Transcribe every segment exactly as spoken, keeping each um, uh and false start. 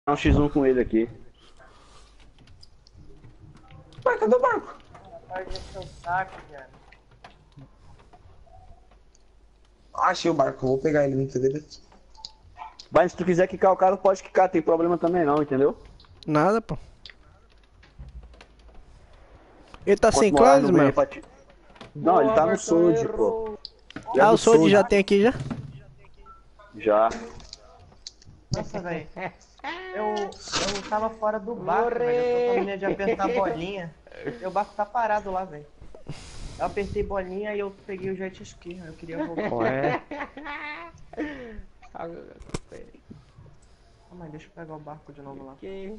um xis um com ele aqui. Ué, cadê o barco? Vai ver seu saco, viado. Achei o barco, vou pegar ele no T V. Mas se tu quiser quicar o cara, pode quicar, tem problema também não, entendeu? Nada, pô. Ele tá sem Enquanto morar classe, no meio mano? pra ti- Não, ele tá no Sold, pô. Ele é Ah, do o Sold Sold. já tem aqui já? Já. Nossa, velho. Eu, eu tava fora do barco, velho. Eu tô com a mania de apertar a bolinha. E o barco tá parado lá, velho. Eu apertei bolinha e eu peguei o jet ski. Eu queria voltar. Ué. Ah, mas deixa eu pegar o barco de novo lá.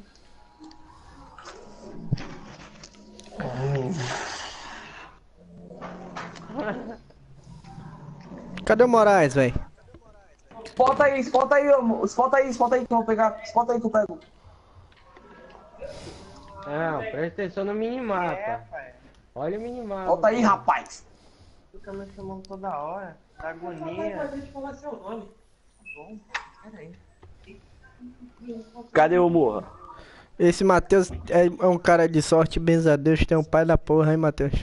Cadê o Moraes, velho? Spota aí, spota aí, amor. Spota aí, spota aí que eu vou pegar. Spota aí que eu pego. Não, presta atenção no minimapa. É, pai. Olha o minimapa. Spota aí, rapaz. Fica me chamando toda hora. Da agonia. falar seu nome. Bom, peraí. Cadê o Morra? Esse Matheus é, é um cara de sorte, benza a Deus, tem um pai da porra, hein, Matheus?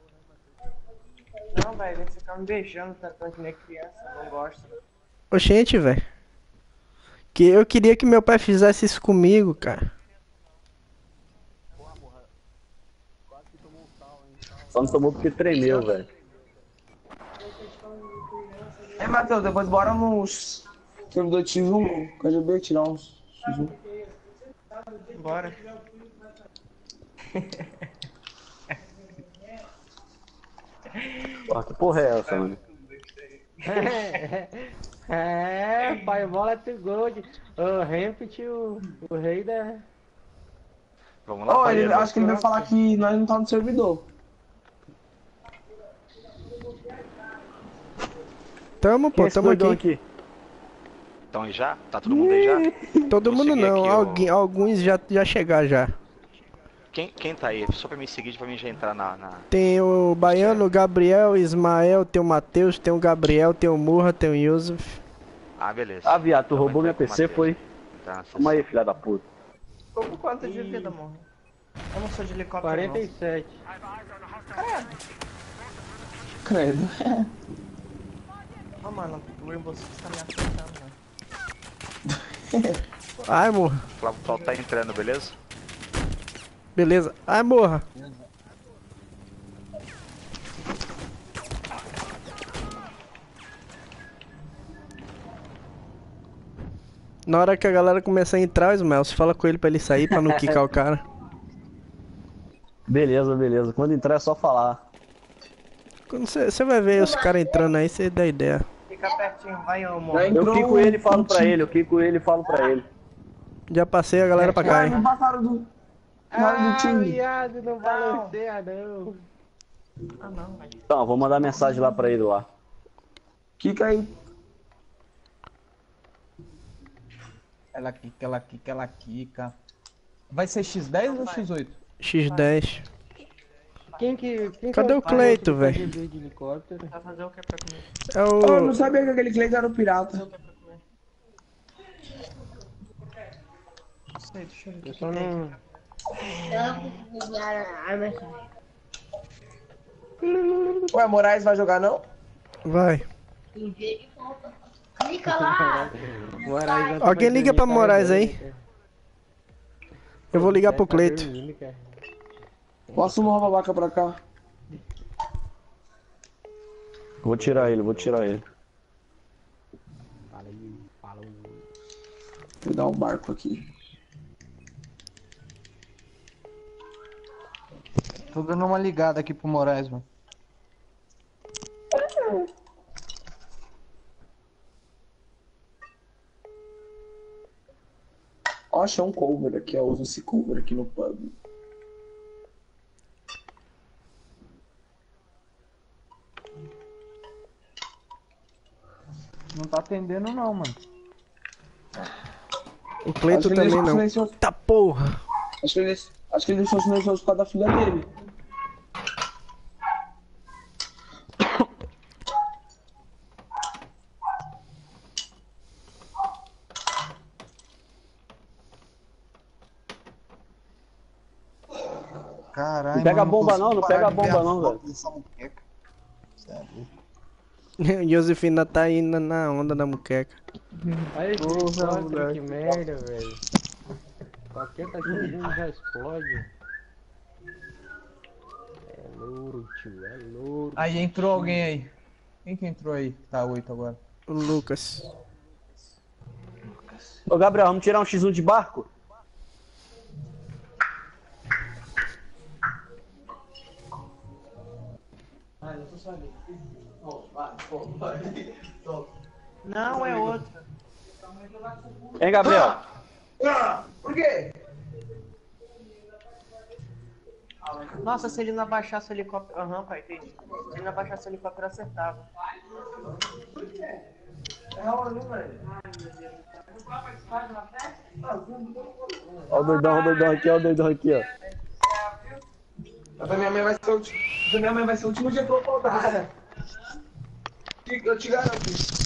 Não, velho, ele fica me beijando, tratando que nem criança. Não gosto. Oxente, velho. Que eu queria que meu pai fizesse isso comigo, cara. Só não tomou porque tremeu, velho. É, Matheus, depois bora nos servidor de X um. K G B tirar uns X um. Bora. Porra, que porra é essa, mano? É, pai, bola to gold. O Rampit, o, o rei da. Vamos lá, Ó, pai. ele, acho que ele vai falar que nós não tá no servidor. Tamo, pô, Quem é esse tamo doidão aqui. aqui? Então aí já? Tá todo mundo aí já? Todo Vou mundo seguir não, aqui o- alguém, alguns já, já chegaram já. Quem, quem tá aí? Só pra me seguir, pra mim já entrar na... na... Tem o Baiano, o Gabriel, o Ismael, tem o Matheus, tem o Gabriel, tem o Murra, tem o Yusuf. Ah, beleza. Ah, viado, tu Então roubou vai minha entrar P com o C, Matheus. foi? Tá na Toma aí, sessão. filha da puta. Ficou com quanto de vida, amor? Eu não sou de helicóptero, quarenta e sete. Credo. não. Ah, mano, o Rainbow Six tá me afetando, né? Ai, Murra. O Flávio Paulo tá entrando, beleza? Beleza. Ai, Murra. Na hora que a galera começar a entrar, Ismael, você fala com ele pra ele sair, pra não quicar o cara. Beleza, beleza. Quando entrar é só falar. Quando você você vai ver os caras entrando aí, você dá ideia. Fica pertinho, vai, amor. Já Eu entrou quico ele e falo um pra time. ele, eu quico ele e falo pra ele. Já passei a galera pra cá, Ué, hein. me passaram do... Na hora do Ah, time. viado, não balanceia não. Ah, não, velho. Então, vou mandar mensagem lá pra ele lá. Kika aí. Ela quica, ela quica, ela quica. Vai ser X dez ou X oito? X dez. Quem que. Quem Cadê que é o pai Cleito, do velho? K G B de helicóptero? Vai fazer o que pra comer? É Oh, eu não o... sabia que aquele Cleiton era o pirata. Não sei, deixa eu ver o que Eu que só tem. não. Ué, Moraes vai jogar não? Vai. Clica lá! Moraes já tá Alguém liga pra dormindo, Moraes cara, aí. cara. Eu vou ligar pro Tá Cleito. dormindo, cara. Posso uma babaca pra cá? Vou tirar ele, vou tirar ele. Fala aí, falou. Vou dar um barco aqui. Tô dando uma ligada aqui pro Moraes, mano. Ó, achei um cover aqui, ó. Usa esse cover aqui no pub. Não tá atendendo não, mano. O Cleito Acho que ele também deixou não. silencioso. Tá porra. Acho que ele, acho que ele deixou silencioso por causa da filha dele. Caralho, Não pega a mano, bomba consigo não, não parar pega a de ver bomba não, foto velho. dessa muqueca. Sério. Josefina tá indo na onda da muqueca. Olha esse Porra, helicóptero, moleque. que merda, velho. Qualquer taquinho já explode. É louro, tio, é louro. Aí entrou alguém aí. Quem que entrou aí? Tá oito agora. O Lucas. Ô, Gabriel, vamos tirar um xis um de barco? Não, é outro. Hein, Gabriel? Por quê? Nossa, se ele não abaixasse o helicóptero. Aham, pai, entendi. Se ele não abaixasse o helicóptero, eu acertava. Ó o doidão, ó o doidão aqui, ó o doidão aqui, ó. A da minha mãe vai ser o último. A da minha mãe vai ser o último dia que eu vou voltar. Eu te garanto.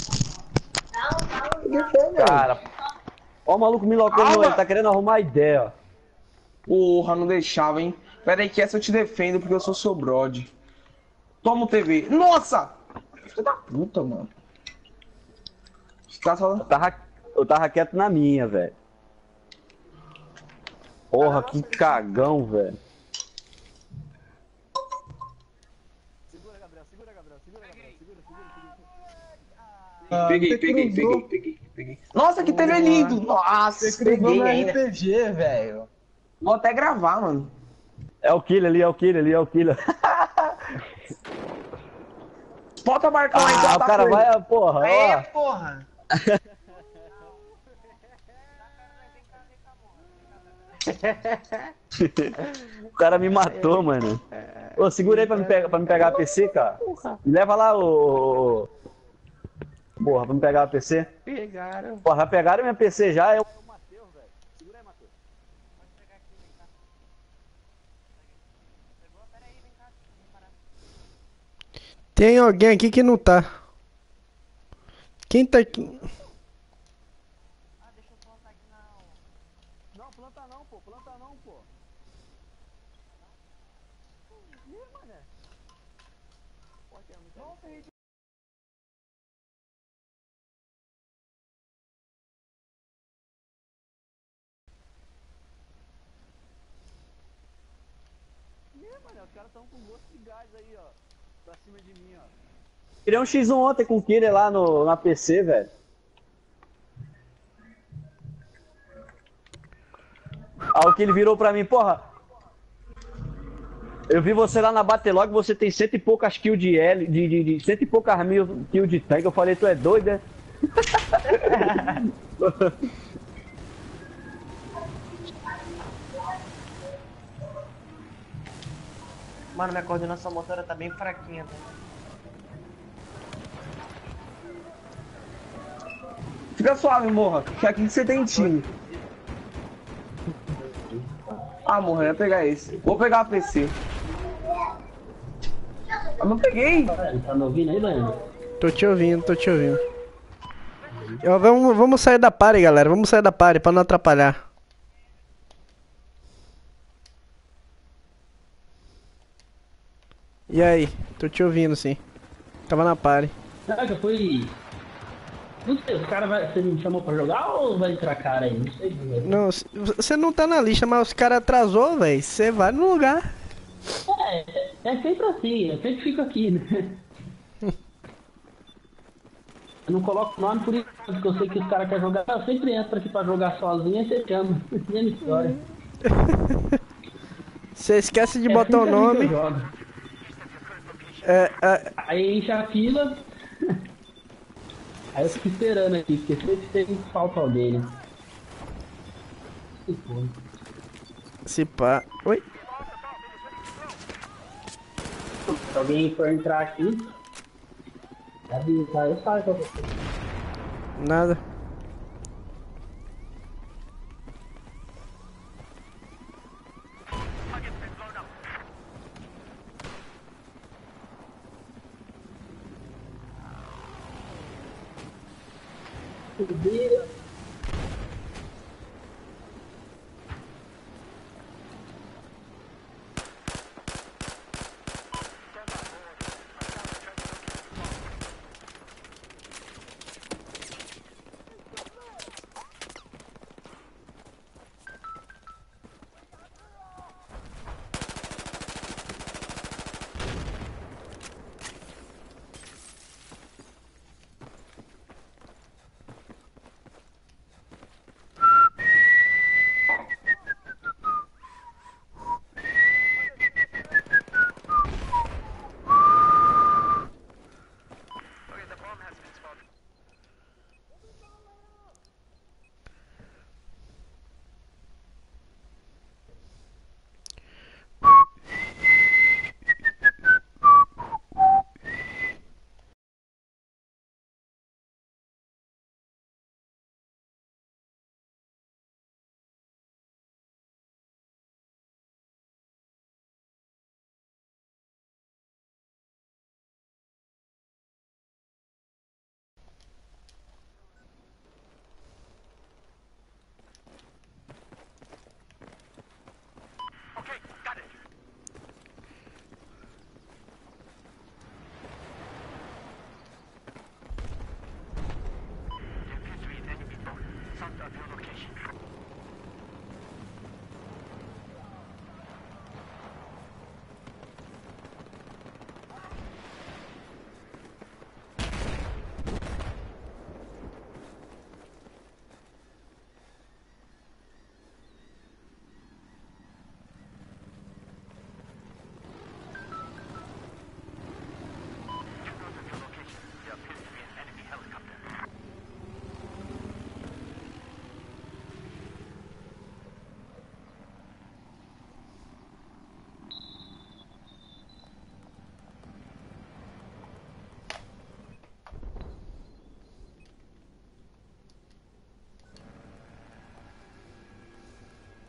Cara, ó o maluco me locando, Calma. ele tá querendo arrumar ideia, ó. Porra, não deixava, hein? Pera aí que essa eu te defendo porque eu sou seu brode. Toma o T V. Nossa! Filho da puta, mano. Ficar só... Eu tava, eu tava quieto na minha, velho. Porra, que cagão, velho. Ah, Peguei, você peguei, cruzou- peguei, peguei, peguei. Nossa, que T V lindo! Nossa, Você cruzou peguei no ainda. R P G, velho. Vou até gravar, mano. É o killer ali, é o killer ali, é o killer. Bota a marcão aí, Ah, o tá cara com ele. vai, porra, Aê, ó. porra! O cara me matou, mano. Ô, segura aí pra me, pegar, pra me pegar a P C, cara. Me leva lá, ô. Porra, pra me pegar a P C. Pegaram. Porra, já pegaram minha P C já, eu. Tem alguém aqui que não tá. Quem tá aqui? Não, planta não, pô, planta não, pô. Os caras tão com gosto de gás aí, ó. Pra cima de mim, ó. Tirei um xis um ontem com o Killer lá no, na P C, velho. Aí o Killer virou pra mim, porra. Eu vi você lá na Batelog, você tem cento e poucas kills de L, de, de, de cento e poucas mil kills de tanque. Eu falei, tu é doido, né? Mano, minha coordenação motora tá bem fraquinha, velho. Fica suave, morra. Que aqui você tem time. Ah, morra, eu ia pegar esse. Vou pegar a P C. Eu não peguei. Tá me ouvindo aí, Leandro? Tô te ouvindo, tô te ouvindo. Ó, vamos, vamos sair da party, galera. Vamos sair da party pra não atrapalhar. E aí? Tô te ouvindo, sim. Tava na party. Será que eu fui... Não sei, o cara vai... Você me chamou pra jogar ou vai entrar cara aí? Não sei. Velho. Não, você não tá na lista, mas os caras atrasou, velho. Você vai no lugar. É, é sempre assim, eu sempre fico aqui, né? Eu não coloco o nome por isso, porque eu sei que os caras querem jogar. Eu sempre entro aqui pra jogar sozinho e você chama. Mesma história. Você esquece de É botar o sempre assim nome. que eu jogo. É, é, Aí enche a fila. Aí eu fico esperando aqui, porque sempre tem falta alguém, né? Se for. se pá. Oi? Se alguém for entrar aqui, avisar, eu saio pra você. Nada. Subir.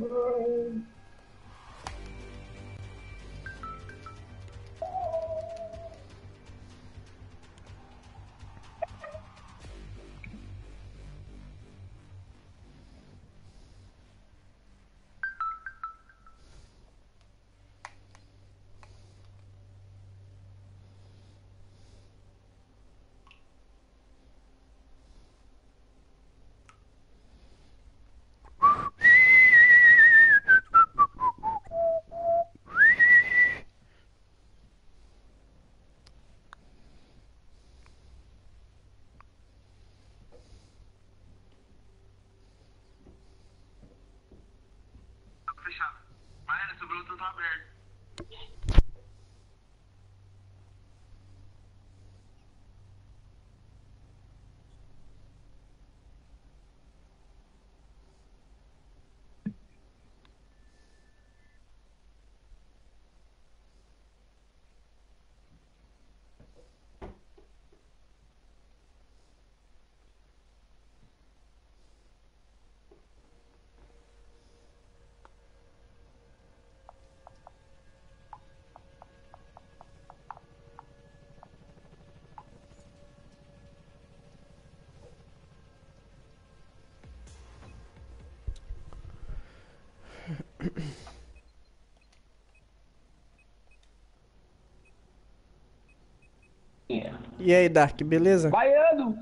E aí, Dark, beleza? Baiano!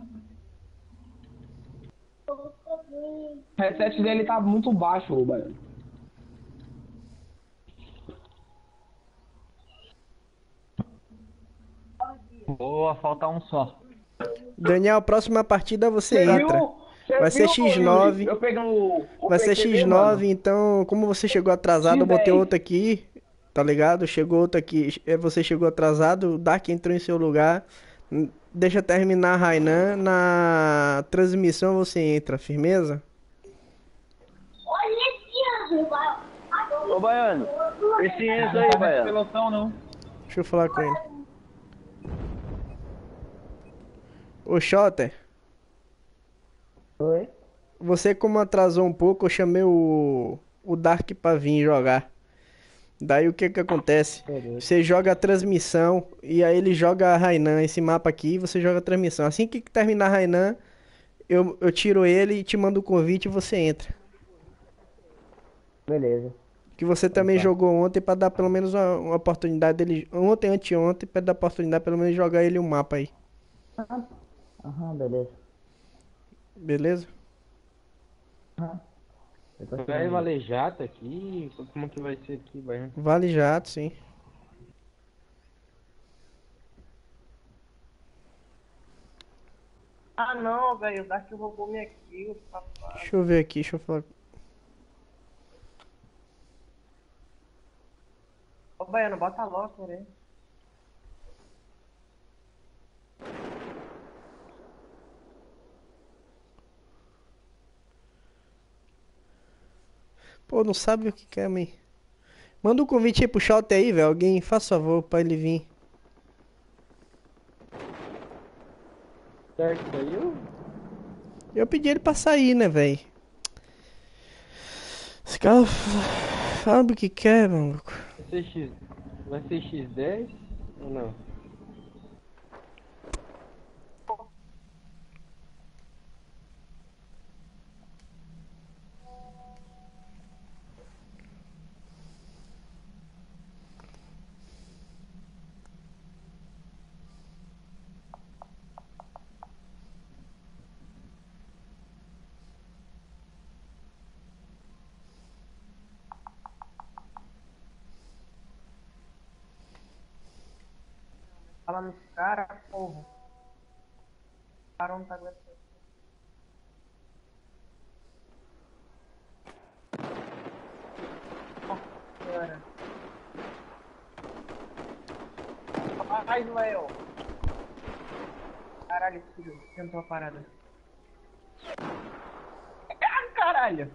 O reset dele tá muito baixo, ô Baiano. Boa, falta um só. Daniel, próxima partida você Você entra. viu? Você Vai ser viu, X nove. Yuri? Eu peguei o, o Vai ser P C X dele, nove, mano. então, como você chegou atrasado, eu X dez. botei outro aqui, tá ligado? Chegou outro aqui, é, você chegou atrasado, o Dark entrou em seu lugar. Hum, Deixa terminar a Rainan, na transmissão você entra, firmeza? Ô, Baiano, esse Enzo Não aí, tá mais Baiano. pelotão, não. Deixa eu falar com ele. Ô, Shotter, Oi? você como atrasou um pouco, eu chamei o, o Dark pra vir jogar. Daí o que que acontece? Você joga a transmissão e aí ele joga a Rainan, esse mapa aqui, e você joga a transmissão. Assim que terminar a Rainan, eu, eu tiro ele e te mando o convite e você entra. Beleza. Que você também jogou ontem pra dar pelo menos uma, uma oportunidade dele. Ontem, anteontem, pra dar oportunidade pelo menos de jogar ele um mapa aí. Aham, beleza. Beleza? Eu tô Vai chegando. valer jato aqui? Como que vai ser aqui, Baiano? Vale jato, sim. Ah não, velho, o Dark roubou minha kill, papai. Deixa eu ver aqui, deixa eu falar. Ô, Baiano, bota logo, né? Pô, não sabe o que quer, man. Manda um convite aí pro Shout aí, velho. Alguém, faz favor pra ele vir. Certo, saiu? Eu pedi ele pra sair, né, velho? Esse cara sabe o que quer, maluco. Vai ser X... Vai ser X dez ou não? Fala nos caras, porra. O cara não tá aguentando. Nossa senhora. Ai, Noel. Caralho, filho, tentou a parada. Ah, caralho.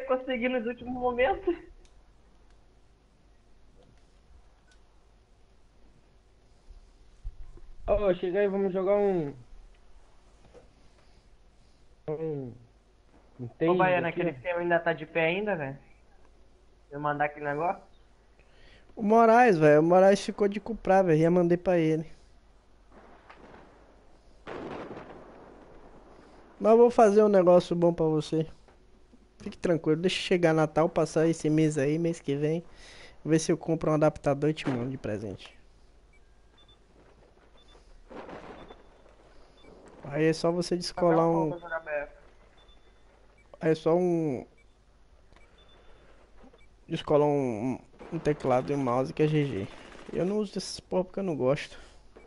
consegui nos últimos momentos. Ô, chega aí, vamos jogar um... Um... Um Ô, tênis Baiano, aqui, aquele ó. esquema ainda tá de pé ainda, velho? Eu mandar aquele negócio? O Moraes, velho. O Moraes ficou de comprar, velho. Já mandei pra ele. Mas eu vou fazer um negócio bom pra você. Fique tranquilo. Deixa chegar Natal, passar esse mês aí, mês que vem. Ver se eu compro um adaptador e te mando de presente. Aí é só você descolar um... Pra jogar B F. Aí é só um... Descolar um, um teclado e um mouse que é G G. Eu não uso essas porra porque eu não gosto.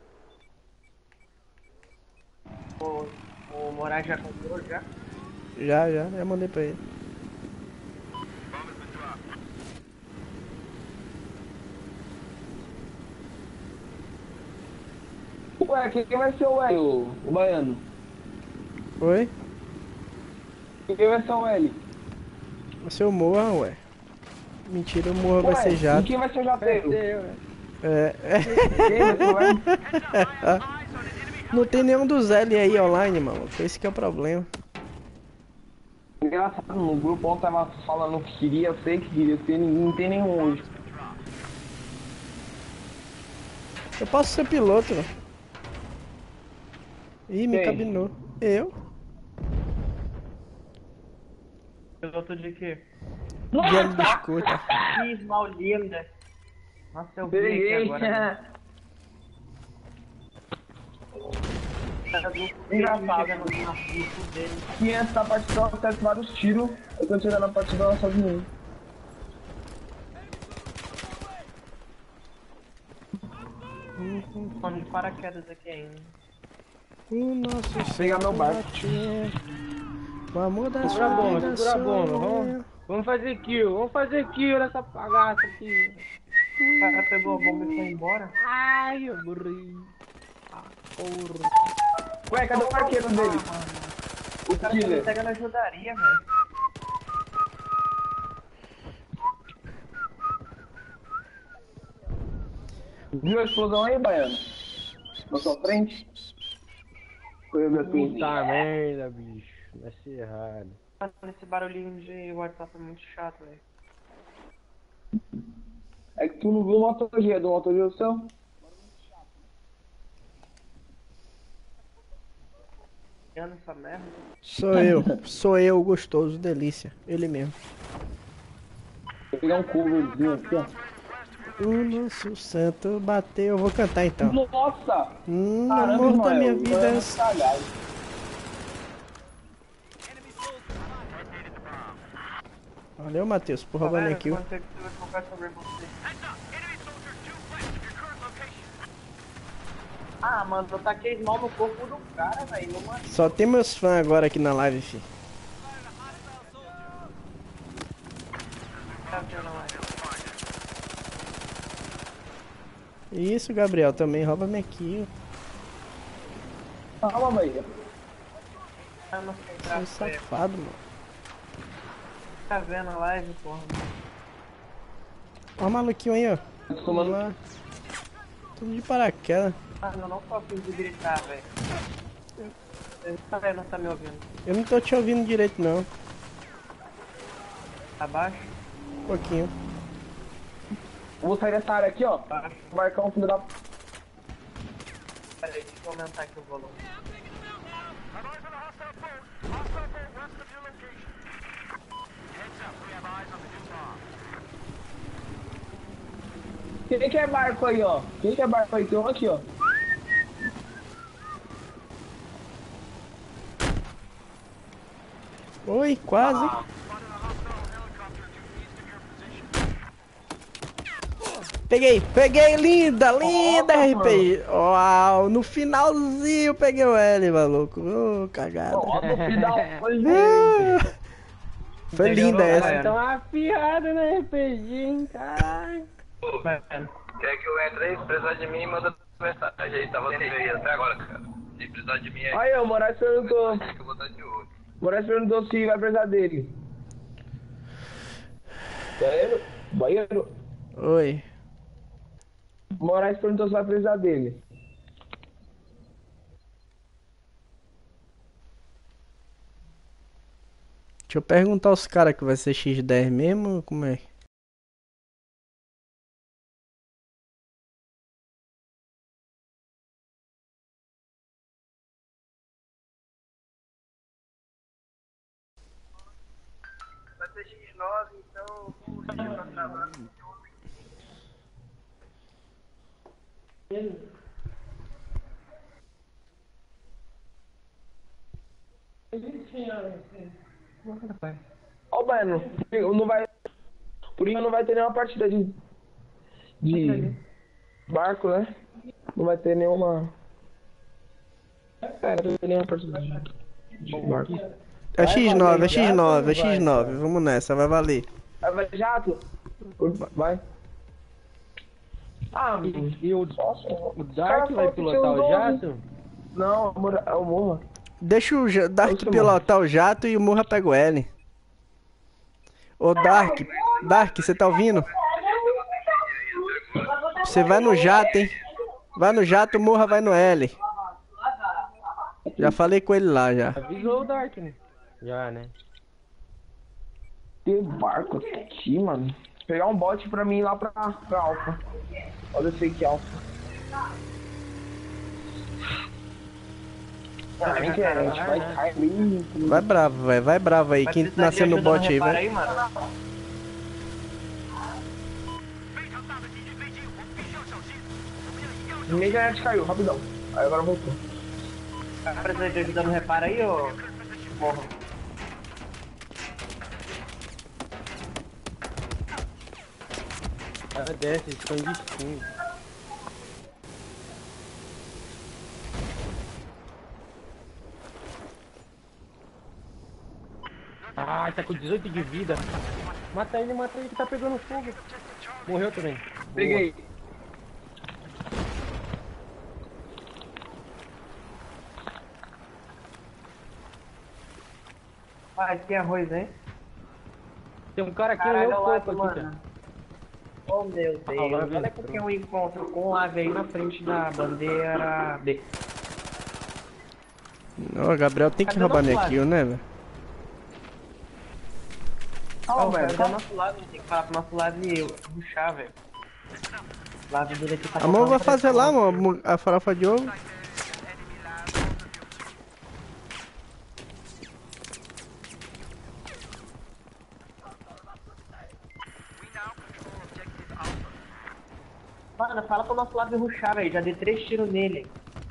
O, o Moraes já comprou já? Já, já, já mandei pra ele. Ué, quem quem vai ser o L, o, o Baiano? Oi? Quem vai ser o L? Você o Morra, ué. Mentira, o Morra vai Ué, ser e jato. quem vai ser o jateiro? É. Quem vai ser o L? Não tem nenhum dos L aí online, mano. Esse que é o problema. Engraçado, no grupo ontem tava falando que queria ser, que queria ser, ninguém não tem nenhum hoje. Eu posso ser piloto, velho. Ih, me Quem? cabinou. Eu? Piloto de quê? Guilherme Biscoito. Que mal linda. Nossa, eu vi Peguei. aqui agora. Né? Engraçado. Chegando no no dele. Que antes da partida eu teve vários tiros, eu tô chegando na partida ela sozinho. Mano, de paraquedas aqui ainda. O nosso Pegar meu barco. Vamos dar Segura a bomba, vida segura a bomba, só. vamos, vamos fazer kill, vamos fazer kill nessa bagaça aqui. O cara pegou a bomba e foi embora. Ai, eu morri. Ah, porra. Ué, cadê o arqueiro dele? O cara que me pega na ajudaria, velho. Viu a explosão aí, Baiano? Na sua frente? Foi o meu turno. Puta merda, bicho. Vai ser errado. Mano, esse barulhinho de WhatsApp é muito chato, velho. É que tu não viu o Moto G, do Moto G o seu? Anda essa merda. Sou eu. Sou eu, o gostoso, delícia. Ele mesmo. Vou pegar um coverzinho aqui, ó. O nosso santo bateu. Eu vou cantar então. Nossa! Hum, Caramba, amor da Ismael, minha eu vida. ia cagar. Valeu, Matheus, por roubar minha kill. Quando é que você vai focar sobre você? Ah, mano, eu taquei mal no corpo do cara, velho. Não é- Só tem meus fãs agora aqui na live, fi. tá vendo lá. Isso, Gabriel, também rouba minha kill. Calma, Bahia. Ah, não sei Seu entrar. safado, mano. Tá vendo a live, porra. Ó o maluquinho aí, ó. Tô tomando Vamos lá. Tudo de paraquedas. Ah, eu não tô afim de gritar, velho. Você não tá me ouvindo? Eu não tô te ouvindo direito, não. Abaixo? Um pouquinho. Vou sair dessa área aqui, ó. Marcar um filho da... Peraí, deixa eu aumentar aqui o volume. Quem que é barco aí, ó? Quem que é barco aí? Tem um aqui, ó. Oi, quase. Peguei, peguei, linda, linda R P G. Uau, no finalzinho peguei o L, maluco. Ô, cagada. Ó, no final. Ah, Foi linda Melhorou, essa. galera. Então uma piada na R P G, hein, caralho. Quer que eu entre aí? Se precisar de mim, manda mensagem aí. Tava sem aí até agora, cara. Se precisar de mim aí, Aí, ó, o Moraes perguntou. que eu vou estar de olho. O Moraes perguntou se vai precisar dele. Banheiro? Banheiro? Oi. Moraes perguntou se vai precisar dele. Deixa eu perguntar aos caras que vai ser X dez mesmo, como é? Vai ser X nove, então o sistema tá travado. Ó, mano, não vai. Por enquanto não vai ter nenhuma partida de. De barco, né? Não vai ter nenhuma. É, não vai ter nenhuma partida de, de barco. É X nove, é X nove, é X nove. Vamos nessa, vai valer. Vai, vai jato? Vai. Ah, E o, nossa, o Dark vai pilotar o jato? Não, é o Morra. Deixa o Ja- Dark Nossa, pilotar o jato e o Murra pega o L. Ô Dark, Dark, você tá ouvindo? Você vai no jato, hein? Vai no jato, o Murra vai no L. Já falei com ele lá já. Avisou o Dark, né? Já, né? Tem barco aqui, mano. Pegar um bote pra mim ir lá pra, pra Alpha. Olha esse fake Alpha. Ah, nem quer, a gente vai cair meio. Vai bravo, velho, vai bravo aí. Vai Quem precisar de nasceu no ajuda bot aí, reparo vai. aí, mano. Minha internet caiu, rapidão. Aí agora voltou. Tá precisando de ajuda no reparo aí, ô? Morra. Cara desce, eles estão de skin. Ah, tá com dezoito de vida. Mata ele, mata ele que tá pegando fogo. Morreu também. Peguei. Ah, aqui é arroz, hein? Tem um cara aqui no Caralho, meu olha lá, corpo aqui, mano. cara. Oh, meu Deus. Ah, lá vem. Olha que tem um encontro com o ave aí na frente da bandeira B. Ô, Gabriel tem que Cadê roubar nosso minha lado? kill, né, velho? Ó, Ó, velho, velho, tá tá do nosso lado, a gente tem que falar pro nosso lado e ruxar, velho. O lado dele aqui tá A mão vai colocando fazer lá, pressão. mano, a farofa de ovo. Mano, fala pro nosso lado e ruxar, velho. Já dei três tiros nele.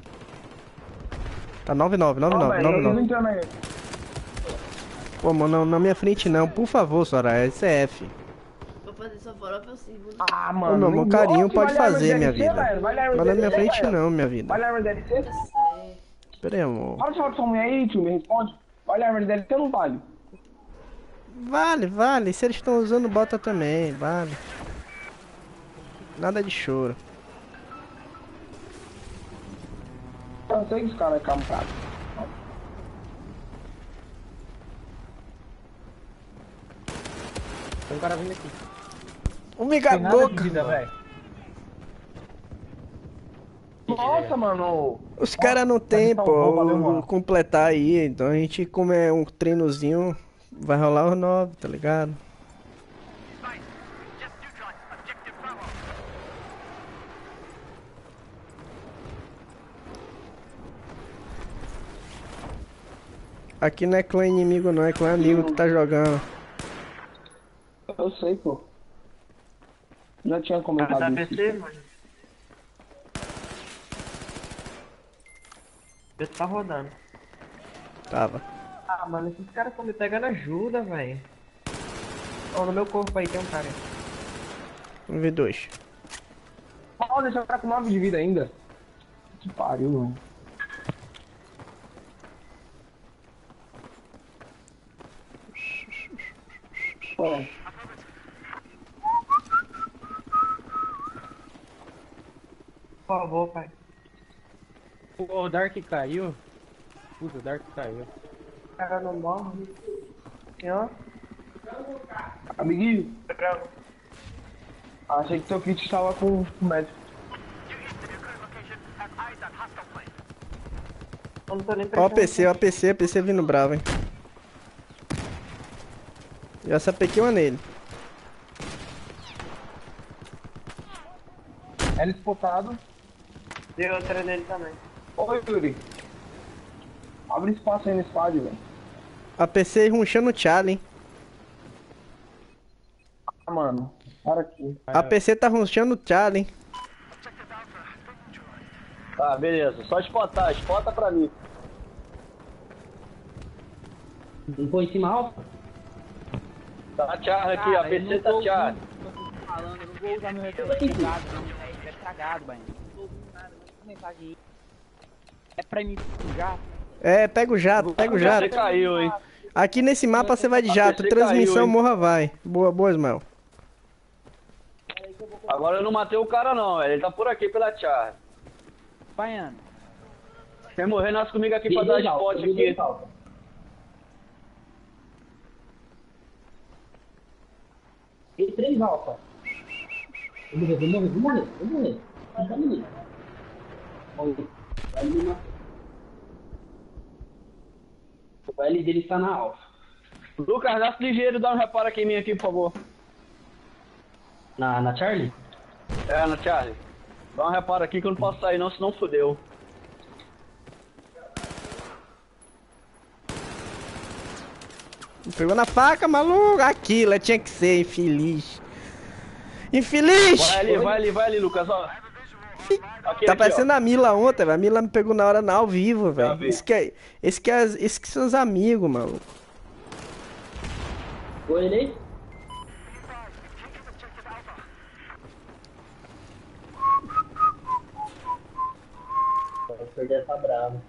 Tá nove nove, nove Ó, nove, velho, nove eu tô nove. entrando aí. Pô, mano, não, na minha frente não, por favor, Soraya, esse é F. Vou fazer sua farofa, eu sigo. Ah, Ô, mano. meu amor, nem- carinho Ó, que pode vai lá no fazer, minha D L C, vida. velho, vai lá no Mas na minha D L C, frente velho. não, minha vida. Vai lá no D L C? Pera aí, amor. Fala de falar com sua mulher aí, tio, me responde. Vai lá no D L C ou não vale? Vale, vale. Se eles estão usando, bota também, vale. Nada de choro. Eu sei que os caras é camuflado. Tem um cara vindo aqui. Um mega boca. velho. Nossa, mano. Os caras não tem, Vai salvar, valeu, pô, mano. completar aí. Então a gente, como é um treinozinho, vai rolar os nove, tá ligado? Aqui não é clã inimigo não, é clã amigo que tá jogando. Eu sei, pô. Já tinha Tá comentado P isso. C, mano. P C tá rodando. Tava. Ah, mano, esses caras estão me pegando ajuda, velho. Ó, no meu corpo aí tem um cara. Um v dois. Olha, esse cara com nove de vida ainda. Que pariu, mano. Ó. Por favor, pai. O Dark caiu. Puta, o Dark caiu. O cara não morre. Aqui, ó. Amiguinho. frango. Achei que seu kit estava com o médico. Eu não tô nem Ó o prestando P C, ó o P C, P C vindo bravo, hein. Já sapequei uma nele. L spotado. Deu outra nele também. Ô Yuri. Abre espaço aí no estádio, velho. A P C runchando o Charlie, hein. Ah, mano. Para aqui. A P C tá runchando o Charlie, hein. Tá, beleza. Só spotar, spota pra mim. Não foi em cima alfa? Tá Charlie aqui, a P C tá Charlie. Falando, eu não vou usar meu retorno cagado, não, velho. É cagado, velho. Não tô ouvindo nada, não mensagem aí. É pra mim já. É, pega o jato, pega o jato. Você caiu, hein? Aqui nesse mapa você vai de jato, A P C transmissão caiu, hein? morra vai. Boa, boa, Ismael. Agora eu não matei o cara não, velho. Ele tá por aqui pela Charlie. Baiano. Quem morrer, nasce comigo aqui pra dar spot aqui. E três alfa. Vou morrer, vou morrer, vou morrer, vou morrer. Vai dar menino. Olha, vai me matar. O L dele tá na alfa. Lucas, nasce ligeiro, dá um reparo aqui em mim aqui, por favor. Na, na Charlie? É, na Charlie. Dá um reparo aqui que eu não posso sair não, senão fodeu. Pegou na faca, maluco. Aquilo, tinha que ser infeliz. Infeliz! Vai ali, vai ali, vai ali, Lucas, ó. Aqui, Tá aqui, parecendo ó. a Mila ontem, velho. A Mila me pegou na hora na ao vivo, velho. vi. Esse que é, esse que é, esse que são os amigos, maluco. Foi ele aí? Vai perder essa brava.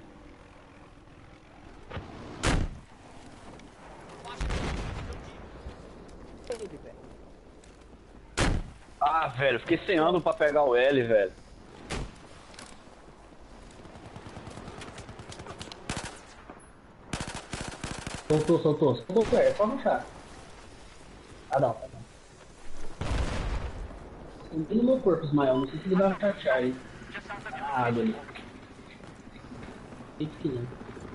Ah, velho, fiquei sem ano pra pegar o L, velho. Soltou, soltou, soltou, é só ruxar. Ah não, tá não. Tem no meu corpo, Ismael, não sei se ele vai achar aí. A água ali. Tem que não.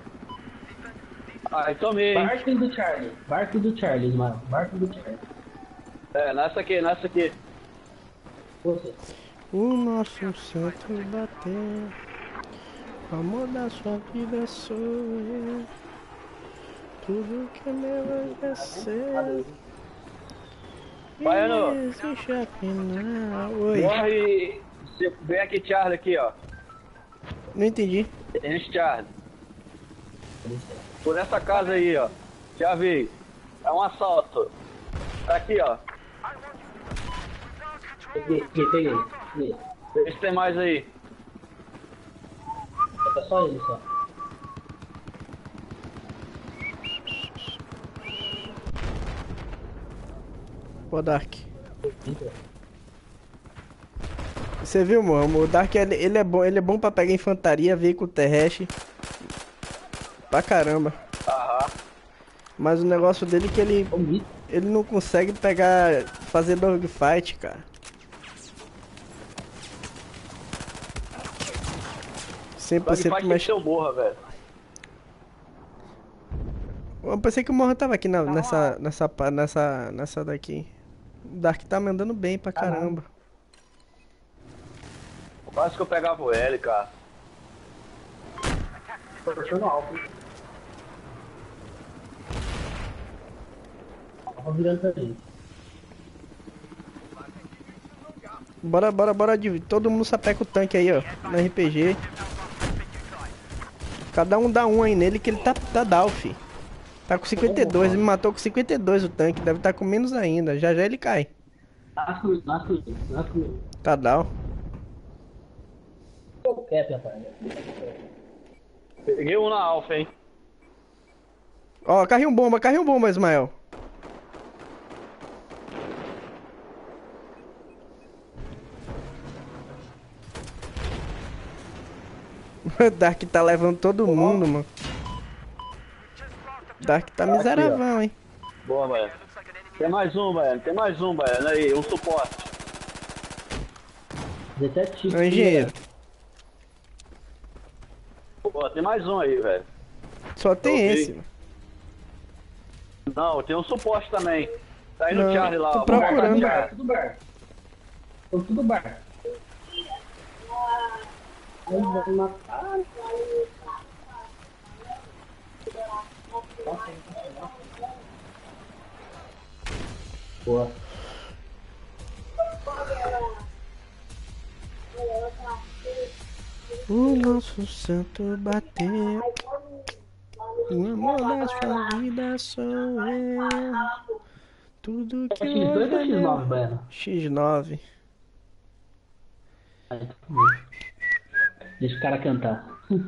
Ai, tomei. Barco do Charlie, barco do Charlie, Ismael, barco do Charlie. É, nessa aqui, nessa aqui. Você. O nosso santo bateu. O amor da sua vida sou eu. Tudo que é meu é seu. Baiano. Existe afinal. Oi. Morre. Você- Vem aqui, Charlie, aqui, ó. Não entendi. Esse Charlie. Por essa casa aí, ó. Já vi. É um assalto. Tá aqui, ó. Peguei, peguei, peguei. peguei. Vê se tem mais aí. Tá só ele só. Pô, Dark. Você viu, mano? O Dark ele, ele é bom, ele é bom pra pegar infantaria, veículo terrestre. Pra caramba. Aham. Mas o negócio dele é que ele ele não consegue pegar fazer dogfight, cara. cem por Só que cento faz que mais. ser o morra, velho. Eu pensei que o Morro tava aqui na, nessa, nessa, pa- nessa, nessa daqui. O Dark tá mandando bem pra caramba. Quase que eu pegava o L, cara. Proporcional. Tava virando pra gente. Bora, bora, bora, de todo mundo sapeca o tanque aí, ó, no R P G. Cada um dá um aí nele que ele tá, tá down, fi. Tá com cinquenta e dois, ele me matou com cinquenta e dois o tanque, deve estar tá com menos ainda, já já ele cai. Nasce comigo, nasce comigo, nasce comigo. Tá down. Tô quieto, rapaz. Peguei um na alfa, hein. Ó, carrinho bomba, carrinho bomba, Ismael. O Dark tá levando todo mundo, mano. Dark tá miserável, hein. Boa, velho. Tem mais um, Baiano. Tem mais um, Baiano. Aí, um suporte. dezessete x. Ô, engenheiro. Pô, tem mais um aí, velho. Só tem Eu vi. esse. Não, tem um suporte também. Tá aí no Não, Charlie lá. tô ó. procurando. Bar, Tudo bar. Tô tudo bar. Aí vai matar. Boa. O nosso santo bateu. O amor da sua vida sou eu. Tudo que É X dois ou hoje é X meu. nove, Baiano? X nove. Aí, tudo bem. Deixa o cara cantar.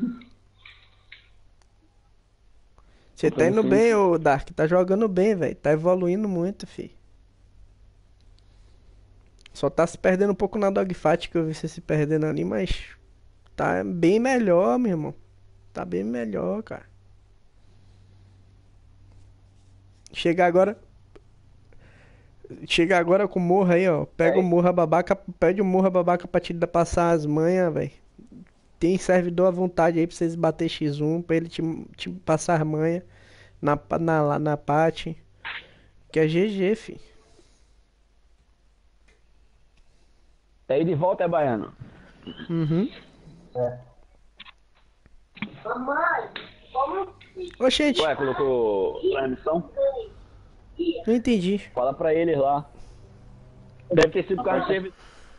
Você tá indo bem, ô Dark. Tá jogando bem, velho. Tá evoluindo muito, fi. Só tá se perdendo um pouco na dogfight que eu vi você se perdendo ali, mas tá bem melhor, meu irmão. Tá bem melhor, cara. Chega agora. Chega agora com o morra aí, ó. Pega o morra babaca. Pede o morra babaca pra te dar- passar as manhas, velho. Tem servidor à vontade aí pra vocês bater xis um. Pra ele te, te passar as manhas. Na, pa- na, lá na parte. Que é G G, fi. Tá aí de volta, é Baiano? Uhum. Mamãe, como Ô, gente. Ué, colocou transmissão? Não entendi. Fala pra eles lá. Deve ter sido por causa do servidor.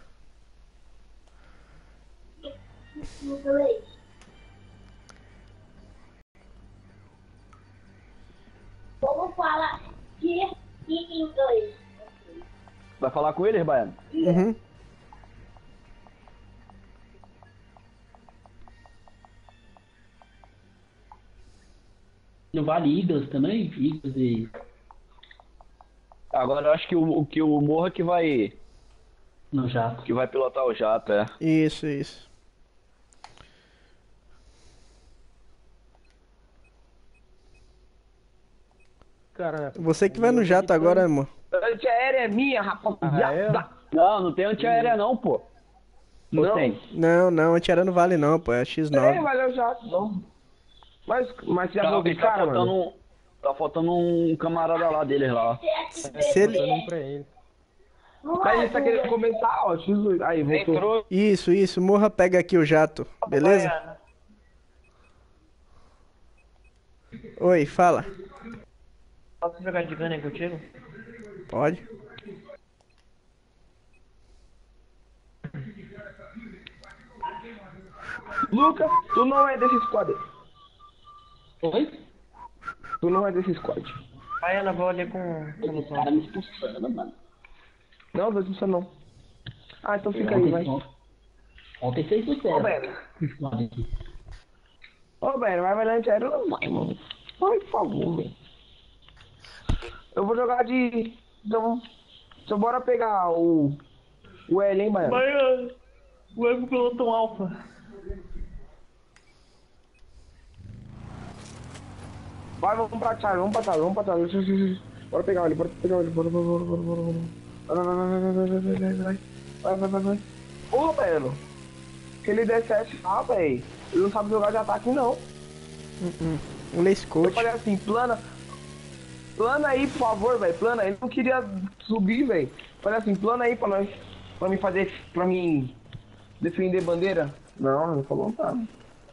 como fala que em inglês? Vai falar com eles, Baiano? Uhum. Não vale Eagles também? Eagles e... Agora eu acho que o, que o Morra que vai. No jato. Que vai pilotar o jato, é. Isso, isso. Cara, Você que vai no jato agora, amor. Antiaérea é minha, rapaziada. Não, não tem antiaérea não, pô. Ou Não. tem? Não, não, antiaérea não vale não, pô. É X Tem, nove. valeu já. Não. Mas, mas já Tá, vou tá ficar, faltando mano. um. Tá faltando um camarada lá deles lá. Se ele... dando um pra ele. Mas ele tá querendo começar, ó. X oito. Aí, voltou. Entrou. Isso, isso. Morra pega aqui o jato. Beleza? Oi, fala. Posso jogar de gunner contigo? Pode. Lucas, tu não é desse squad. Oi? Tu não é desse squad. Baiana, vou ali com Esse cara me expulsando, mano. Não, não precisa não. Ah, então fica aí, vai. Ontem, ontem fez sucesso. Ô, Beno. Esse squad aqui. Ô, Beno, vai valer antiaéreo não vai, mano. Ai, por favor, velho. Eu vou jogar de... Então, então bora pegar o... O L, hein, Baiano? Baiana, o Evo pilotou um alfa. Vai, vamos pra Charlie, vamos pra Charlie, vamos pra Charlie. Bora pegar ele, bora pegar ele, bora, bora, bora, bora, bora, bora. Vai, vai, vai, vai, vai, vai, vai, vai, vai, vai, vai, vai, vai. Ô, velho, aquele D sete lá, velho, ele não sabe jogar de ataque, não. Um lace Eu coach. falei assim, plana, plana aí, por favor, velho, plana. Ele não queria subir, velho. Falei assim, plana aí pra nós, pra mim fazer, pra mim defender bandeira. Não, não falou nada.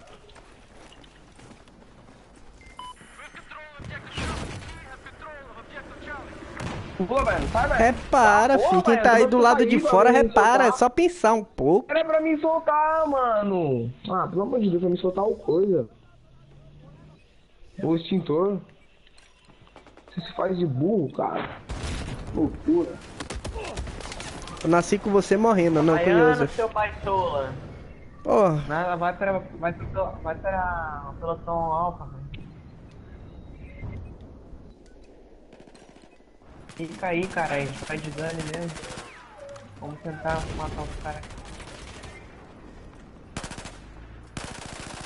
Pô, velho, sai, velho. Repara, Pô, fi. Quem velho, tá aí eu do vou lado sair de pra fora, mim repara. É soltar. só pensar um pouco. Era pra me soltar, mano. Ah, pelo amor de Deus, pra me soltar o coisa. O extintor. Você se faz de burro, cara. Loucura. Eu nasci com você morrendo, não com o Baiana, Joseph. seu pai sola. Porra. Nada, vai para. Vai para. Vai para. O pelotão alfa, velho. Fica aí, cara. A gente vai de gunner mesmo. Vamos tentar matar os caras.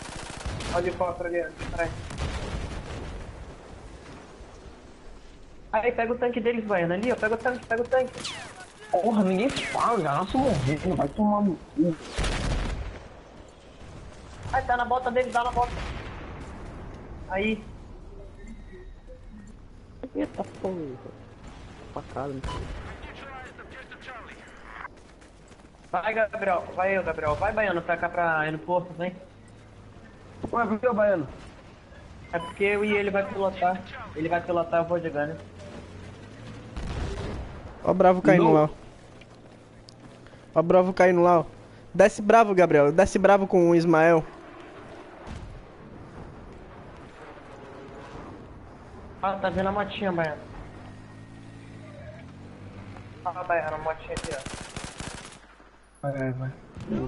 Pode ir pra outra ali, atrás. Aí, pega o tanque deles, Baiano, ali, ó. Pega o tanque, pega o tanque. Porra, ninguém fala, já nosso morrendo, vai tomar no cu. Ai, tá na bota dele, dá na bota. Aí. Eita porra. Facada, né? Vai, Gabriel. Vai eu, Gabriel. Vai, Baiano, pra cá, pra ir no porto, vem. Ué, por que o Baiano? É porque eu e ele vai pilotar. Ele vai pilotar, eu vou de Gunner. Ó o Bravo caindo lá, ó. Ó o Bravo caindo lá, ó. Desce Bravo, Gabriel. Desce Bravo com o Ismael. Ah, tá vendo a motinha, Baiano. Ah, Baiano, a motinha aqui, ó. Vai, vai, vai.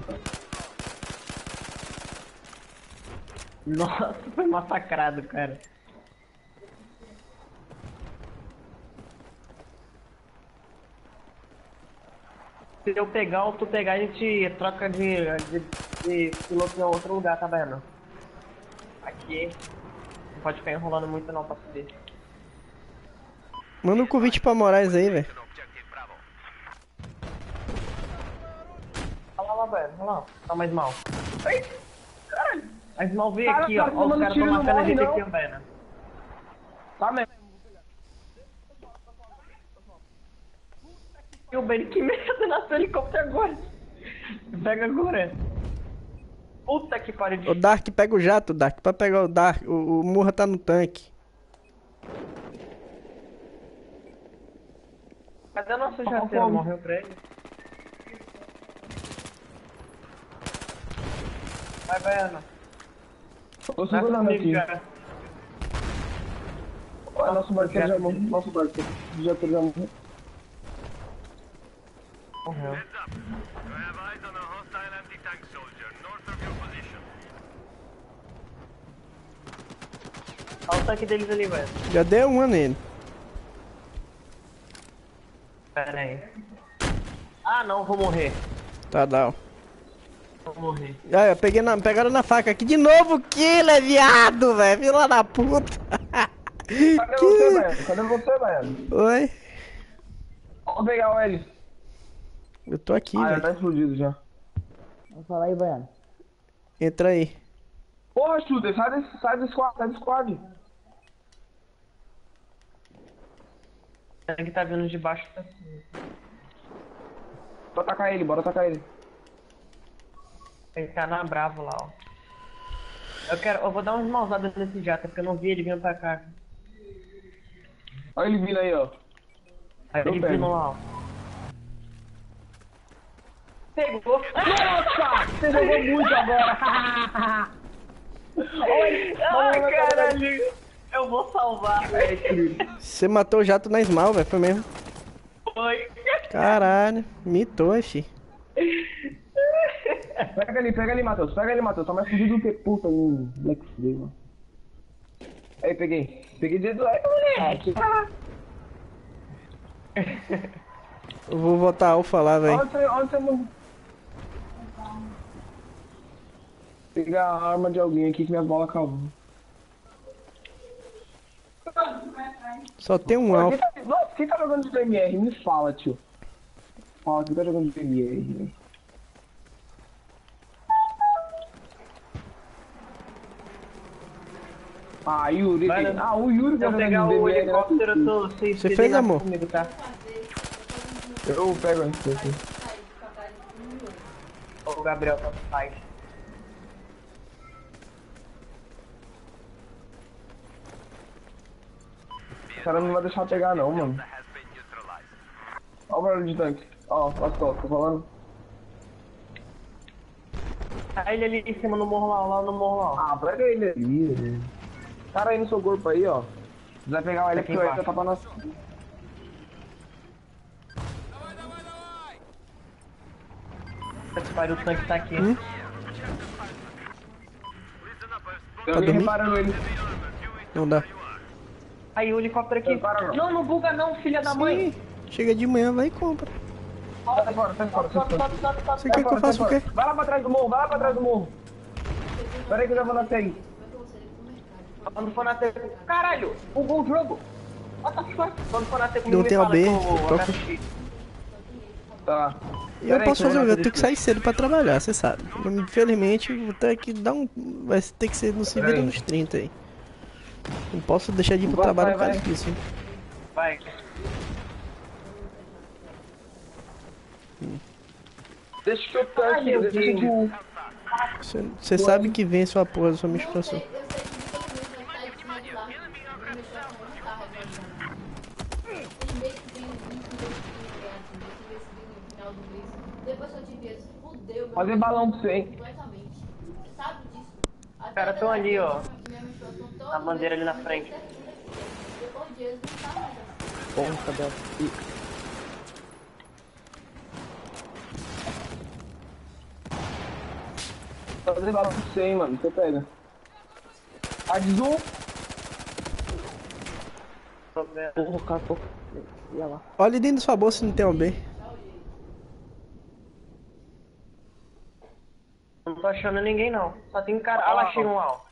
Nossa, foi massacrado, cara. Se eu pegar ou tu pegar, a gente troca de, de, de piloto em outro lugar, tá vendo? Aqui. Não pode ficar enrolando muito não pra subir. Manda um convite pra Moraes aí, velho. Olha lá, lá, velho. Olha lá. Tá mais mal. Ai, caralho. A Small veio Cara, aqui, tá ó. Ó, os tomando caras tiro, tão não matando a gente morre, aqui, não. ó, velho. Tá mesmo. E o Ben, que merda, nasceu helicóptero agora. Pega agora. Puta que pariu de... O Dark, pega o jato, Dark. Pra pegar o Dark. O, o Murra tá no tanque. Cadê o nosso jateiro? Morreu pra ele? Vai, Baiano. Tô segurando aqui. Já. Olha, nosso barqueiro já morreu. Nosso barqueiro já já morreu. Morreu. Olha o tanque deles ali, velho. Já deu uma nele. Pera aí. Ah, não, vou morrer. Tá, dá. Vou morrer. Ah, eu peguei na, pegaram na faca aqui de novo. Killer, viado, velho. Fila da puta. Cadê você, Baiano? Cadê você, Baiano? Oi. Vou pegar o L. Eu tô aqui, Ah, já velho. tá explodido já. Vamos falar aí, Baiano. Entra aí. Porra, Shooter, sai desse, sai do squad, sai do squad. O tanque tá vindo de baixo pra cima. Bora atacar ele, bora atacar ele. Ele tá na Bravo lá, ó. Eu quero, eu vou dar umas mãozadas nesse jato, porque eu não vi ele vindo pra cá. Olha ele vindo aí, ó. Aí Eu ele pego. vindo lá, ó. Pegou! Nossa! Você jogou muito agora! Ai, caralho! Eu vou salvar, velho. Você matou o jato na Small, velho. Foi mesmo. Foi. Caralho. Mitou, fi. Pega ali, pega ali, Matheus. Pega ali, Matheus. Tá mais fudido do que puta em Black Friday, mano. Aí, peguei. Peguei dentro do Black, moleque. Eu vou botar alfa lá, velho. Onde você, onde você morreu? Pegar a arma de alguém aqui que minhas bolas acabam. Só tem um Quem alfa. tá, nossa, quem tá jogando de M R? Me fala, tio. Fala, quem tá jogando de M R, velho? Ah, Yuri. Vai, né? Ah, o Yuri Se tá eu jogando pegar de o M R. helicóptero, eu tô... Você Você fez, amor? Comigo, tá? Eu pego antes aqui. O Gabriel tá no site. O cara não vai deixar pegar não, mano. Olha o barulho de tanque. Ó, ó, tô, tô falando. Tá ele ali em cima no morro lá, lá no morro lá. ó. Ah, pega ele ali, velho. Cara aí no seu corpo aí, ó. Você vai pegar ele Aqui porque o L embaixo. tá pra nós. Puta que pariu, o tanque tá aqui. Hum? Tem Tá alguém dormindo? reparando ele. Não dá. Aí o helicóptero aqui. Para, não. Não, não buga não, filha da mãe. Sim. Chega de manhã, vai e compra. Sai fora, sai fora, sai Stop, fora. stop, stop, stop. Você quer que eu faça o quê? Vai lá pra trás do morro, vai lá pra trás do morro. Pera aí que eu já vou nascer aí. Quando for na T V. Caralho, bugou o jogo. Quando for nascer Não comigo, me tem fala O B, que eu toca. assisti. Tá. E eu Pera aí, posso que eu fazer o vou quê? Eu na tenho que sair cedo pra trabalhar, você sabe. Infelizmente, vou ter que dar um. Vai ter que ser no se Pera vira aí. nos trinta aí. Não posso deixar de ir pro Vai, trabalho por vai, causa vai. disso, hein? Vai. Deixa que eu tanque, meu deixa que Deus. eu... Você sabe que vem sua porra da sua menstruação. Fazer balão pra você, hein? Os caras estão ali, ó. A bandeira ali na frente. Porra, cadê? Ih. Fazer balão pra você, hein, mano. Você pega. A de zoom. Porra, cara, porra. Ia lá. Olha dentro da sua bolsa se não tem O B. Não tô achando ninguém, não. Só tem cara... Ah, lá, achei um lá, ó.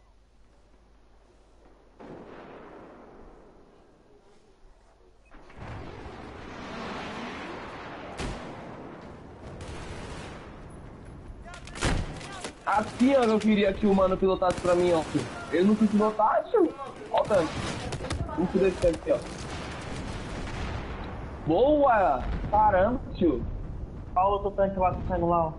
Assim, ó, eu queria que o mano pilotasse pra mim, ó. Ele não quis pilotar, tio. Ó o tanque. Não quis esse tanque aqui, ó. Boa! Caramba, tio. Olha o outro tanque lá que saindo lá, ó.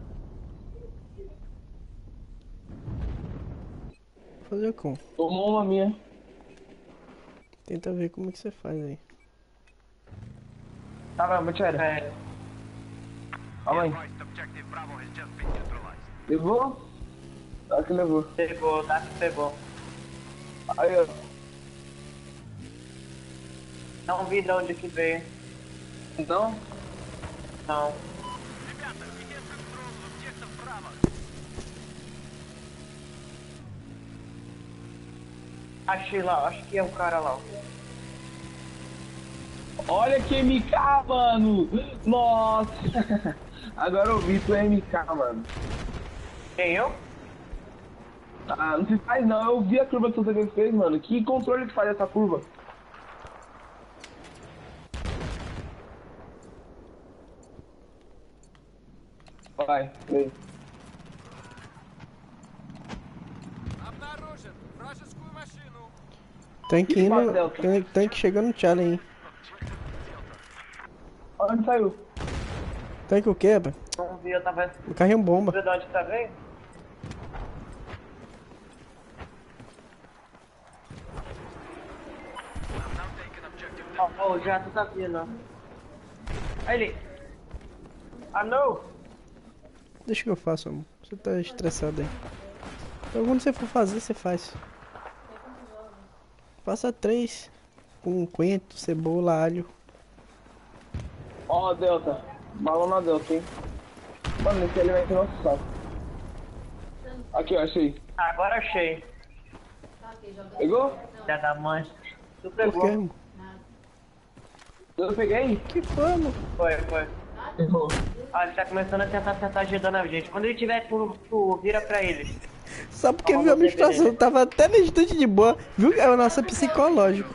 Fazer como? Tomou uma minha. Tenta ver como que você faz aí. Caramba, sério. É. Calma aí. Levou? Tá que levou. Pegou, dá que pegou. Aí, ó. Não vi de onde que veio. Então? Não. Achei lá, acho que é o cara lá. Olha que M K, mano! Nossa! Agora eu vi tu é M K, mano. Quem, eu? Ah, não se faz não. Eu vi a curva que você fez, mano. Que controle que faz essa curva? Vai, vem. Tanque Ih, indo. Marcelo. Tanque, tanque chegando no Charlie, hein? Onde saiu? Tanque o quê, rapaz? Não vi, eu tava... O carrinho bomba. Viu de onde tá veio? Ó, ó, o jato tá vindo, ó. Aí ele... Ah, não! Deixa que eu faço, amor. Você tá estressado aí. Então quando você for fazer, você faz. Faça três. Com coentro, cebola, alho. Ó, Delta. Balão na Delta, hein? Mano, esse ali vai ter nosso saco. Aqui, ó, achei. Agora achei. Pegou? Filha da mãe. Tu Por pegou? quê, amor? Eu peguei? Que foi, amor? Foi, foi. Pegou. Ah, ele tá começando a tentar tentar ajudando a gente. Quando ele tiver, tu, tu vira pra ele. Só porque Toma viu a você, minha situação, beleza. tava até no instante de boa. Viu? É o nosso psicológico.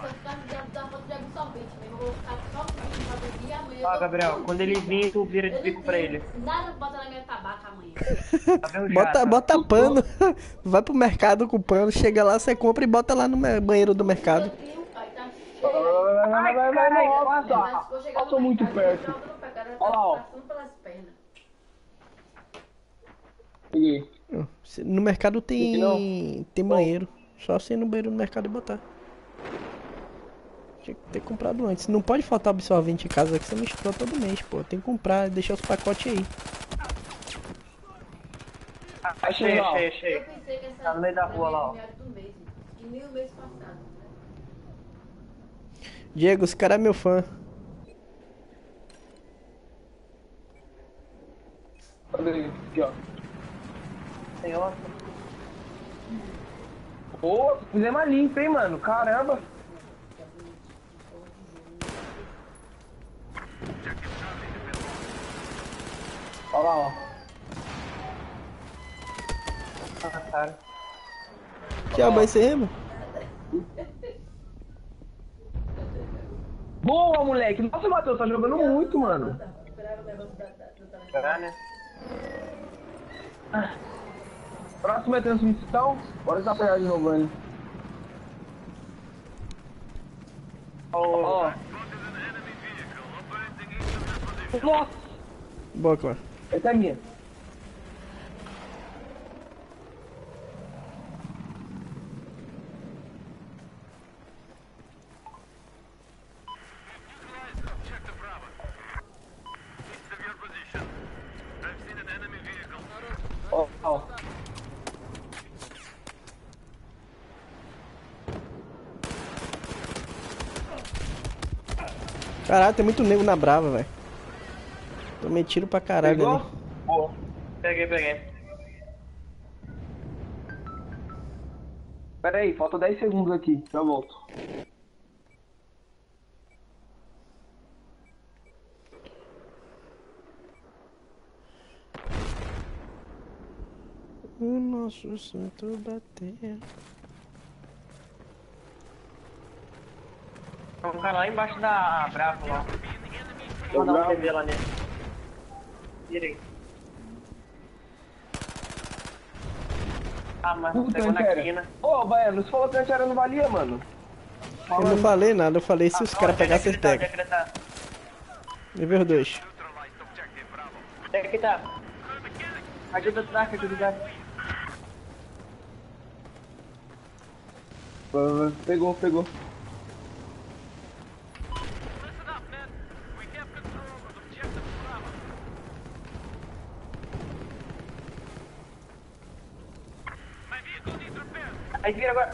Ó, Gabriel, quando ele vir, tu vira de bico pra ele. Nada bota na minha tabaca amanhã. Tá vendo, Bota, jato? bota pano. Vai pro mercado com pano, chega lá, você compra e bota lá no me- banheiro do mercado. Vai, vai, vai, vai, vai, vai, nossa! Passou muito perto. Olha lá, ó. Peguei. Se- No mercado tem, Não. tem banheiro. Só você ir no banheiro do mercado e botar. Tinha que ter comprado antes. Não pode faltar absorvente em casa que você mistura todo mês, pô. Tem que comprar e deixar os pacotes aí. Ah, achei, Ó. achei, achei. Tá no meio da rua lá, ó. Diego, esse cara é meu fã. Cadê ele? Aqui, ó. Tem outro. Pô, fizemos uma limpa, hein, mano? Caramba. Olha lá, ó. Ah, cara. Que diabo é esse aí, mano? Boa, moleque. Nossa, Matheus, tá jogando muito, mano. Será, né? Próxima é transmissão. Bora desapegar de novo, velho. Ó. Nossa! Boa, Clã. Essa é minha. Ó, ó. Caralho, tem muito nego na brava, velho. Tomei tiro pra caralho Pegou? ali. Boa. Peguei, peguei. Pera aí, falta dez segundos aqui. Já volto. O nosso santo bateu. Tem um cara lá embaixo da Bravo lá. Vou Bravo. dar um T V lá nele. Virei. Ah, mas não Puta, pegou na Antiera. quina. Ô, Baiano, você falou que a Antiera não valia, mano. Eu não falei nada, eu falei se os caras pegassem, vocês pegam. Nível dois. Onde é que tá? Ajuda o Dark, ajuda o Dark. Uh, Pegou, pegou. Aí vira agora.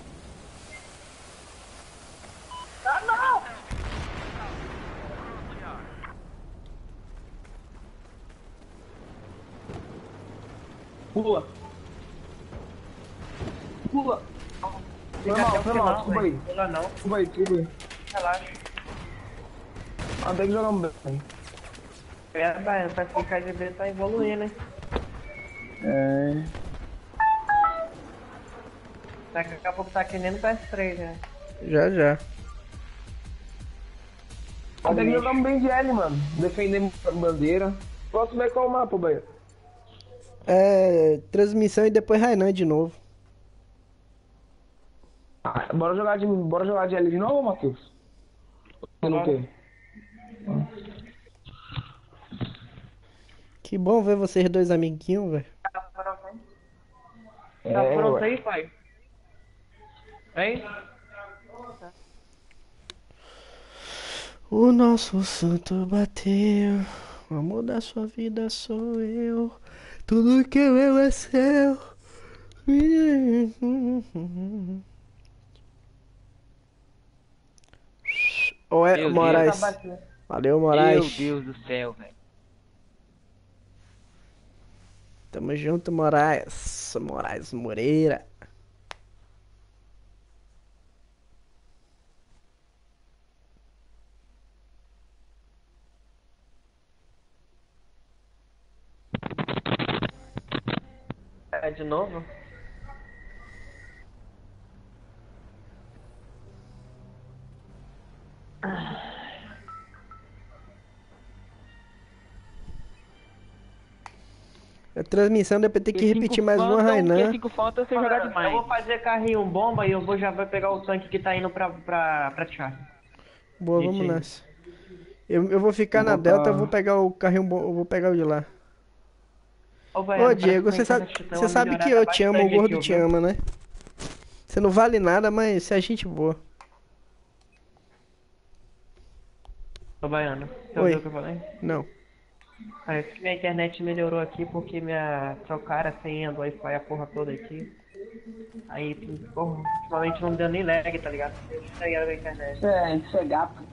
Ah, não! Pula. Pula. Foi Fica até mal, o foi final, mal. Desculpa aí. velho. Pula não. Desculpa aí, desculpa aí. Relaxa. Ah, tem que jogar bem. É, Baiano, pra ficar de vez tá evoluindo, hein? É. Daqui a pouco tá que nem no P S três, né? Já, já. Até que jogamos bem de L, mano. Defendemos a bandeira. Posso ver qual o mapa, Bahia? É. Transmissão e depois Rainan de novo. Ah, bora jogar de, bora jogar de L de novo, Matheus? Ou não quer? Que bom ver vocês dois amiguinhos, velho. Tá É, pronto ué. aí, pai? Hein? O nosso santo bateu. O amor da sua vida sou eu. Tudo que é meu é seu. Oi, Meu Moraes. Deus. Valeu, Moraes. Meu Deus do céu, velho. Tamo junto, Moraes. Moraes Moreira. É de novo? A transmissão depois tem que repetir mais uma, Rainan. cinco falta você jogar Eu demais. vou fazer carrinho bomba e eu vou já vai pegar o tanque que tá indo pra, pra, pra Charlie. Boa, Gente, vamos nessa. Eu, eu vou ficar Vou na botar- Delta, eu vou pegar o carrinho bom, eu vou pegar o de lá. Ô, Ô, Diego, você sabe, você sabe que eu te amo, o gordo te ama, né? Você não vale nada, mas você é gente boa. Ô, Baiano, você Oi. ouviu o que eu falei? Não. Parece que minha internet melhorou aqui porque minha trocaram a senha do Wi-Fi a porra toda aqui. Aí, porra, ultimamente não deu nem lag, tá ligado? Estragaram a internet. É, isso é gato.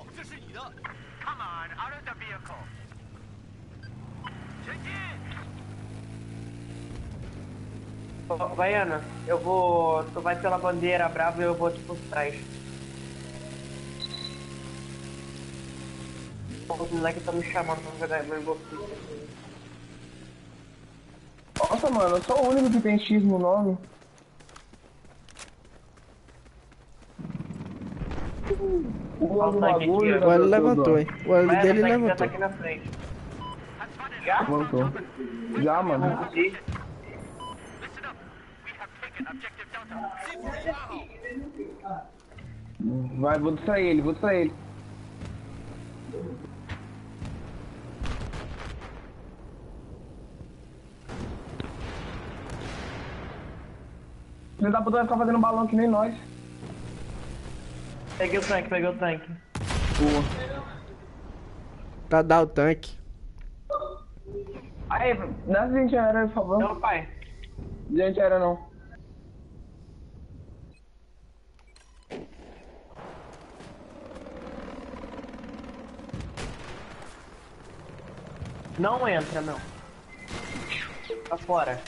Ô, Baiana, eu vou. Tu vai pela bandeira brava e eu vou tipo por trás. Os moleques estão me chamando pra jogar meu golfinho. Nossa, mano, eu sou o único que tem X no nome. Pula do Olha o tanque bagulho. aqui, O ó. L levantou, hein? O L Vai, dele tá aqui, já tá levantou. aqui na frente. Já? Levantou. Já, mano. Vai, vou distrair ele, vou distrair ele. Filho da puta vai ficar fazendo balão que nem nós. Peguei o tanque, peguei o tanque. Boa. Pra dar o tanque. Aí, dá gente aérea, por favor. Não, pai. Gente aérea não. Não entra, não. Tá fora.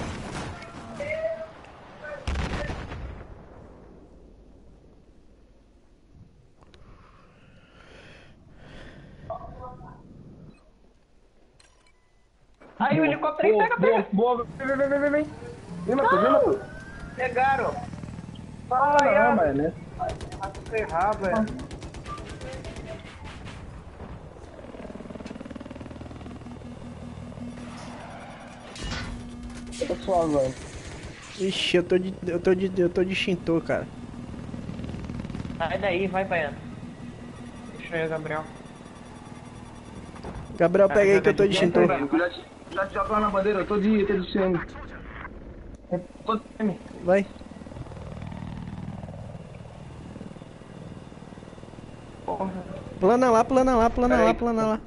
Aí o helicóptero aí, pega, pega. Boa, boa, vem, vem, vem, vem, vem. Vem, Matheus, vem, Matheus. Pegaram. Ah, não, mas, né? Vai se ferrar, velho. Tá suave, velho. Ixi, eu tô de. Eu tô de. Eu tô de Shinto, cara. Sai daí, vai, Baiano. Deixa eu ir, Gabriel. Gabriel, pega aí que eu tô de Shinto. Já te, já te joga lá na bandeira, eu tô de, tô de C M. Eu tô de C M. Vai. Porra. Plana lá, plana lá, plana Pera lá, aí. plana lá.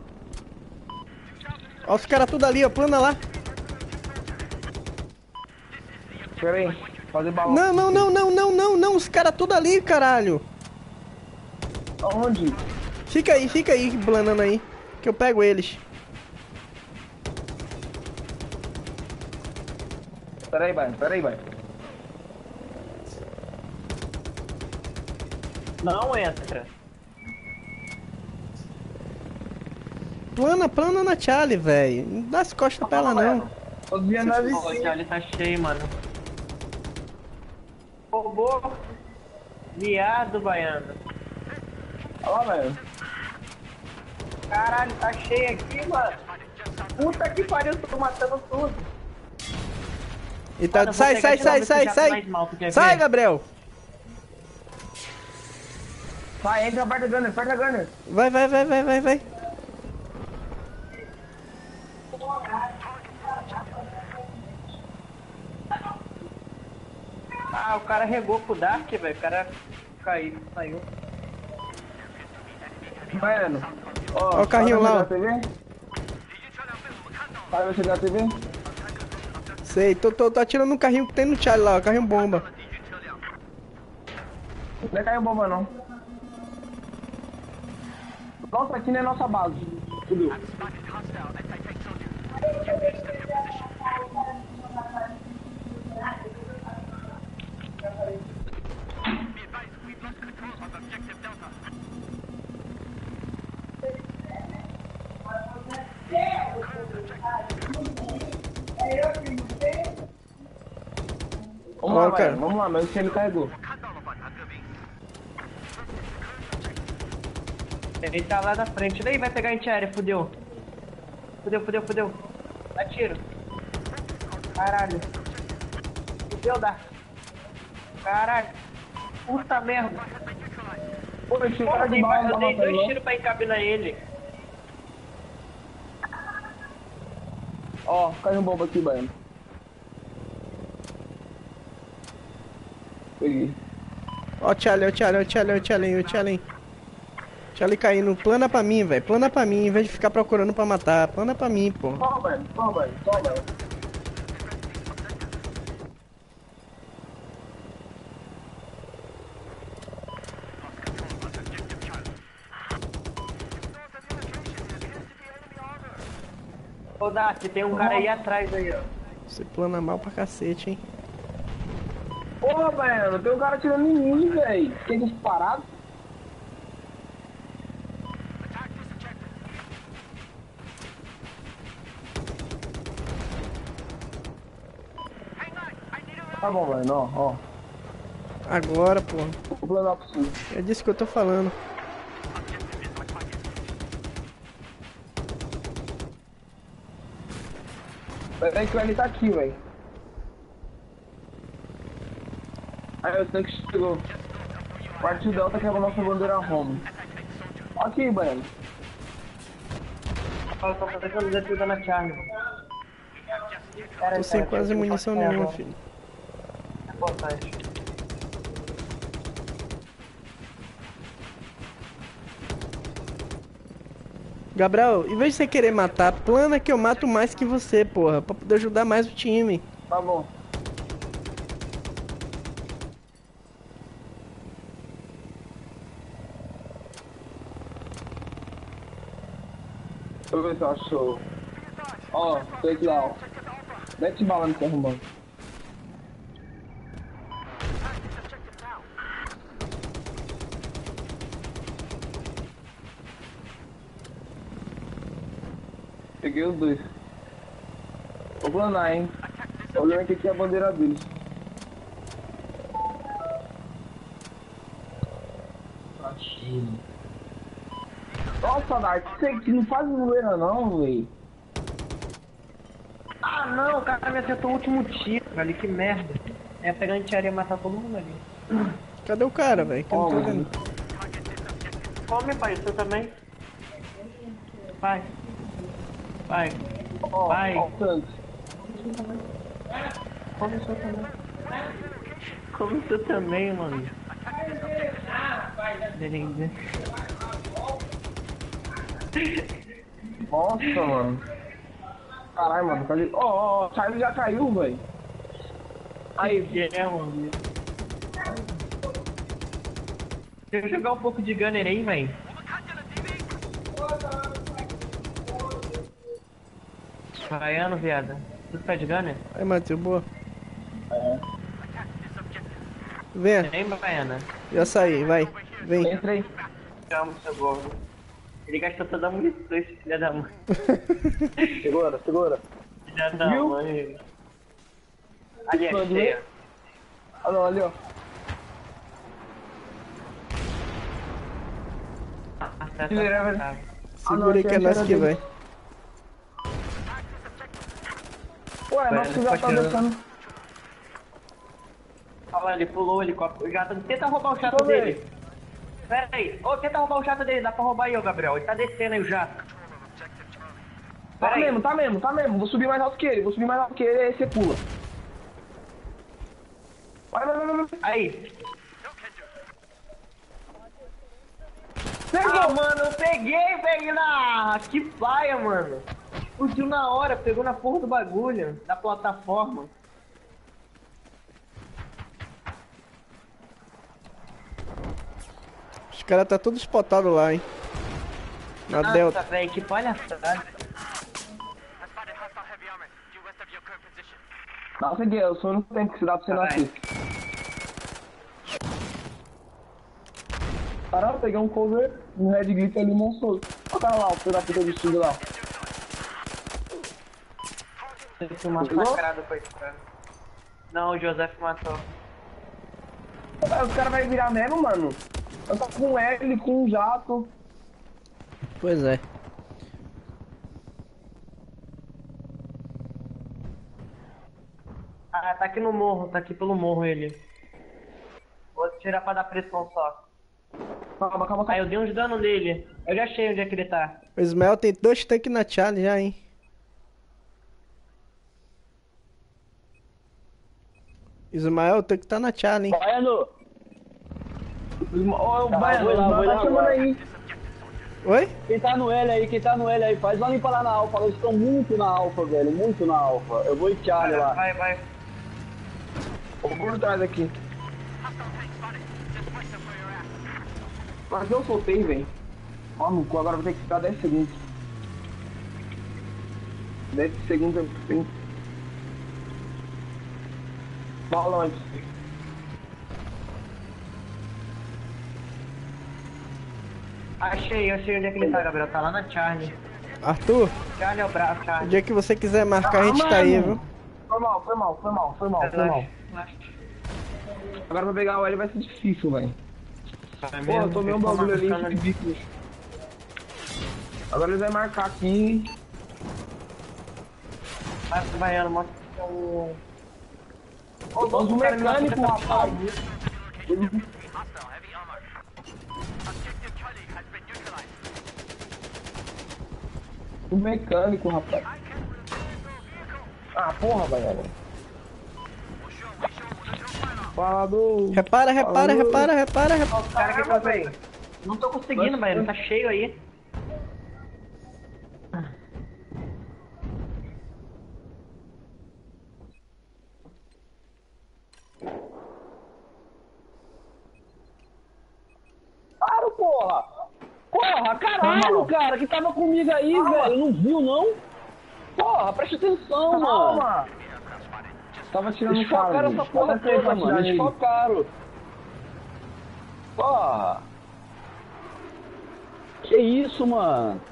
Ó os caras tudo ali, ó. Plana lá. Pera aí, fazer balão. Não, não, não, não, não, não, não. Os caras tudo ali, caralho. Aonde? Fica aí, fica aí, planando aí. Que eu pego eles. Pera aí, vai, pera aí, vai. Não entra. Plana, plana na Charlie, velho. Não dá as costas pra ela, não. Tô desviando as Pô, o Charlie tá cheio, mano. Roubou. Viado, Baiano. Olha lá, velho. Caralho, tá cheio aqui, mano. Puta que pariu, tô matando tudo. E tá... Mano, eu vou sai, pegar sai, de sai, novo sai, esse jato sai. mais mal, tu quer Sai, ver? Gabriel. Vai, entra, aperta a gunner, aperta a gunner. Vai, vai, vai, vai, vai, vai. Ah, o cara regou pro Dark, velho. O cara caiu, saiu. Baiano. Ó o carrinho lá, ó. T V? Vai você da T V? Sei, tô, tô, tô atirando no carrinho que tem no Charlie lá, ó. Carrinho bomba. Não é caiu bomba, não. Nossa, aqui não é nossa base. Tudo. Vamos Ó, lá, cara. cara. Vamos lá, mas o ele carregou. Ele tá lá na frente. Daí vai pegar antiaérea, fudeu. Fudeu, fudeu, fudeu. Dá tiro. Caralho. Fudeu, dá. Caralho. Puta merda. Pô, esse Porra, cara eu dei, de bala eu não dei dois matou tiros pra encabinar ele. Ó, Caiu um bomba aqui, Baiano. Peguei. Ó o Charlie, ó o Charlie, ó o Charlie, ó o Charlie, ó o Charlie. Charlie caindo. Plana pra mim, velho. Plana pra mim, em vez de ficar procurando pra matar. Plana pra mim, pô. Toma, Baiano. Toma, Baiano. Toma, Baiano. ô Dark, tem um cara aí atrás aí, ó. Você plana mal pra cacete, hein. Porra, Baiano. Tem um cara tirando em mim, velho. Tem disparado. Tá bom, Baiano. Ó, ó. Agora, pô. Vou planar pra você. É disso que eu tô falando. Peraí que o L tá aqui, velho. Aí o tanque chegou. Partiu Delta que é a nossa bandeira home. Aqui, Baiano. Eu tô fazendo defesa na Charlie, mano. Tô sem quase munição nenhuma, filho. É importante. Gabriel, em vez de você querer matar, plana que eu mato mais que você, porra. Pra poder ajudar mais o time. Tá bom. Deixa eu ver se eu acho. Ó, tô aqui lá, ó. Mete bala no carro, mano. Peguei os dois. Vou planar, hein. Olhando que aqui é a bandeira deles. Achei. Nossa, Dark, você que não faz zoeira não, véi. Ah não, o cara me acertou o último tiro, velho, que merda. É pegar a gente ia matar todo mundo ali. Cadê o cara, velho? Que eu não tô vendo. Come, pai, você também. Vai. Vai. Ó, Vai. ó o tanque. Come o seu também. Come o seu também, mano. Beleza. Nossa, mano. Caralho, mano. Cadê? Ó, ó, ó. Charlie já caiu, velho. Aí, é, mano. Deixa eu jogar um pouco de gunner aí, velho. Baiano, viado. Tudo pé de gunner? Aí, Matheus, boa. Venha. Vem, Baiana. Já saí, vai. Vem. Entra aí. Calma, seu gordo. Ele gastou toda a munição, esse filho da mãe. Segura, segura. Filha da Viu? mãe. Ali, é Pode cheia. Olha lá, ali, ó. Acerta. Segura aí que é nós que vai. Ué, nosso já tá descendo. Olha lá, ele pulou o helicóptero. O jato. Tenta roubar o jato Tô vendo. dele. Pera aí. Ô, tenta roubar o jato dele. Dá pra roubar aí, ô, Gabriel. Ele tá descendo aí o jato. Tá Pera aí. mesmo, tá mesmo, tá mesmo. Vou subir mais alto que ele, vou subir mais alto que ele, aí você pula. Vai, vai, vai, vai. Aí. Pegou! Ah, mano, eu peguei, peguei na... Que paia, mano. Explodiu na hora, pegou na porra do bagulho, da plataforma. Os caras tá tudo spotado lá, hein. Na Nossa, Delta. velho, que palhaçada. Nossa, Gui, eu sou o único tempo que se dá pra você Vai. nascer. Caramba, peguei um cover, um red glitch ali monstruoso. Olha o cara lá, o filho da puta do estilo lá. Esse massacrado foi cara. Não, o Joseph matou. Ah, os caras vão virar mesmo, mano. Eu tô com L, com um jato. Pois é. Ah, tá aqui no morro, tá aqui pelo morro ele. Vou tirar pra dar pressão só. Calma, calma, Ah, calma. eu dei uns dano nele. Eu já achei onde é que ele tá. O Ismael tem dois tanques na Charlie já, hein. Ismael, o tanque tá na Charlie, hein. Baiano! Ó, o Tá, Baiano, vou lá, o vou Baiano lá tá chamando agora. aí. Oi? Quem tá no L aí, quem tá no L aí, faz uma limpa lá na Alfa. Eles estão muito na Alfa, velho, muito na Alfa. Eu vou em Charlie lá. Vai, vai. Vou por trás aqui. Mas eu soltei, velho. Ó, no cu, agora vou ter que ficar dez segundos. dez segundos eu tenho. Bala antes. Achei, achei onde é que ele tá, Gabriel. Tá lá na Charlie. Arthur, Charlie é o braço, o Charlie. dia que você quiser marcar, a gente tá aí, viu. Foi mal, foi mal, foi mal, foi mal, foi mal. Agora pra pegar o L vai ser difícil, velho. Pô, eu tomei um bagulho ali de bico. Agora eles vão marcar aqui. Vai, Baiano, mostra que é o... Ô, o mecânico, rapaz. O mecânico, rapaz. Ah, porra, Baiano. Fala do... Repara, repara, repara, repara, repara. Os caras que eu aí. Não tô conseguindo, Baiano, tá cheio aí. Para, porra! Porra, caralho, cara, que tava comigo aí, velho, não viu, não? Porra, presta atenção, mano. Tava tirando um cara. Desfocaram essa porra toda, mano, desfocaram. Porra. Que isso, mano?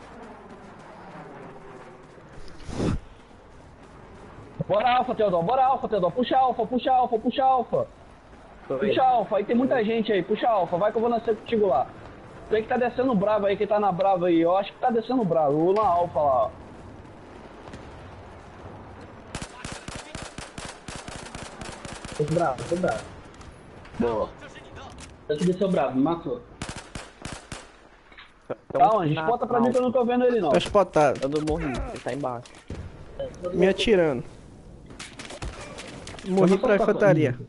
Bora alfa, Teodoro, bora alfa, Teodoro, puxa alfa, puxa alfa, puxa alfa. Puxa alfa, aí tem muita gente aí, puxa alfa, vai que eu vou nascer contigo lá. Tem que tá descendo bravo aí, que tá na brava aí, eu acho que tá descendo bravo, eu vou na alfa lá, ó. Tô bravo, tô bravo. Boa. Tem que desceu bravo, me matou. Calma, spota pra mim que eu não tô vendo ele não. Tá spotado. Eu não morri, ele tá embaixo. Me atirando. Morri pra infantaria.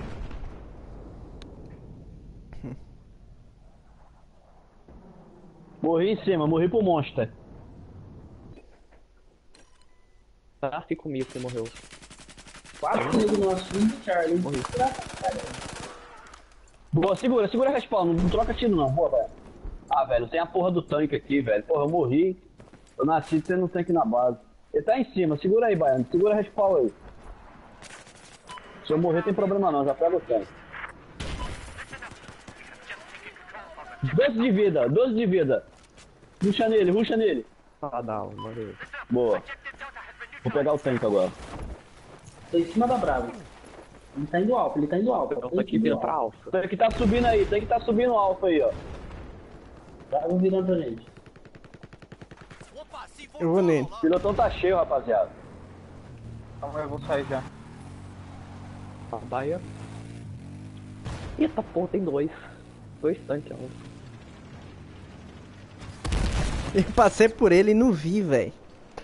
Morri em cima, morri pro monster. Tá, fica comigo, você morreu. Quatro comigo no nosso filho, Charlie. Morri. Boa, segura, segura a respawn, não, não troca tiro não, boa, velho. Ah, velho, tem a porra do tanque aqui, velho. Porra, eu morri. Eu nasci tendo um tanque na base. Ele tá em cima, segura aí, Baiano, segura a respawn aí. Se eu morrer tem problema não, já pega o tanque. doze de vida, doze de vida. Ruxa nele, ruxa nele. Ah, dá, morreu. Boa. Vou pegar o tanque agora. Tô em cima da Brava. Ele tá indo alfa, ele tá indo alfa. Eu tô aqui vindo pra alfa. O tanque tá subindo aí, o tanque tá subindo alfa aí, ó. Brava virando pra gente. Eu vou nele. O pilotão tá cheio, rapaziada. Então eu vou sair já. A Baia. Eita porra, tem dois. Dois tanques, ó. Eu passei por ele e não vi, velho.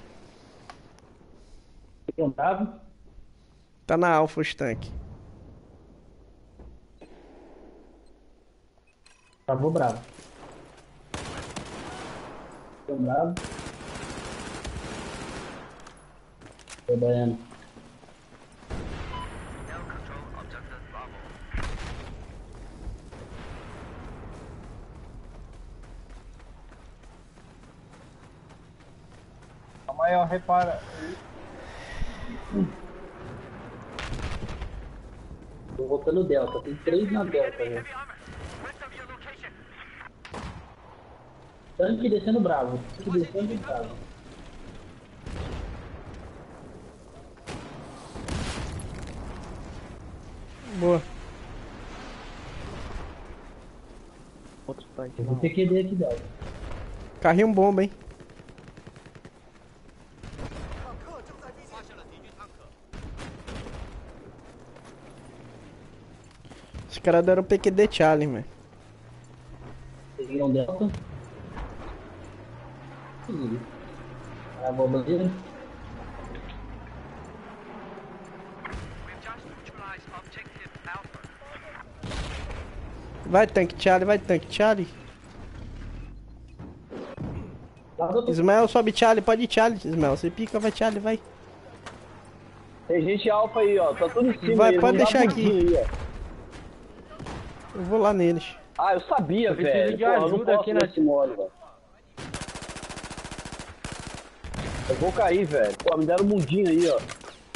Tem bravo. Tá na alfa os tanques. Travou bravo. Tem bravo. Tô Baiano. Calma aí, ó, repara. Tô voltando Delta, tem três na Delta, né? Tanque descendo bravo. Tanque descendo e bravo. Boa. Outro tanque. Eu vou ter que ir aqui Delta. Carrinho bomba, hein? Os caras deram P Q D challenge, velho. Seguiram Delta. Seguiram. A bombardeira. Vai tanque Charlie, vai tanque Charlie. Ismael, sobe Charlie, pode ir Charlie, Ismael. Você pica, vai Charlie, vai. Tem gente alfa aí, ó. Tá tudo em cima Vai, aí, pode não dá deixar muito aqui. aí, ó. Eu vou lá neles. Ah, eu sabia, Eu preciso velho. de Porra, eu não ajuda posso aqui na- nesse mole, velho. Eu vou cair, velho. Pô, me deram um mundinho aí, ó.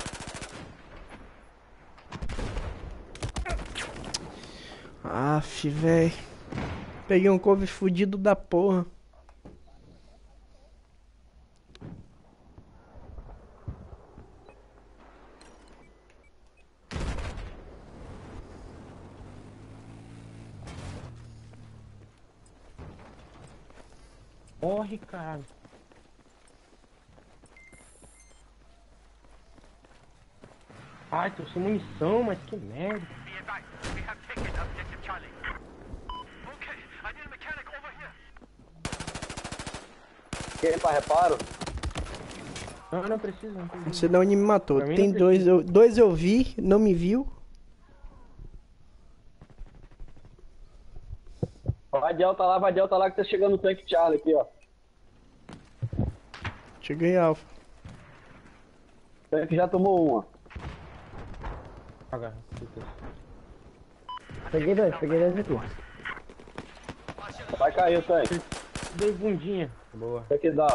Aff, velho. Peguei um couve fudido da porra. Morre, cara. Ai, tô sem munição, mas que merda. Quem pra reparo? Não, não precisa, não precisa. Você não me matou. Pra mim Tem não dois eu, dois eu vi, não me viu. Vai Delta lá, vai Delta lá que tá chegando o tanque Charlie aqui, ó. Cheguei alfa. O tanque já tomou uma. Paga. Peguei dois, peguei dois aqui. Vai cair o tanque. Dei bundinha. Boa. Tanque down.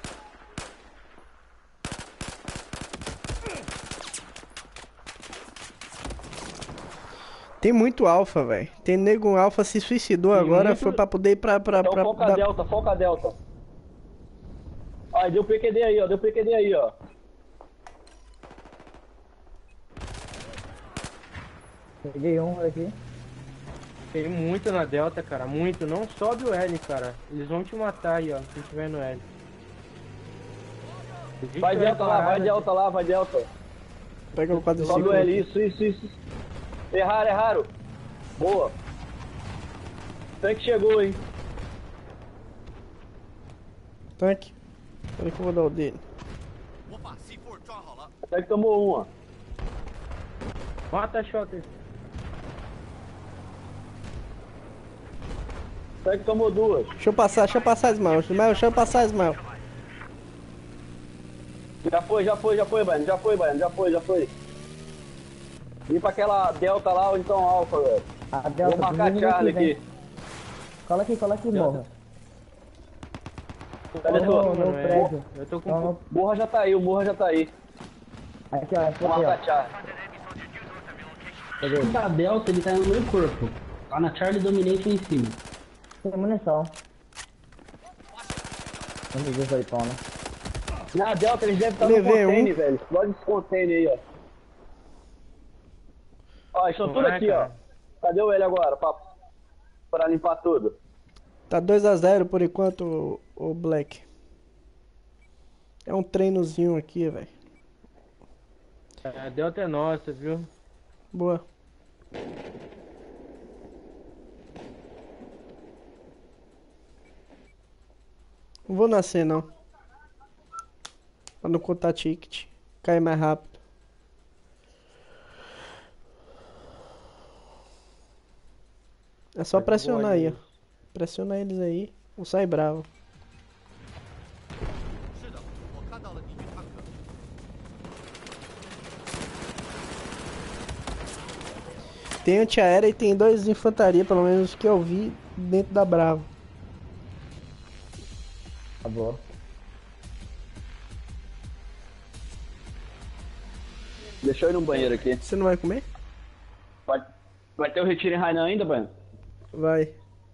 Tem muito alfa, velho. Tem nego alfa se suicidou Tem agora, muito- foi pra poder ir pra... pra, Então pra foca a dar- Delta, foca a Delta. Ó, deu P Q D aí, ó. Deu P Q D aí, ó. Peguei um aqui. Tem muito na Delta, cara. Muito. Não sobe o L, cara. Eles vão te matar aí, ó. Se tiver no L. Vai Delta lá, vai Delta lá, vai Delta. Pega o quadro Sobe o L, isso, isso, isso. Erraram, erraram. Boa. O tanque chegou, hein. Tanque. Peraí que eu vou dar o dele. O tanque tomou uma. Mata a Shotter. O tanque tomou duas. Deixa eu passar, deixa eu passar, Ismael. Ismael, deixa eu passar, Ismael. Já foi, já foi, já foi, Baiano. Já foi, Baiano. Já foi, já foi. Vim pra aquela Delta lá ou então Alpha, velho. A Delta, Vou marcar primeiro Charlie aqui, aqui. vem. Cola aqui, cola aqui, morra. Cadê No, tua? no prédio. Eu tô com Então, no- Morra já tá aí, o Morra já tá aí. Aqui, ó, aqui, Vou ó. marcar Charlie. Peguei. O da Delta, ele tá no meu corpo. Tá na Charlie Domination em cima. Tem munição. Vamos ver os oitão, né? Na Delta eles devem estar no Levei um. container, velho. Explode esse container aí, ó. Ó, eles estão tudo Vai, aqui, cara. ó. Cadê o L agora? Pra, pra limpar tudo. Tá dois a zero por enquanto, o, o Black. É um treinozinho aqui, velho. A Delta é nossa, viu? Boa. Não vou nascer, não. Pra não contar ticket. Cair mais rápido. É só Mas pressionar boa aí, ó. aí. Pressiona eles aí. Ou sai bravo. Tem antiaérea e tem dois de infantaria, pelo menos que eu vi dentro da Bravo. Tá bom. Deixa eu ir no banheiro aqui. Você não vai comer? Vai, vai ter o retiro em Rainan ainda, Baiano? Vai.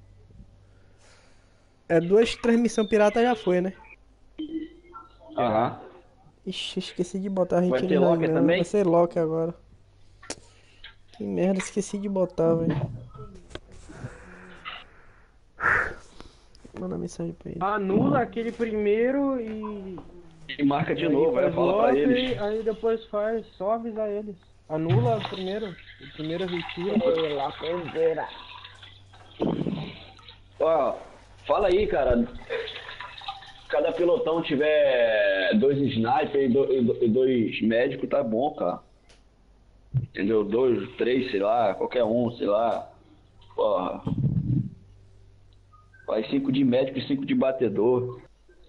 É duas transmissão pirata já foi, né? Aham. Ixi, esqueci de botar a gente Vai ter locker também? Vai ser locker agora. Que merda, esqueci de botar, velho. Manda mensagem pra ele. Anula aquele primeiro e. E marca de aí novo, vai faz falar pra lock, eles. Aí depois faz, só avisar eles. Anula o primeiro. O primeiro retiro. Pela primeira. Ó, fala aí, cara. Cada pelotão tiver dois sniper e, do- e do- e dois médicos, tá bom, cara. Entendeu? Dois, três, sei lá, qualquer um, sei lá. Porra. Faz cinco de médico e cinco de batedor.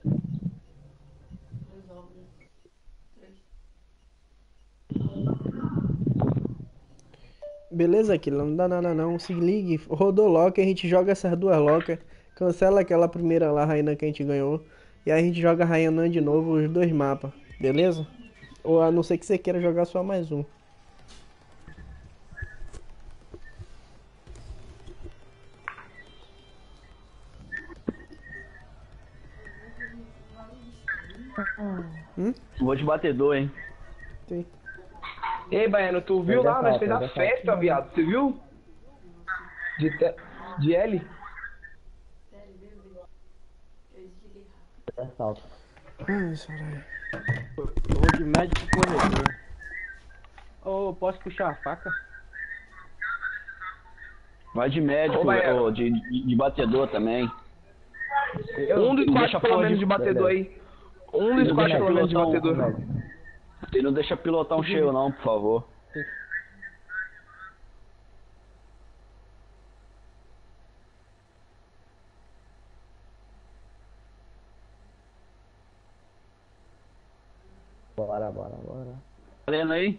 Beleza, aquilo não dá nada não. Se ligue, rodou locker, a gente joga essas duas locker. Cancela aquela primeira lá, Rainan, que a gente ganhou. E aí a gente joga Rainan de novo, os dois mapas. Beleza? Ou a não ser que você queira jogar só mais um. Hum? Vou de batedor, hein? Tem. Ei, Baiano, tu viu Pega lá? Nós sal, fez a pega sal. festa, viado. Você viu? De, te... de L? Ai, caralho. Eu vou de médico corredor. Ô, posso puxar a faca? Vai de médico, Ô, Baiano. ô, de, de, de batedor também. Um dos Deixa quatro a pelo porra menos de- de batedor aí. Um dos Não quatro deixa pelo menos de pilotar um, batedor. E não deixa pilotar um cheio não, por favor. Bora, bora, bora. Tá vendo aí?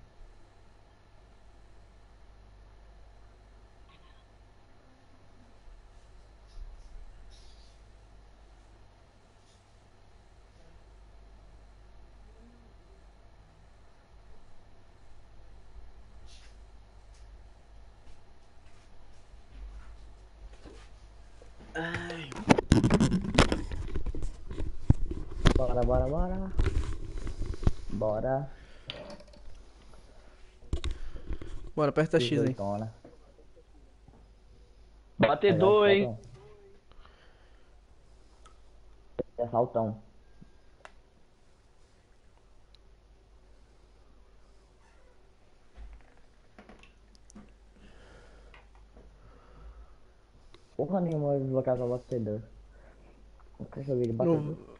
Bora, bora, bora. Bora. Bora, aperta X aí. Dezoitona. Batedor, hein? É saltão. Porra nenhuma eu desbloquear pra batedor. Nunca joguei de batedor. No-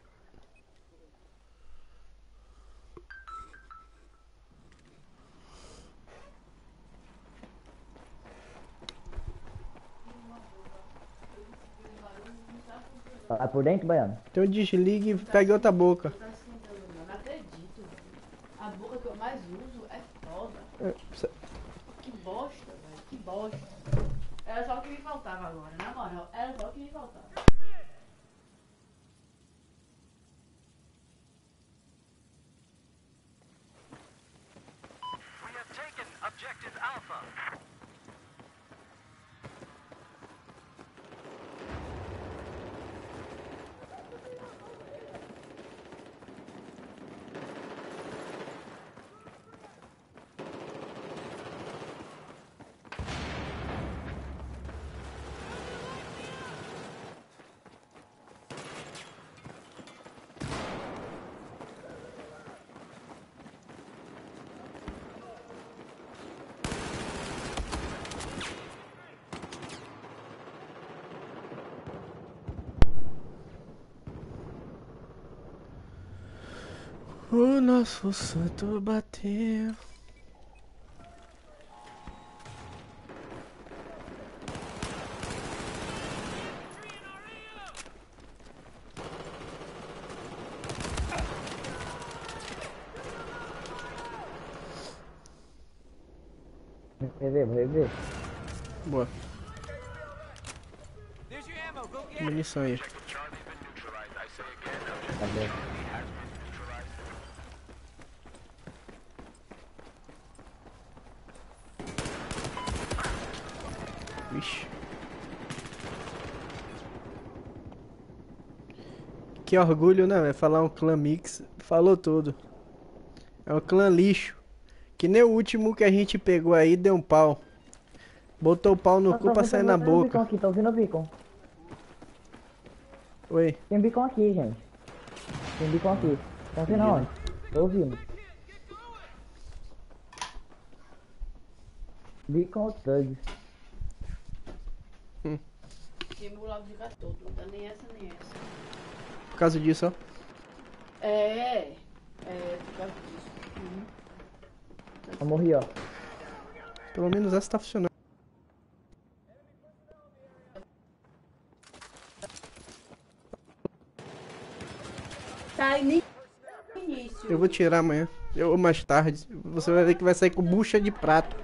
Vai por dentro, Baiano? Então desligue e pegue outra boca. Tá esquentando, não. Não acredito. A boca que eu mais uso é foda. É, cê- Que bosta, velho. Que bosta. Era só o que me faltava agora, na moral. Era só o que me faltava. O nosso santo bateu. Rever, vou rever. Boa. Munição aí. Cadê? Vixe. Que orgulho, né? Vai falar um clã mix. Falou tudo. É um clã lixo. Que nem o último que a gente pegou aí deu um pau. Botou o pau no cu pra sair na boca. Aqui, tá ouvindo o beacon? Oi. Tem beacon aqui, gente. Tem beacon aqui. Tá ouvindo onde? Tô ouvindo. Beacon Thug. Queimou logo de todo, não dá nem essa nem essa. Por causa disso, ó. É, é, por causa disso. Uhum. Eu morri, ó. Pelo menos essa tá funcionando. Tá aí nem início. Eu vou tirar amanhã. Eu, ou mais tarde. Você vai ver que vai sair com bucha de prato.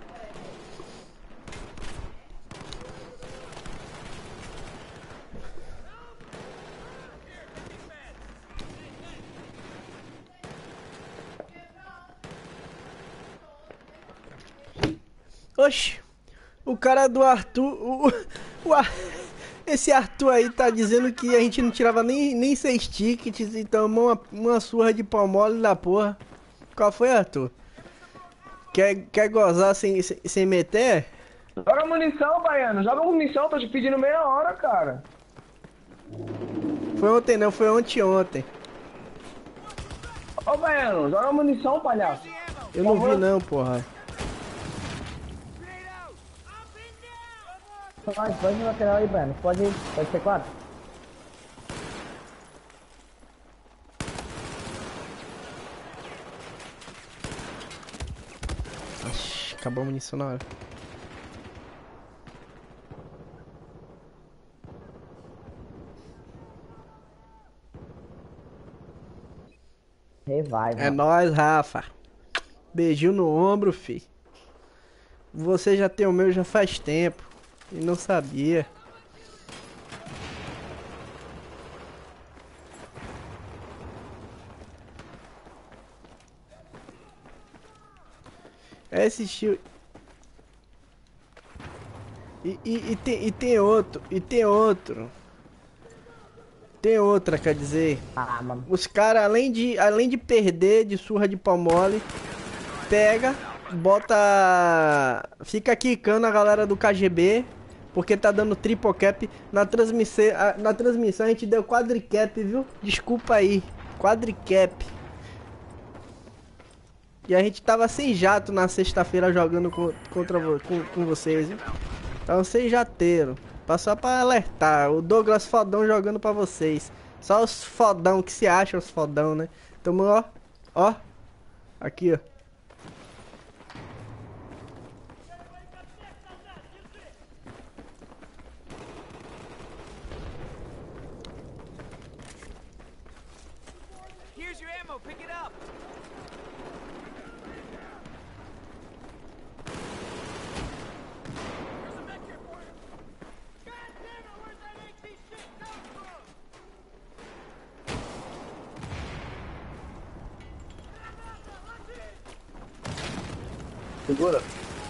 Oxi, o cara do Arthur, o, o Ar- esse Arthur aí tá dizendo que a gente não tirava nem, nem seis tickets e tomou uma, uma surra de pau mole da porra. Qual foi, Arthur? Quer, quer gozar sem, sem, sem meter? Joga munição, Baiano. Joga munição, tô te pedindo meia hora, cara. Foi ontem não, foi ontem ontem. Ô, Baiano, joga munição, palhaço. Eu não vi não, porra. Vai, vai no lateral aí, Breno. Pode ir, pode ser quatro. Ixi, acabou a munição na hora. Revive. É nóis, Rafa. Beijinho no ombro, fi. Você já tem o meu já faz tempo. E não sabia. É esse estilo. E, e, e, tem, e tem outro. E tem outro. Tem outra, quer dizer. Ah, mano. Os caras, além de, além de perder de surra de pau mole, pega, bota. Fica quicando a galera do K G B, porque tá dando triple cap. Na transmissão, na transmissão a gente deu quadricap, viu? Desculpa aí, quadricap. E a gente tava sem jato na sexta-feira jogando co- contra vo- com, com vocês, viu? Tava sem jateiro. Só pra alertar, o Douglas fodão jogando pra vocês. Só os fodão que se acham os fodão, né? Tamo, ó, ó. Aqui, ó. Here's your ammo, pick it up. Segura.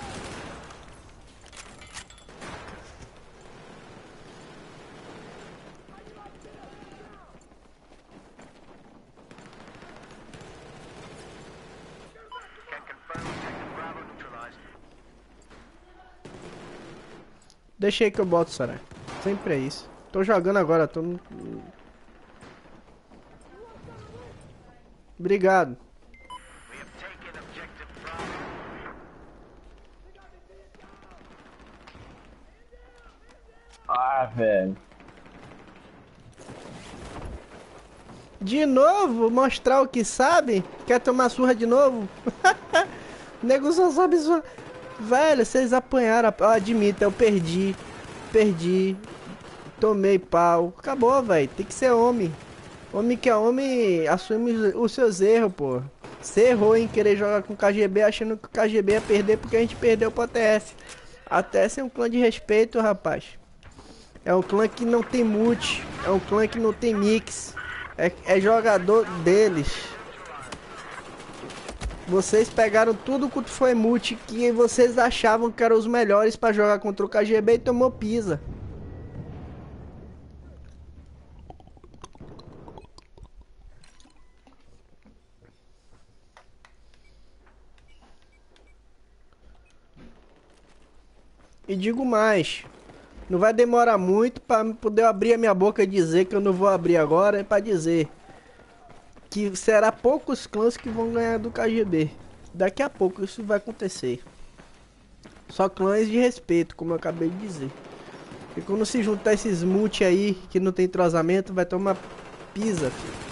Deixei que eu boto, Sarai. Sempre é isso. Tô jogando agora, tô no... Obrigado. Ah, velho. De novo? Mostrar o que sabe? Quer tomar surra de novo? O nego só sabe surra. Velho, vocês apanharam. Eu admito, eu perdi. Perdi. Tomei pau. Acabou, velho. Tem que ser homem. Homem que é homem assume os seus erros, pô. Você errou em querer jogar com o K G B achando que o K G B ia perder porque a gente perdeu pro A T S. A T S é um clã de respeito, rapaz. É um clã que não tem multi. É um clã que não tem mix. É, é jogador deles. Vocês pegaram tudo que foi multi que vocês achavam que eram os melhores pra jogar contra o K G B e tomou pisa. E digo mais, não vai demorar muito pra poder abrir a minha boca e dizer que eu não vou abrir agora, é pra dizer que será poucos clãs que vão ganhar do K G B. Daqui a pouco isso vai acontecer. Só clãs de respeito, como eu acabei de dizer. E quando se juntar esses multi aí, que não tem entrosamento, vai tomar pisa, filho.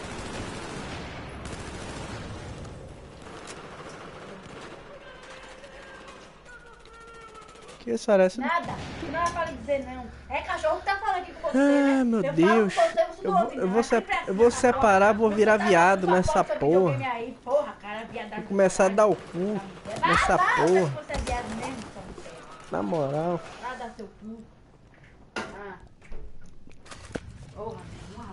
Que isso, parece? Nada, que não é para dizer não. É cachorro que tá falando aqui com você, Ah, né? meu eu Deus. Falo com você, você Eu não vou, ouve, eu não. vou, É se- sempre assim, eu vou tá separar, bom? vou virar Você tá viado dando nessa sua foto, seu porra. videogame aí, porra, cara, viadagem. Vou começar a dar o cu nessa Vai, vai, porra. se você é viado mesmo, só não quero. Na moral. Vai dar seu cu. Ah. Porra, vamos lá.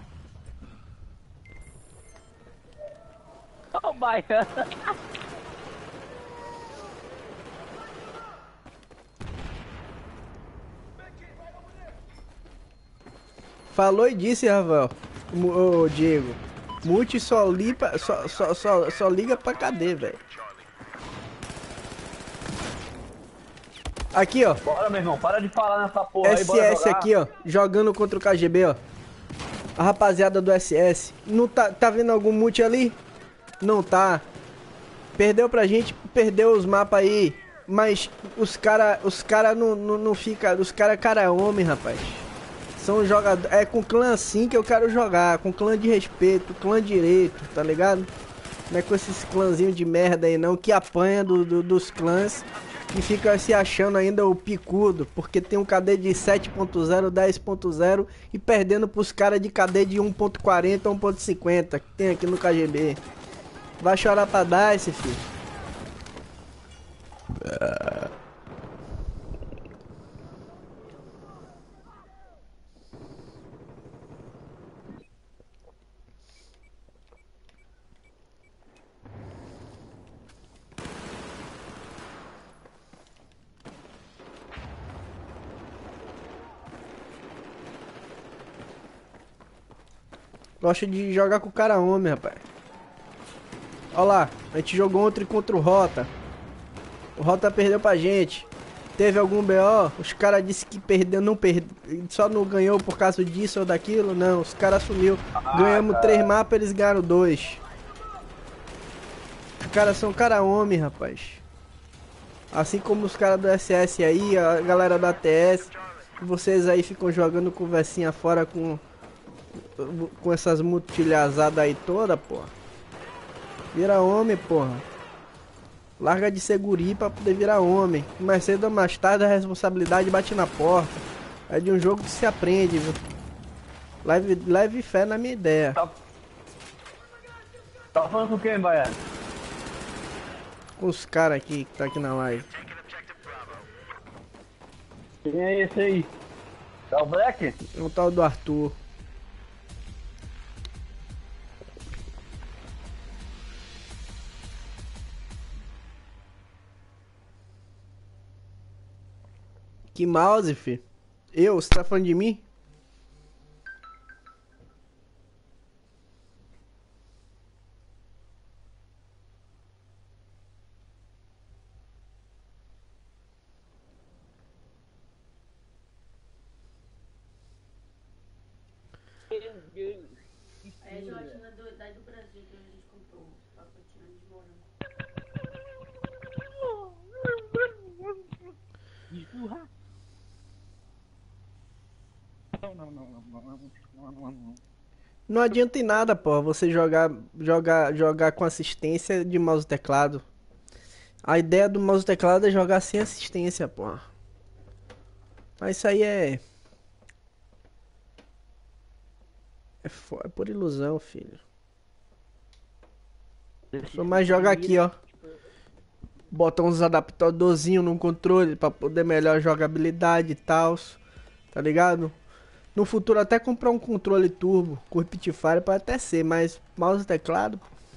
Ô, oh, baiano. Falou e disse, Rafael. Ô, ô, Diego. Multi só, lipa, só, só, só, só liga pra cadê, velho? Aqui, ó. Bora, meu irmão, para de falar nessa porra aí, bora S S jogar. aqui, ó. Jogando contra o K G B, ó. A rapaziada do S S. Não tá, tá vendo algum multi ali? Não tá. Perdeu pra gente, perdeu os mapas aí. Mas os cara, os cara não, não, não fica, os cara cara homem, rapaz. São jogadores, é com clã assim que eu quero jogar, com clã de respeito, clã direito, tá ligado? Não é com esses clãzinhos de merda aí não, que apanha do, do, dos clãs e fica se achando ainda o picudo, porque tem um K D de sete ponto zero, dez ponto zero e perdendo pros caras de K D de um ponto quarenta, um ponto cinquenta que tem aqui no K G B. Vai chorar pra dar esse filho. Gosto de jogar com o cara homem, rapaz. Olha lá, a gente jogou ontem contra o Rota. O Rota perdeu pra gente. Teve algum B O? Os caras disseram que perdeu, não perdeu, só não ganhou por causa disso ou daquilo. Não, os caras assumiu. Ah, ganhamos cara. três mapas, eles ganharam dois. Os caras são cara homem, rapaz. Assim como os caras do S S aí, a galera da T S. Vocês aí ficam jogando conversinha fora com... Com essas mutilhazadas aí toda, porra. Vira homem, porra. Larga de ser guri pra poder virar homem. Mais cedo ou mais tarde a responsabilidade bate na porta. É de um jogo que se aprende, viu? Leve, leve fé na minha ideia. Tá, tá falando com quem, Baiano? Com os caras aqui que tá aqui na live. Quem é esse aí? É o Black? É o tal do Arthur. Que mouse, fi? Eu? Você tá falando de mim? É gelatina do, da do Brasil que a gente comprou. Pacotinho de morango. Empurra. Não, não, não, não, não, não, não, não. Não adianta em nada, pô, você jogar, jogar, jogar com assistência de mouse e teclado. A ideia do mouse e teclado é jogar sem assistência, pô. Mas isso aí é... É, fo... é por ilusão, filho. Só mais joga aqui, ó. Bota uns adaptadorzinhos no controle pra poder melhorar a jogabilidade e tal. Tá ligado? No futuro até comprar um controle turbo com Spitfire pode até ser, mas mouse e teclado...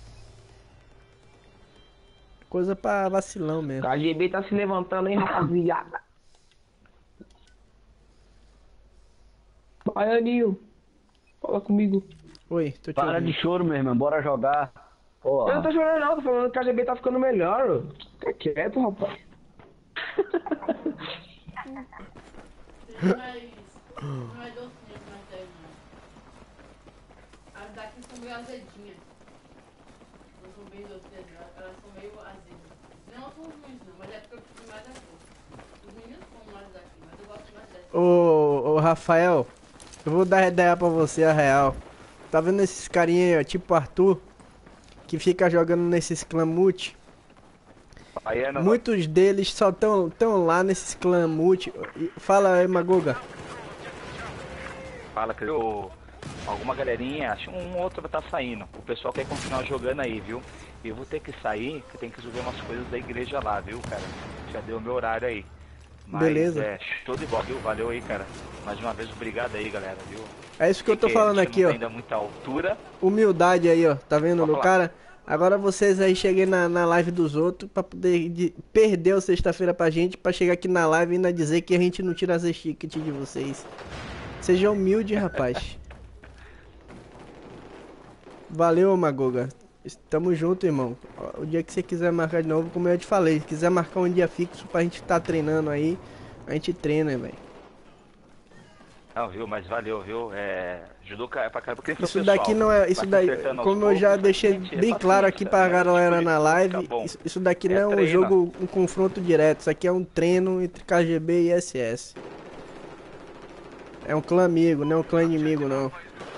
Coisa pra vacilão mesmo. K G B tá se levantando, hein, rapaziada. Baianinho, fala comigo. Oi, tô te Para ouvindo. de choro, meu irmão, bora jogar. Porra. Eu não tô chorando não, tô falando que o K G B tá ficando melhor. Fica quieto, rapaz. Não é, não é docinha que nós temos, não. As daqui são meio azedinhas. Não são bem docinhas, não. Elas são meio azedas. Não são ruins, não, mas é porque eu prefiro mais aqui. Os meninos são mais daqui, mas eu gosto mais dessa. Ô, ô, Rafael, eu vou dar ideia pra você, a real. Tá vendo esses carinha aí, ó, tipo Arthur, que fica jogando nesses clã multi? Baiano. Muitos deles só tão, tão lá nesses clã multi. Fala aí, Magoga. Fala, que eu... Alguma galerinha, acho que um outro tá saindo. O pessoal quer continuar jogando aí, viu? Eu vou ter que sair, que tem que resolver umas coisas da igreja lá, viu, cara? Já deu o meu horário aí. Mas, beleza. É, show de bola, viu? Valeu aí, cara. Mais uma vez, obrigado aí, galera, viu? É isso que eu tô falando aqui, ó. Ainda muita altura. Humildade aí, ó. Tá vendo, Pode no falar. cara? Agora vocês aí cheguem na, na live dos outros pra poder de, perder o sexta-feira pra gente, pra chegar aqui na live e ainda dizer que a gente não tira as tickets de vocês. Seja humilde, rapaz. Valeu, Magoga. Tamo junto, irmão. O dia que você quiser marcar de novo, como eu te falei, se quiser marcar um dia fixo pra gente tá treinando aí, a gente treina, velho. Não, viu? Mas valeu, viu? É, ajudou ca- pra caramba. Porque esse é o Isso pessoal, daqui não é. Isso vai daí, consertando aos como eu poucos, já mas deixei paciência, bem claro aqui pra paciência, né? galera Tipo, na isso live, fica bom. isso, isso daqui É não é um treino. jogo, um confronto direto. Isso aqui é um treino entre K G B e S S. É um clã amigo, não é um clã inimigo, não.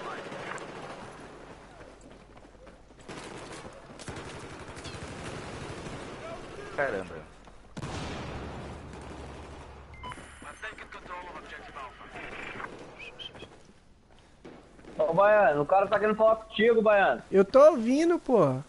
Caramba. Ô, Baiano, o cara tá querendo falar contigo, Baiano. Eu tô ouvindo, porra.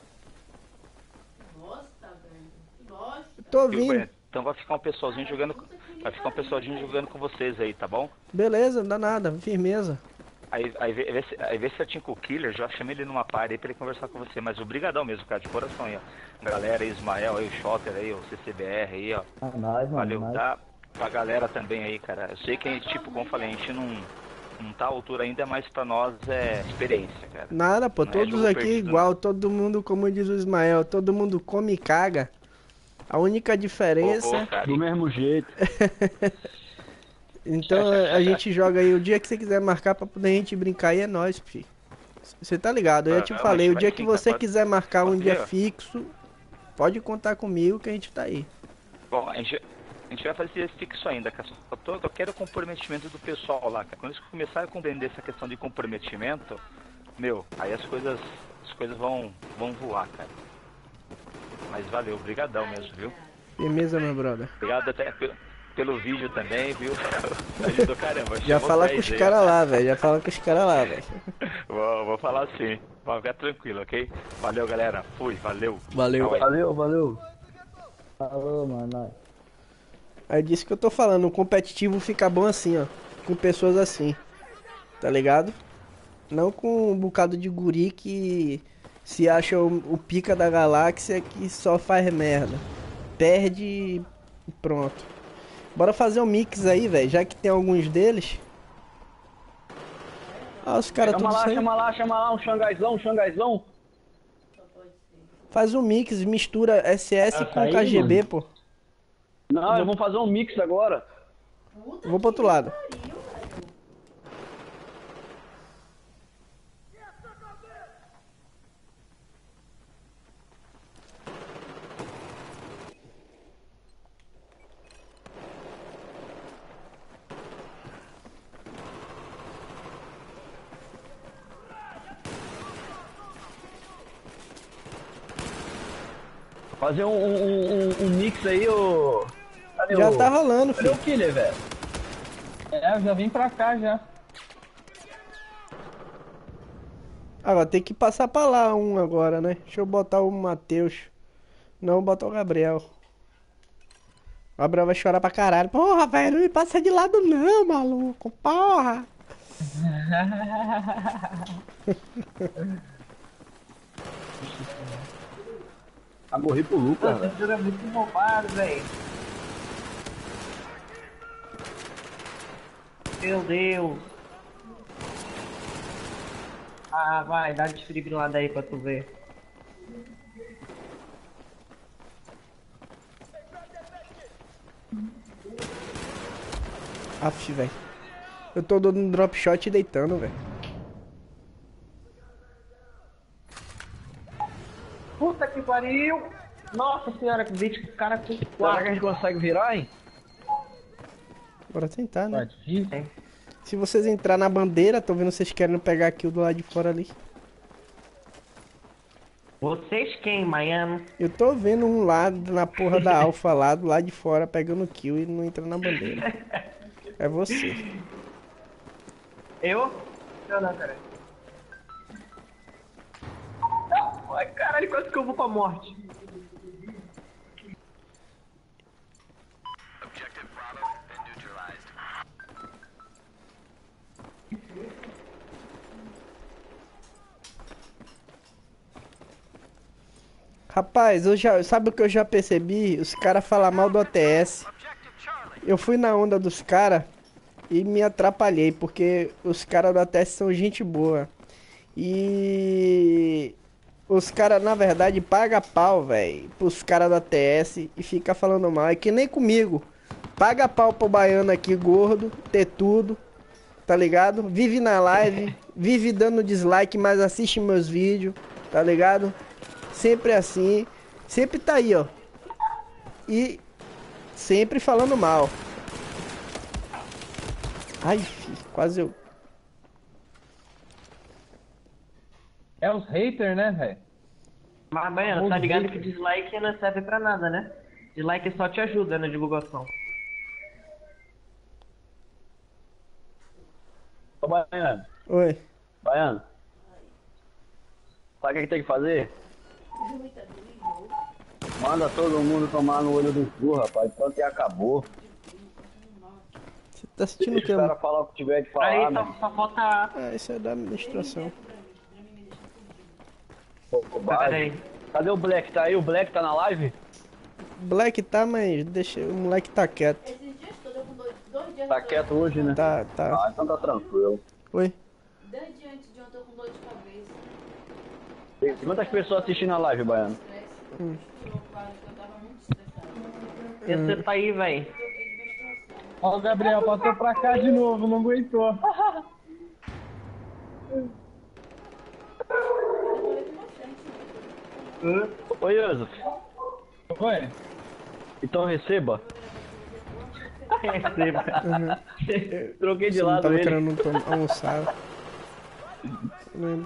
Nossa, velho. Nossa. Eu tô Viu, ouvindo. Breno? Então vai ficar um pessoalzinho jogando. Vai ficar um pessoalzinho jogando com vocês aí, tá bom? Beleza, não dá nada, firmeza. Aí, aí, vê, vê se, aí vê se eu tinha com o Killer, já chamei ele numa party aí pra ele conversar com você. Mas obrigadão mesmo, cara, de coração aí, ó. Galera aí, Ismael aí, o Shotter aí, o C C B R aí, ó. Ah, nós, mano. Valeu, nós. dá pra galera também aí, cara. Eu sei que a gente, tipo, como eu falei, a gente não, não tá à altura ainda, mas pra nós é experiência, cara. Nada, pô, Não é todos jogo aqui perdido, igual, todo mundo, como diz o Ismael, todo mundo come e caga. A única diferença. Ô, ô, cara, Do mesmo jeito. Então a gente joga aí o dia que você quiser marcar pra poder a gente brincar aí é nóis, fi. Você tá ligado? Eu já te Ah, falei, mas o dia vai que sim, você cara, pode- quiser marcar um pode dia ir, ó. fixo, pode contar comigo que a gente tá aí. Bom, a gente, a gente vai fazer fixo ainda, cara. Só tô, eu quero o comprometimento do pessoal lá, cara. Quando eles começarem a compreender essa questão de comprometimento, meu, aí as coisas, as coisas vão, vão voar, cara. Mas valeu, brigadão mesmo, viu? Firmeza, meu brother. Obrigado até pelo, pelo vídeo também, viu? Ajudou caramba. Já chamou fala dez com os aí, ó. caras lá, velho. Já fala com os caras lá, velho. Vou, vou falar sim. Vai ficar tranquilo, ok? Valeu, galera. Fui, valeu. Valeu. Tchau aí. Valeu, valeu. Falou, mano. nós. É disso que eu tô falando, o competitivo fica bom assim, ó. Com pessoas assim. Tá ligado? Não com um bocado de guri que se acha o, o pica da galáxia que só faz merda. Perde e pronto. Bora fazer um mix aí, velho, já que tem alguns deles. Ah, os caras Chama tudo lá, sem... chama lá, chama lá, um xangaizão, um xangaizão. Faz um mix, mistura S S Ah, com tá aí, K G B, mano. pô. Não, eu vou fazer um mix agora. Vou pro outro lado. Fazer um, um, um, um mix aí, ô. Cadê Já o... tá rolando, Cadê filho. o Killer, velho? É, eu já vim pra cá já. Ah, vai ter que passar pra lá um agora, né? Deixa eu botar o Matheus. Não, vou botar o Gabriel. O Gabriel vai chorar pra caralho. Porra, velho, não me passa de lado não, maluco. Porra. Ah, morri pro Lucas, velho. Esse jogo é muito roubado, velho. Meu Deus. Ah, vai, dá desfibrilada aí pra tu ver. Aff, velho. Eu tô dando um drop shot e deitando, velho. Puta que pariu! Nossa senhora, que bicho, cara com Será que a quatro. gente consegue virar, hein? Bora tentar, né? Tá difícil, hein? Se vocês entrar na bandeira, tô vendo vocês querendo pegar a kill do lado de fora ali. Vocês quem, Miami? Eu tô vendo um lado na porra da alfa lá, do lado de fora, pegando kill e não entra na bandeira. É você. Eu? Eu não, cara. Não, ai, caralho, quase que eu vou pra morte. Rapaz, eu já, sabe o que eu já percebi? Os caras falam mal do O T S. Eu fui na onda dos caras e me atrapalhei, porque os caras do O T S são gente boa. E os caras, na verdade, pagam pau, velho, pros caras do O T S e fica falando mal. É que nem comigo. Paga pau pro baiano aqui, gordo, ter tudo. tá ligado? Vive na live, vive dando dislike, mas assiste meus vídeos, tá ligado? Sempre assim, sempre tá aí, ó. E sempre falando mal. Ai, filho, quase eu... É os haters, né, velho? Mas, Baiano, tá ligado que dislike não serve pra nada, né? Dislike só te ajuda na divulgação. Ô, Baiano. Oi. Baiano. Sabe o que tem que fazer? Manda todo mundo tomar no olho do cu, rapaz. Pronto, e acabou. Você tá assistindo o que? Os caras falam o que tiver de falar, Aí né? só, só falta... Ah, isso é da administração. Pô, bobagem. Cadê o Black? Tá aí? O Black tá na live? Black tá, mas deixa... O moleque tá quieto. Esses dias todos, eu com dois, dois dias Tá atrás- quieto hoje, né? Tá, tá. Ah, então tá tranquilo. Oi. Dez dias antes de ontem, eu tô com dor de cabeça. Tem quantas pessoas assistindo a live, Baiano? Hum. Eu, claro, que eu tava muito estressada. E você tá aí, velho. Ó, o Gabriel passou pra cá de novo, não aguentou. Oi, Yusuf. Oi? Então receba. Receba. Uhum. Troquei de Você não lado tava ele. querendo tom- almoçar. Lembro.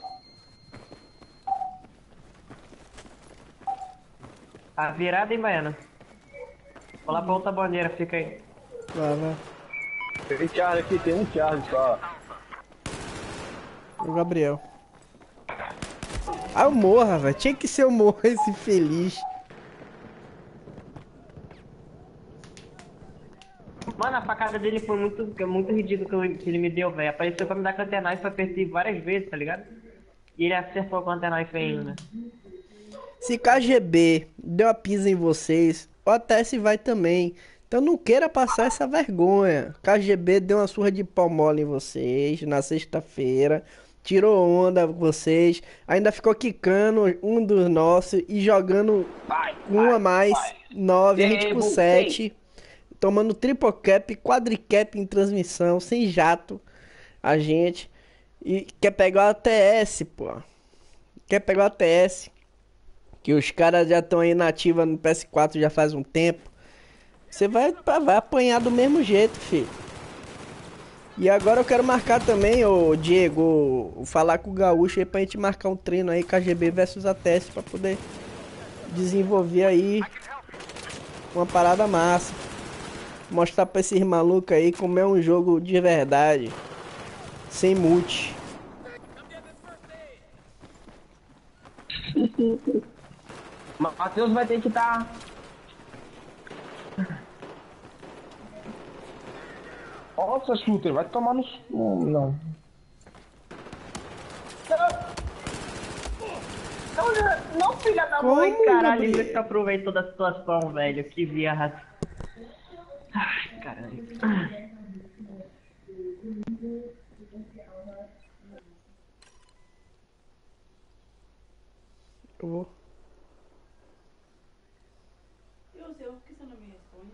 A virada, hein, Baiano? Vou lá pra outra bandeira, fica aí. Vai, vai. Tem Charlie aqui, tem um Charlie só. O Gabriel. Ah, o Morra, velho. Tinha que ser o Morra esse feliz. Mano, a facada dele foi muito, muito ridícula que ele me deu, velho. Apareceu pra me dar Counter Knife, eu apertei várias vezes, tá ligado? E ele acertou a Counter Knife ainda. Se K G B deu a pisa em vocês, o A T S vai também. Então não queira passar essa vergonha. K G B deu uma surra de pau mole em vocês na sexta-feira. Tirou onda com vocês. Ainda ficou quicando um dos nossos e jogando um a mais. Nove, a gente com sete. Tomando triple cap, quadricap em transmissão, sem jato. A gente. E quer pegar o A T S, pô. Quer pegar o A T S. Que os caras já estão aí na ativa no P S quatro já faz um tempo. Você vai, vai apanhar do mesmo jeito, filho. E agora eu quero marcar também, ô Diego, falar com o Gaúcho aí pra gente marcar um treino aí, K G B versus A T S, pra poder desenvolver aí uma parada massa. Mostrar pra esses malucos aí como é um jogo de verdade. Sem multi. Matheus vai ter que estar. Nossa, shooter, vai tomar no. Não. Não, não, não filha da Como, mãe, caralho. Gabriel? Ele se aproveitou da situação, velho. Que viado. Ai, caralho. Eu vou. E o seu, por que você não me responde?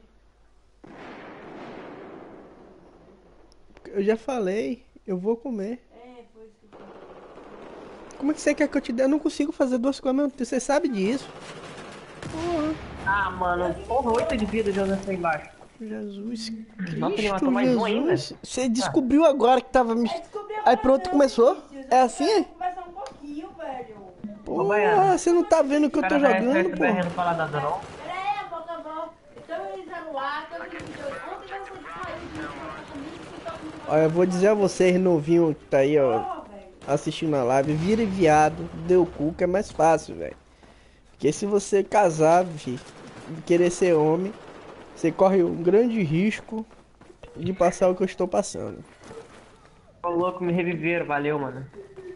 Eu já falei, eu vou comer. É, foi isso que eu falei. Como é que você quer que eu te dê? Eu não consigo fazer duas coisas ao mesmo tempo, você sabe disso. Porra. Ah, mano, porra, oito de vida jogando assim embaixo. Jesus Nossa, ele Cristo, matou mais um ainda? Jesus. Você descobriu agora que tava... me- É, descobri Aí agora, pronto, né, começou? Vinícius? É Eu assim? quero conversar um pouquinho, velho. Porra, você não tá vendo o que eu tô jogando, pô. Não falar nada, não. Pera aí, volta, volta. Estamos realizando o ar, estamos no vídeo. Ontem já foi de sair de vídeo, você tá comigo, Olha, eu vou dizer a vocês, novinho que tá aí, ó, assistindo a live, vire viado, deu cu, que é mais fácil, velho. Porque se você casar, filho, e querer ser homem, você corre um grande risco de passar o que eu estou passando. Ô louco, me reviveram, valeu, mano.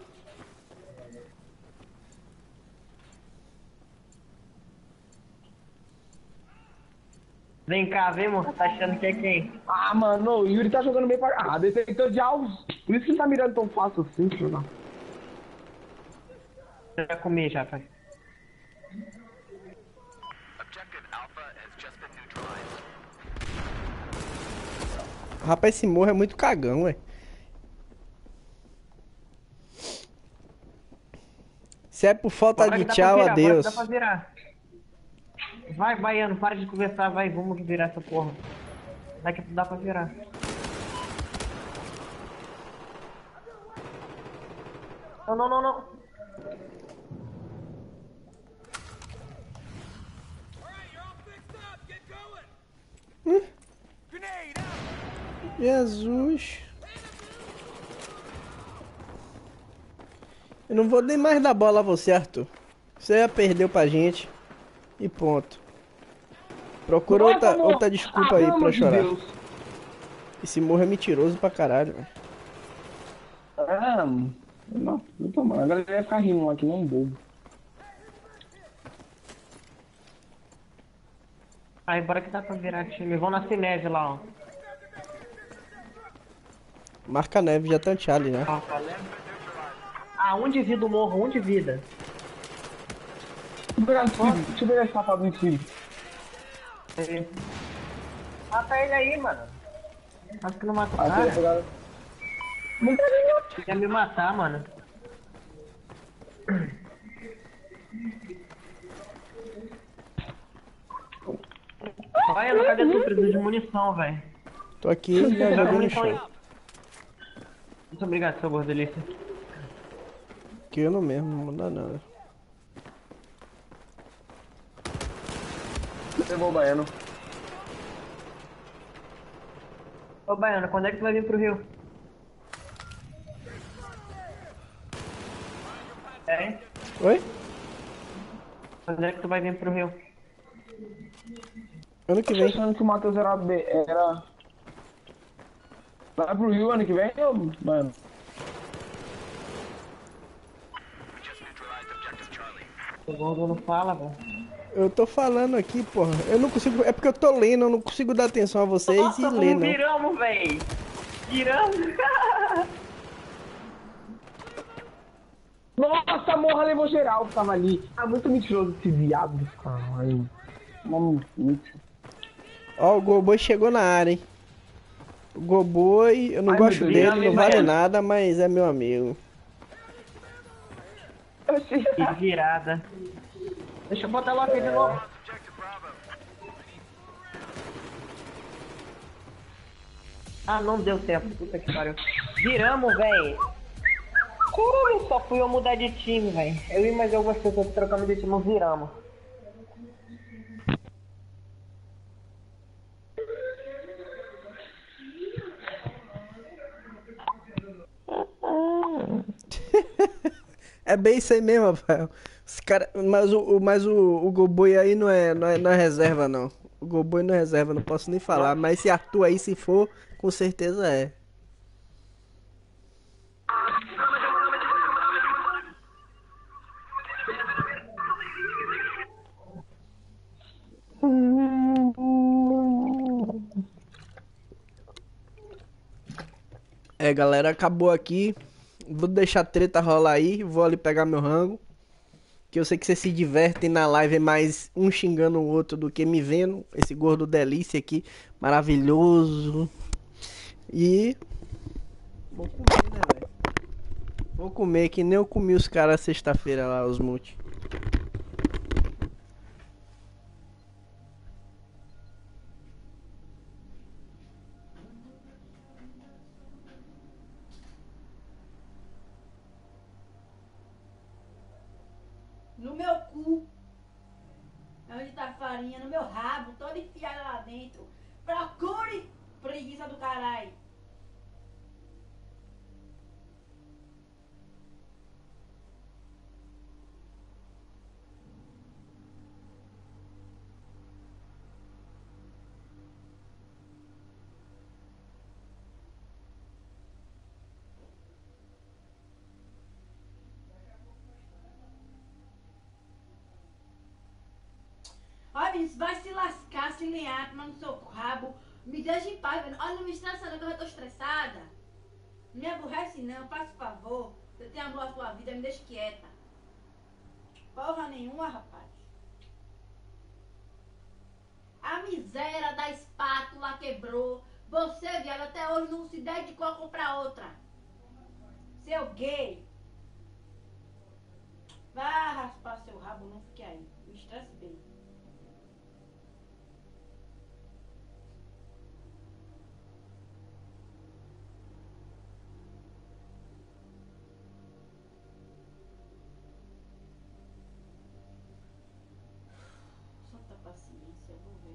Vem cá, vem, mano. Tá achando que é quem? Ah, mano, o Yuri tá jogando bem pra. Ah, detector de alvos. Por isso que ele tá mirando tão fácil assim, filho. Não. Já comi, já, pai. Rapaz, esse morro é muito cagão, ué. Se é por falta Bora de que dá tchau, pra virar, bora que adeus. dá pra virar. Vai, baiano, para de conversar, vai, vamos virar essa porra. Daqui dá pra virar. Não, não, não, não. Hum? Jesus. Eu não vou nem mais dar bola a você, Arthur. Você já perdeu pra gente. E ponto. Procura Nossa, outra, amor. outra desculpa Ah, aí pelo pra amor de chorar. Deus. Esse morro é mentiroso pra caralho, velho. Ah, não, não tô, mano. Agora ele vai ficar rindo aqui, nem um bobo. Aí, bora que dá pra virar time. Vão na Cinese lá, ó. Marca a neve, já tá ali, né? Ah, um de vida o morro, um de vida. Deixa eu pegar esse filho, deixa eu pegar esse safado do filho. Mata ele aí, mano. Acho que não mata o Ah, cara. pegar... Quer me matar, mano. Olha, cadê tu? Preciso de munição, velho. Tô aqui já jogando no chão. Muito obrigado, seu gordelista. Que eu não mesmo, não dá nada. Levou o baiano. Ô, Baiano, quando é que tu vai vir pro Rio? É? Oi? Quando é que tu vai vir pro Rio? Ano que Tô vem. achando que o Matheus era... B- era... Vai pro Rio ano que vem, ô, mano? O gordo não fala, velho. Eu tô falando aqui, porra. Eu não consigo. É porque eu tô lendo, eu não consigo dar atenção a vocês Nossa, e como ler, não. viramos, véi! Viramos! Nossa, a morra levou geral que tava ali. Ah, muito mentiroso esse viado desse caralho. Mano, muito. Ó, o Goboi chegou na área, hein? O Goboi, eu não Ai, gosto meu Deus, dele, não vai, vale vai. nada, mas é meu amigo. Que virada. Deixa eu botar logo aqui de novo. Ah, não deu tempo. Puta que pariu. Viramos, véi. Caralho, só fui eu mudar de time, véi. Eu e mais algumas pessoas trocando de time, viramos. É bem isso aí mesmo, Rafael. Os cara... Mas, o, o- mas o, o Goboi aí não é, não, é, não é reserva, não. O Goboi não é reserva, não posso nem falar. Mas esse Arthur aí, se for, com certeza é. É, galera, acabou aqui. Vou deixar a treta rolar aí. Vou ali pegar meu rango. Que eu sei que vocês se divertem na live mais um xingando o outro do que me vendo. Esse gordo delícia aqui, maravilhoso. E... Vou comer, né, velho? Vou comer que nem eu comi os caras sexta-feira lá, os multi. No meu cu. É onde tá a farinha, no meu rabo, toda enfiada lá dentro. Procure, preguiça do caralho. Olha, Vinícius, vai se lascar, se lenhar, tomar no seu rabo. Me deixa em paz, velho. Olha, não me estressa não, que eu já tô estressada. Não me aborrece não, faça favor. Você tem amor à sua vida, me deixa quieta. Porra nenhuma, rapaz. A miséria da espátula quebrou. Você, viado, até hoje não se dedicou a comprar outra. Seu gay. Vá raspar seu rabo, não fique aí. Me estresse bem. Santa paciência, eu vou ver.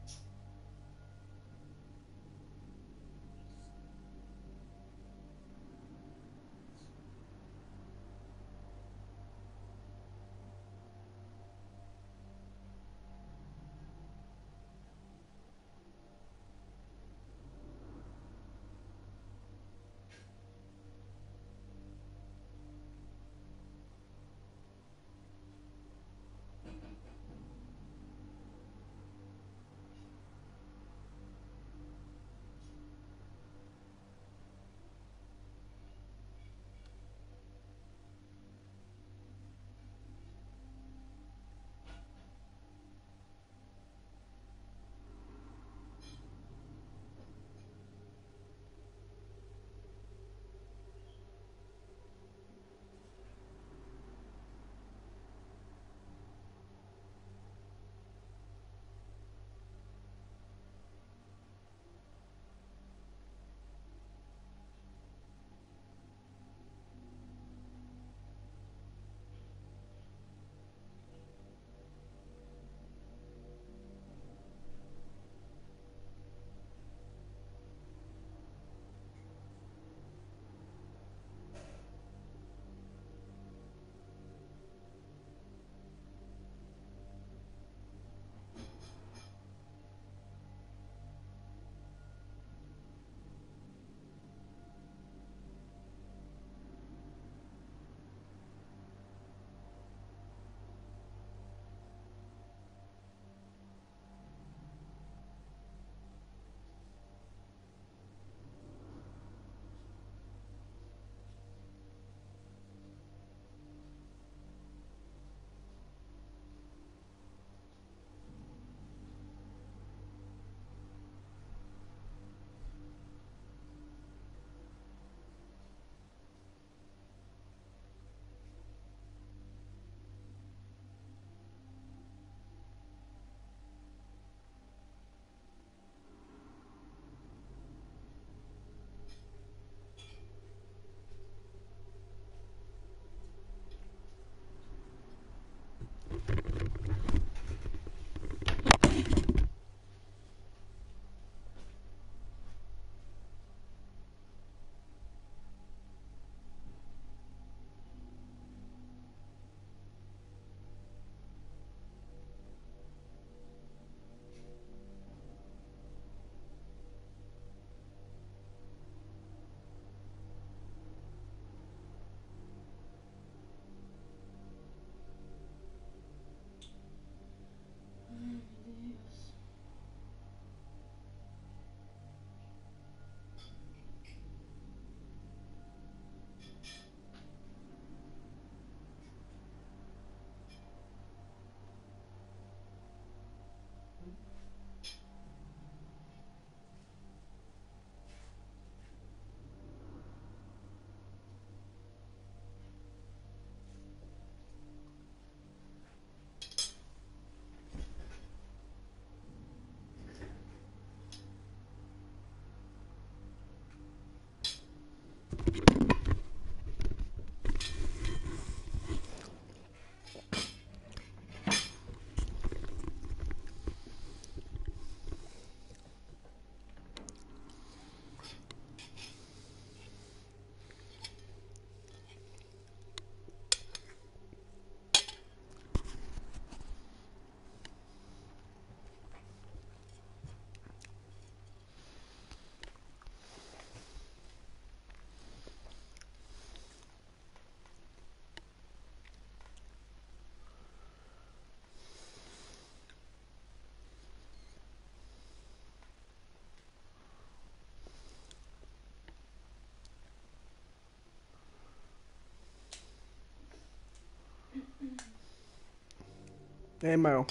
É, Mael.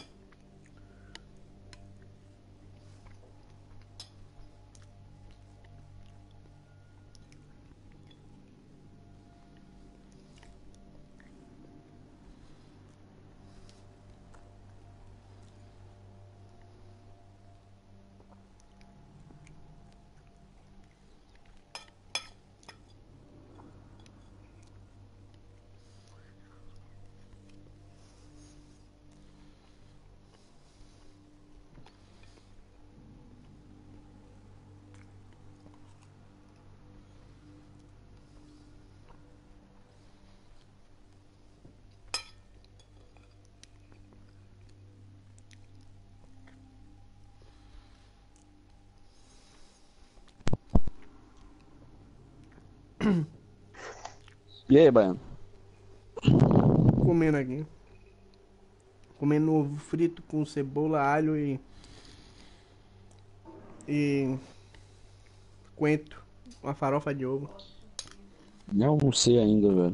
E aí, Baiano? Comendo aqui. Comendo ovo frito com cebola, alho e. E. Coentro. Uma farofa de ovo. Não almocei ainda, velho.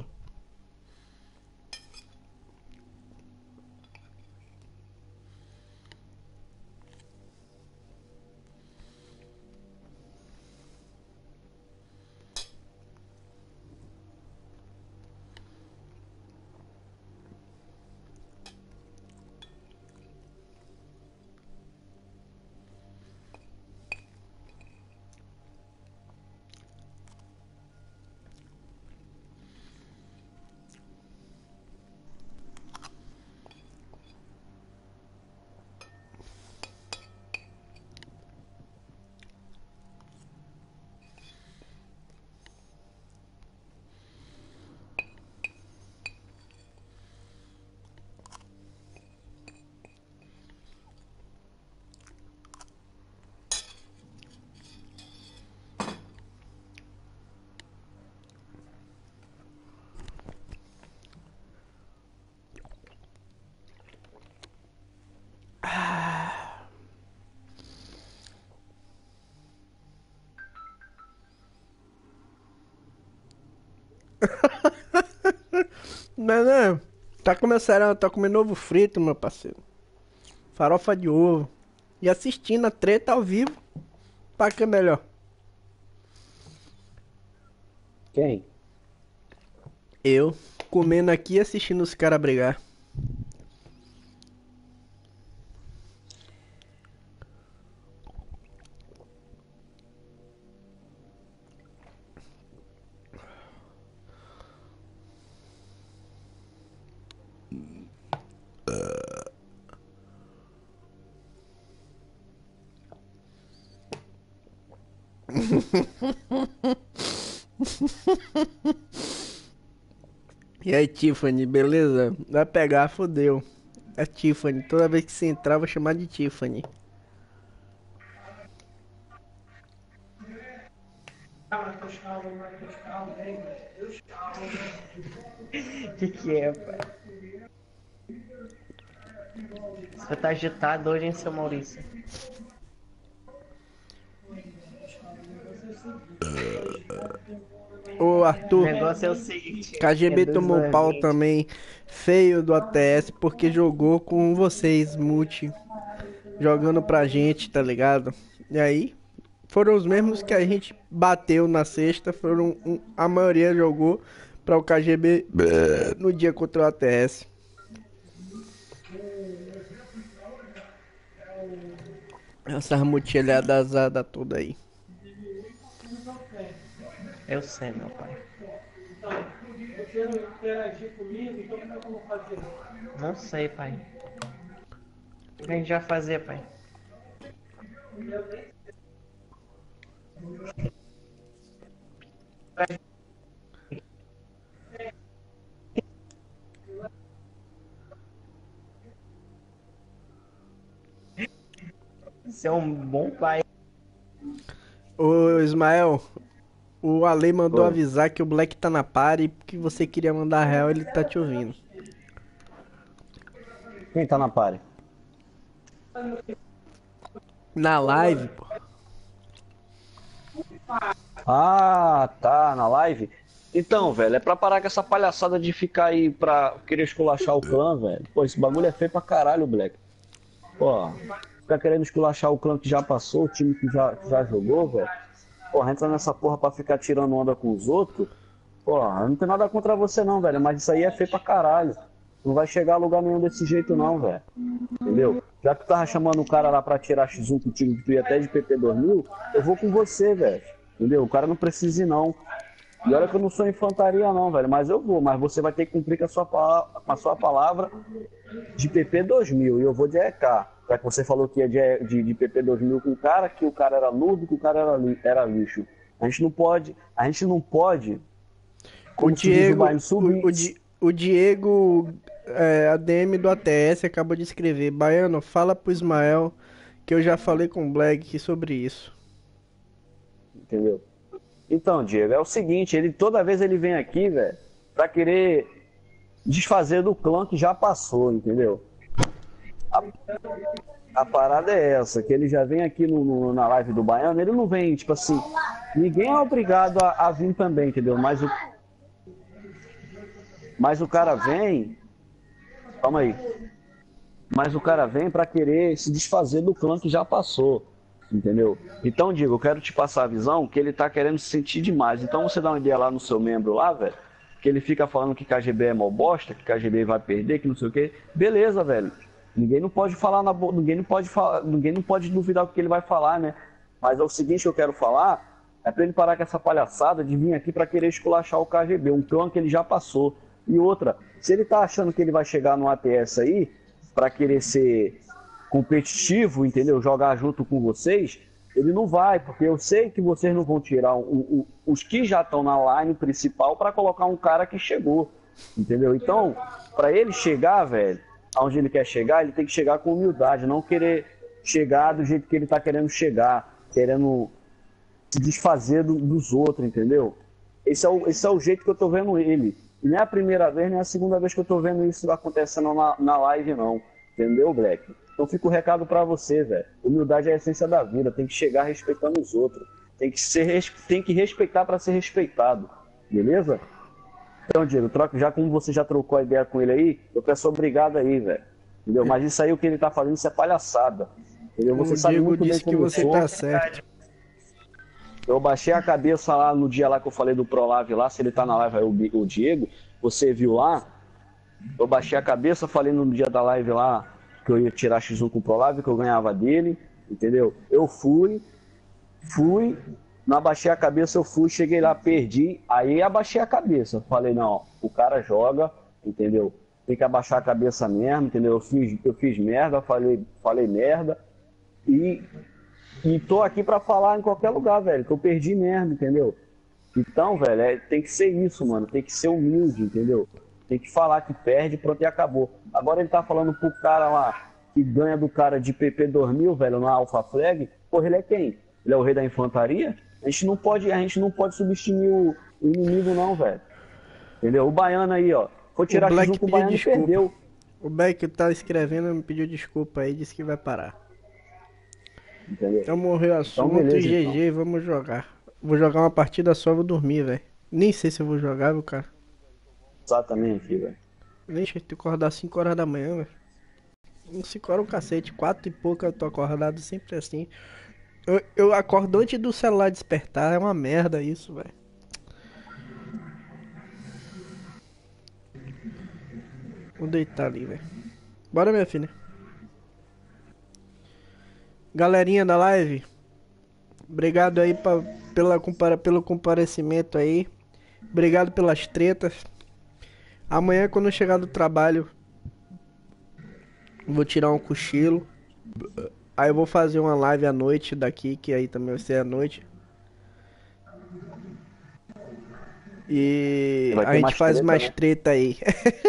Não, não. Tá começando, tá comendo ovo frito, meu parceiro. Farofa de ovo. E assistindo a treta ao vivo. Pra que é melhor? Quem? Eu comendo aqui e assistindo os caras brigar. E aí, Tiffany, beleza? Vai pegar, fodeu. É Tiffany. Toda vez que você entrar, vou chamar de Tiffany. Que que é, pai? Você tá agitado hoje, hein, seu Maurício? Ô, Arthur. O negócio é o seguinte. K G B é tomou dois pau anos e vinte. também. Feio do A T S porque jogou com vocês, multi. Jogando pra gente, tá ligado? E aí, foram os mesmos que a gente bateu na sexta. Foram um- a maioria jogou pra o K G B no dia contra o A T S. Essas mutilhadas azadas toda aí. Eu sei, meu pai. Você não interagir comigo, então como é que eu vou fazer? Não sei, pai. O que a gente vai fazer, pai? Você é um bom pai. Ô, Ismael, o Ale mandou Oi. avisar que o Black tá na party e que você queria mandar real, ele tá te ouvindo. Quem tá na party? Na live, pô. Ah, tá, na live? Então, velho, é pra parar com essa palhaçada de ficar aí pra querer esculachar o clã, velho. Pô, esse bagulho é feio pra caralho, Black. Pô, ficar querendo esculachar o clã que já passou, o time que já, que já jogou, velho. Porra, entra nessa porra pra ficar tirando onda com os outros. Porra, não tem nada contra você não, velho, mas isso aí é feio pra caralho. Não vai chegar a lugar nenhum desse jeito não, velho. Entendeu? Já que tu tava chamando o cara lá pra tirar X um contigo, que tu ia até de P P dois mil, eu vou com você, velho. Entendeu? O cara não precisa ir não. E olha que eu não sou infantaria não, velho, mas eu vou. Mas você vai ter que cumprir com a sua, pala- com a sua palavra de P P dois mil e eu vou de E K. Já que você falou que ia de, de, de P P dois mil com o cara, que o cara era nudo, que o cara era, li- era lixo. A gente não pode, a gente não pode... O como se diz Diego, bairro, subir- o, o, Di- o Diego, é, A D M do A T S, acabou de escrever: Baiano, fala pro Ismael que eu já falei com o Black sobre isso. Entendeu? Então, Diego, é o seguinte, ele toda vez ele vem aqui, velho, pra querer desfazer do clã que já passou, entendeu? A, a parada é essa, que ele já vem aqui no, no- na live do Baiano, ele não vem, tipo assim, ninguém é obrigado a, a vir também, entendeu? Mas o, mas o cara vem, calma aí, mas o cara vem pra querer se desfazer do clã que já passou, entendeu? Então, Diego, eu quero te passar a visão que ele tá querendo se sentir demais. Então você dá uma ideia lá no seu membro lá, velho, que ele fica falando que K G B é mal bosta, que K G B vai perder, que não sei o quê. Beleza, velho. Ninguém não pode falar na bo... ninguém não pode falar, ninguém não pode duvidar do que ele vai falar, né? Mas é o seguinte que eu quero falar, é pra ele parar com essa palhaçada de vir aqui pra querer esculachar o K G B, um clã que ele já passou. E outra, se ele tá achando que ele vai chegar no A T S aí pra querer ser competitivo, entendeu? Jogar junto com vocês, ele não vai, porque eu sei que vocês não vão tirar o, o, os que já estão na line principal para colocar um cara que chegou, entendeu? Então, para ele chegar, velho, aonde ele quer chegar, ele tem que chegar com humildade, não querer chegar do jeito que ele tá querendo chegar, querendo se desfazer do, dos outros, entendeu? Esse é, o, esse é o jeito que eu tô vendo ele. E não é a primeira vez, nem a segunda vez que eu tô vendo isso acontecendo na, na live, não. Entendeu, Black? Então fica o recado pra você, velho. Humildade é a essência da vida. Tem que chegar respeitando os outros. Tem que, ser, tem que respeitar pra ser respeitado. Beleza? Então, Diego, troca, já como você já trocou a ideia com ele aí, eu peço obrigado aí, velho. Entendeu? Mas isso aí, o que ele tá fazendo, isso é palhaçada. Entendeu? Você O sabe Diego muito bem disse que como eu você sou. tá certo. Eu baixei a cabeça lá no dia lá que eu falei do ProLive lá, se ele tá na live aí, o Bi- o Diego, você viu lá? Eu baixei a cabeça, falei no dia da live lá que eu ia tirar X um com o ProLive, que eu ganhava dele, entendeu? Eu fui, fui, não abaixei a cabeça, eu fui, cheguei lá, perdi, aí abaixei a cabeça. Falei, não, o cara joga, entendeu? Tem que abaixar a cabeça mesmo, entendeu? Eu fiz, eu fiz merda, falei, falei merda, e... E tô aqui pra falar em qualquer lugar, velho, que eu perdi mesmo, entendeu? Então, velho, é, tem que ser isso, mano. Tem que ser humilde, entendeu? Tem que falar que perde, pronto, e acabou. Agora ele tá falando pro cara lá que ganha do cara de P P dois mil, velho, na Alpha Flag. Porra, ele é quem? Ele é o rei da infantaria? A gente não pode, a gente não pode subestimar o, o inimigo, não, velho. Entendeu? O Baiano aí, ó. Foi tirar X um com o Baiano e perdeu. O Black tá escrevendo me pediu desculpa aí, disse que vai parar. Entendeu? Então morreu o assunto Então, beleza, e G G, então. vamos jogar. Vou jogar uma partida só, vou dormir, velho. Nem sei se eu vou jogar, viu, cara. Exatamente, velho. Deixa eu acordar cinco horas da manhã, velho. cinco horas o cacete, quatro e pouco eu tô acordado sempre assim. Eu, eu acordo antes do celular despertar, é uma merda isso, velho. Vou deitar ali, velho. Bora, minha filha. Galerinha da live, obrigado aí pra, pela, compara, pelo comparecimento aí. Obrigado pelas tretas. Amanhã, quando eu chegar do trabalho, vou tirar um cochilo. Aí eu vou fazer uma live à noite daqui, que aí também vai ser à noite. E Vai ter a gente mais faz treta, mais né? treta aí.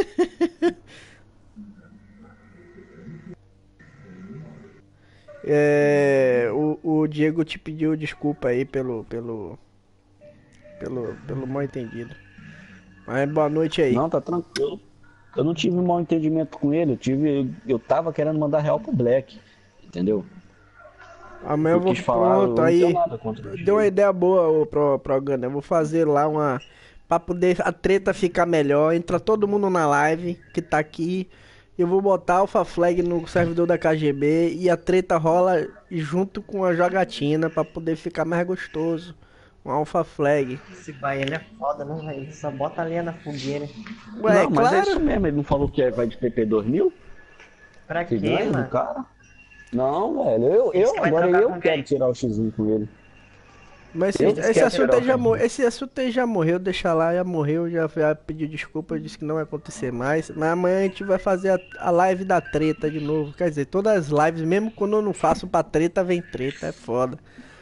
É, o, o Diego te pediu desculpa aí pelo pelo pelo pelo mal entendido. Mas boa noite aí. Não, tá tranquilo. Eu não tive um mau entendimento com ele, eu tive. Eu tava querendo mandar real pro Black, entendeu? Amanhã eu Eu vou quis falar, eu pronto não aí. tenho nada contra o Deu uma ideia boa ô, pro pro Gana. Eu vou fazer lá uma pra poder a treta ficar melhor. Entra todo mundo na live que tá aqui. Eu vou botar Alpha Flag no servidor da K G B e a treta rola junto com a jogatina pra poder ficar mais gostoso. Um Alpha Flag. Esse baiano é foda, né, velho? Ele só bota a lenha na fogueira. Ué, não, mas é claro. isso mesmo, ele não falou que vai de P P dois mil? Pra Que quê, ganha do mano? cara? Não, velho, eu, Esse eu vai agora trocar eu com quero quem? tirar o X um com ele. Mas esse, Eu esse quero assunto tirar aí o já X um. morreu, esse assunto aí já morreu, deixa lá, já morreu, já, já pediu desculpa, disse que não vai acontecer mais. Mas amanhã a gente vai fazer a, a live da treta de novo. Quer dizer, todas as lives, mesmo quando eu não faço pra treta, vem treta, é foda.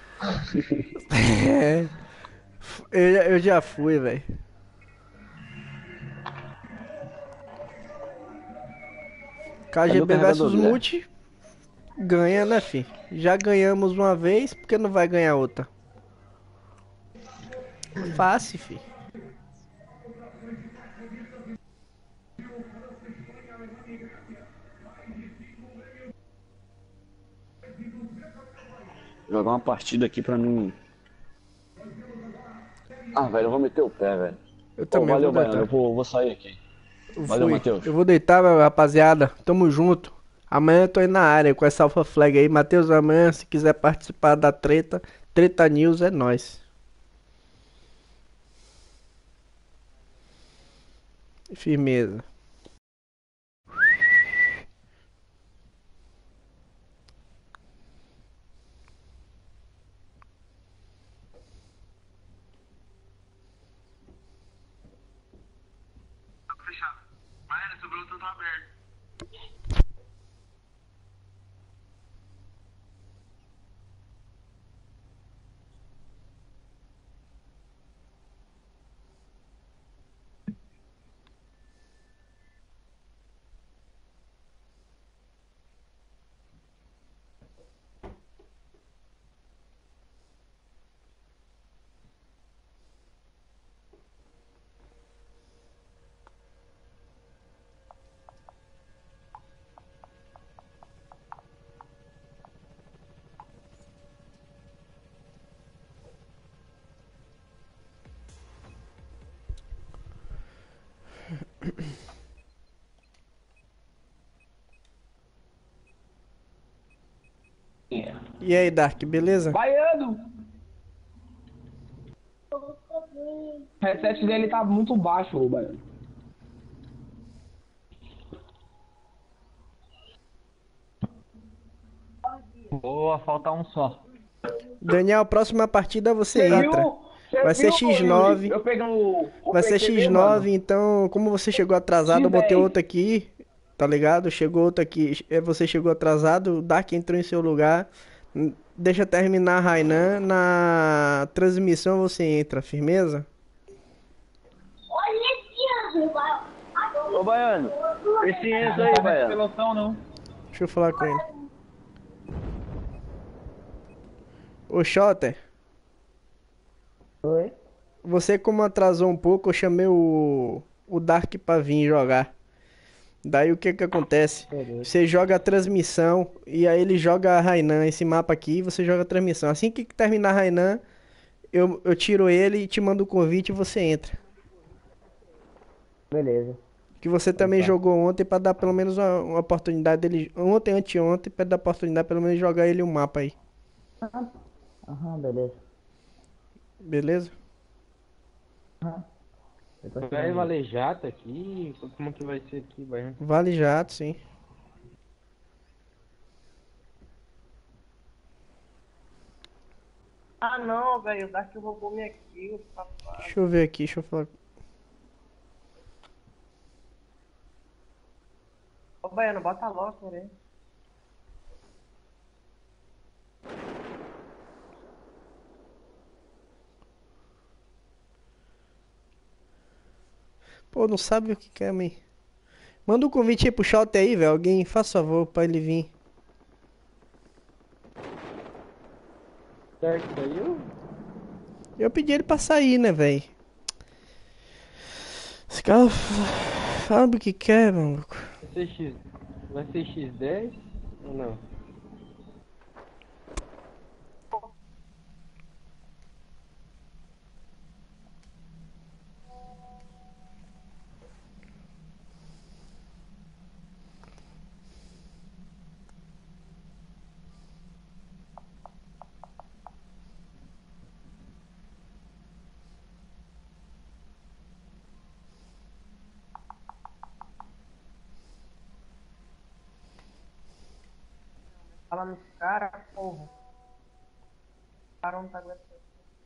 É. Eu, eu já fui, velho. K G B Cadê o versus carregador, Multi ganha, né, fi? Já ganhamos uma vez, porque não vai ganhar outra? Fácil, fi. Jogar uma partida aqui pra mim. Ah, velho, eu vou meter o pé, velho. Eu Pô, também valeu, vou Baiano. deitar. Eu vou, vou sair aqui. Eu Valeu, fui. Matheus. Eu vou deitar, rapaziada. Tamo junto. Amanhã eu tô aí na área com essa Alpha Flag aí. Matheus, amanhã, se quiser participar da treta, Treta News é nóis. Firmeza. Fechado. Mas esse Bluetooth tá aberto. E aí, Dark, beleza? Baiano! O headset dele tá muito baixo, o Baiano. Boa, falta um só. Daniel, próxima partida você Você entra. viu? Você Vai ser viu, X nove. Eu pegando o, o Vai ser P C dele, X nove, mano? então, como você chegou atrasado, eu botei X dez. outro aqui, tá ligado? Chegou outro aqui, é, você chegou atrasado, o Dark entrou em seu lugar. Hum, Deixa terminar a Rainan, na transmissão você entra, firmeza? Ô, Baiano. Esse Enzo aí, Não tá nesse Baiano. pelotão, não. Deixa eu falar com ele. Ô, Shotter, Oi? você como atrasou um pouco, eu chamei o, o Dark pra vir jogar. Daí o que que acontece? Você joga a transmissão e aí ele joga a Rainan, esse mapa aqui, você joga a transmissão. Assim que terminar a Rainan, eu, eu tiro ele e te mando o convite e você entra. Beleza. Que você também jogou ontem pra dar pelo menos uma, uma oportunidade dele. Ontem, anteontem, pra dar oportunidade pelo menos de jogar ele um mapa aí. Aham, beleza. Beleza? Aham. Eu tô Vai esperando. valer jato aqui? Como que vai ser aqui, vai? Vale jato, sim. Ah não, velho, o Dark roubou minha kill, papai. Deixa eu ver aqui, deixa eu falar. Ô Baiano, bota logo, né? Pô, não sabe o que quer, man. Manda um convite aí pro Shout aí, velho. Alguém, faz favor pra ele vir. Certo, saiu? Eu pedi ele pra sair, né, velho? Esse cara sabe o que quer, maluco. Vai ser X... Vai ser X dez ou não? Fala nos caras, porra. O cara não tá aguentando.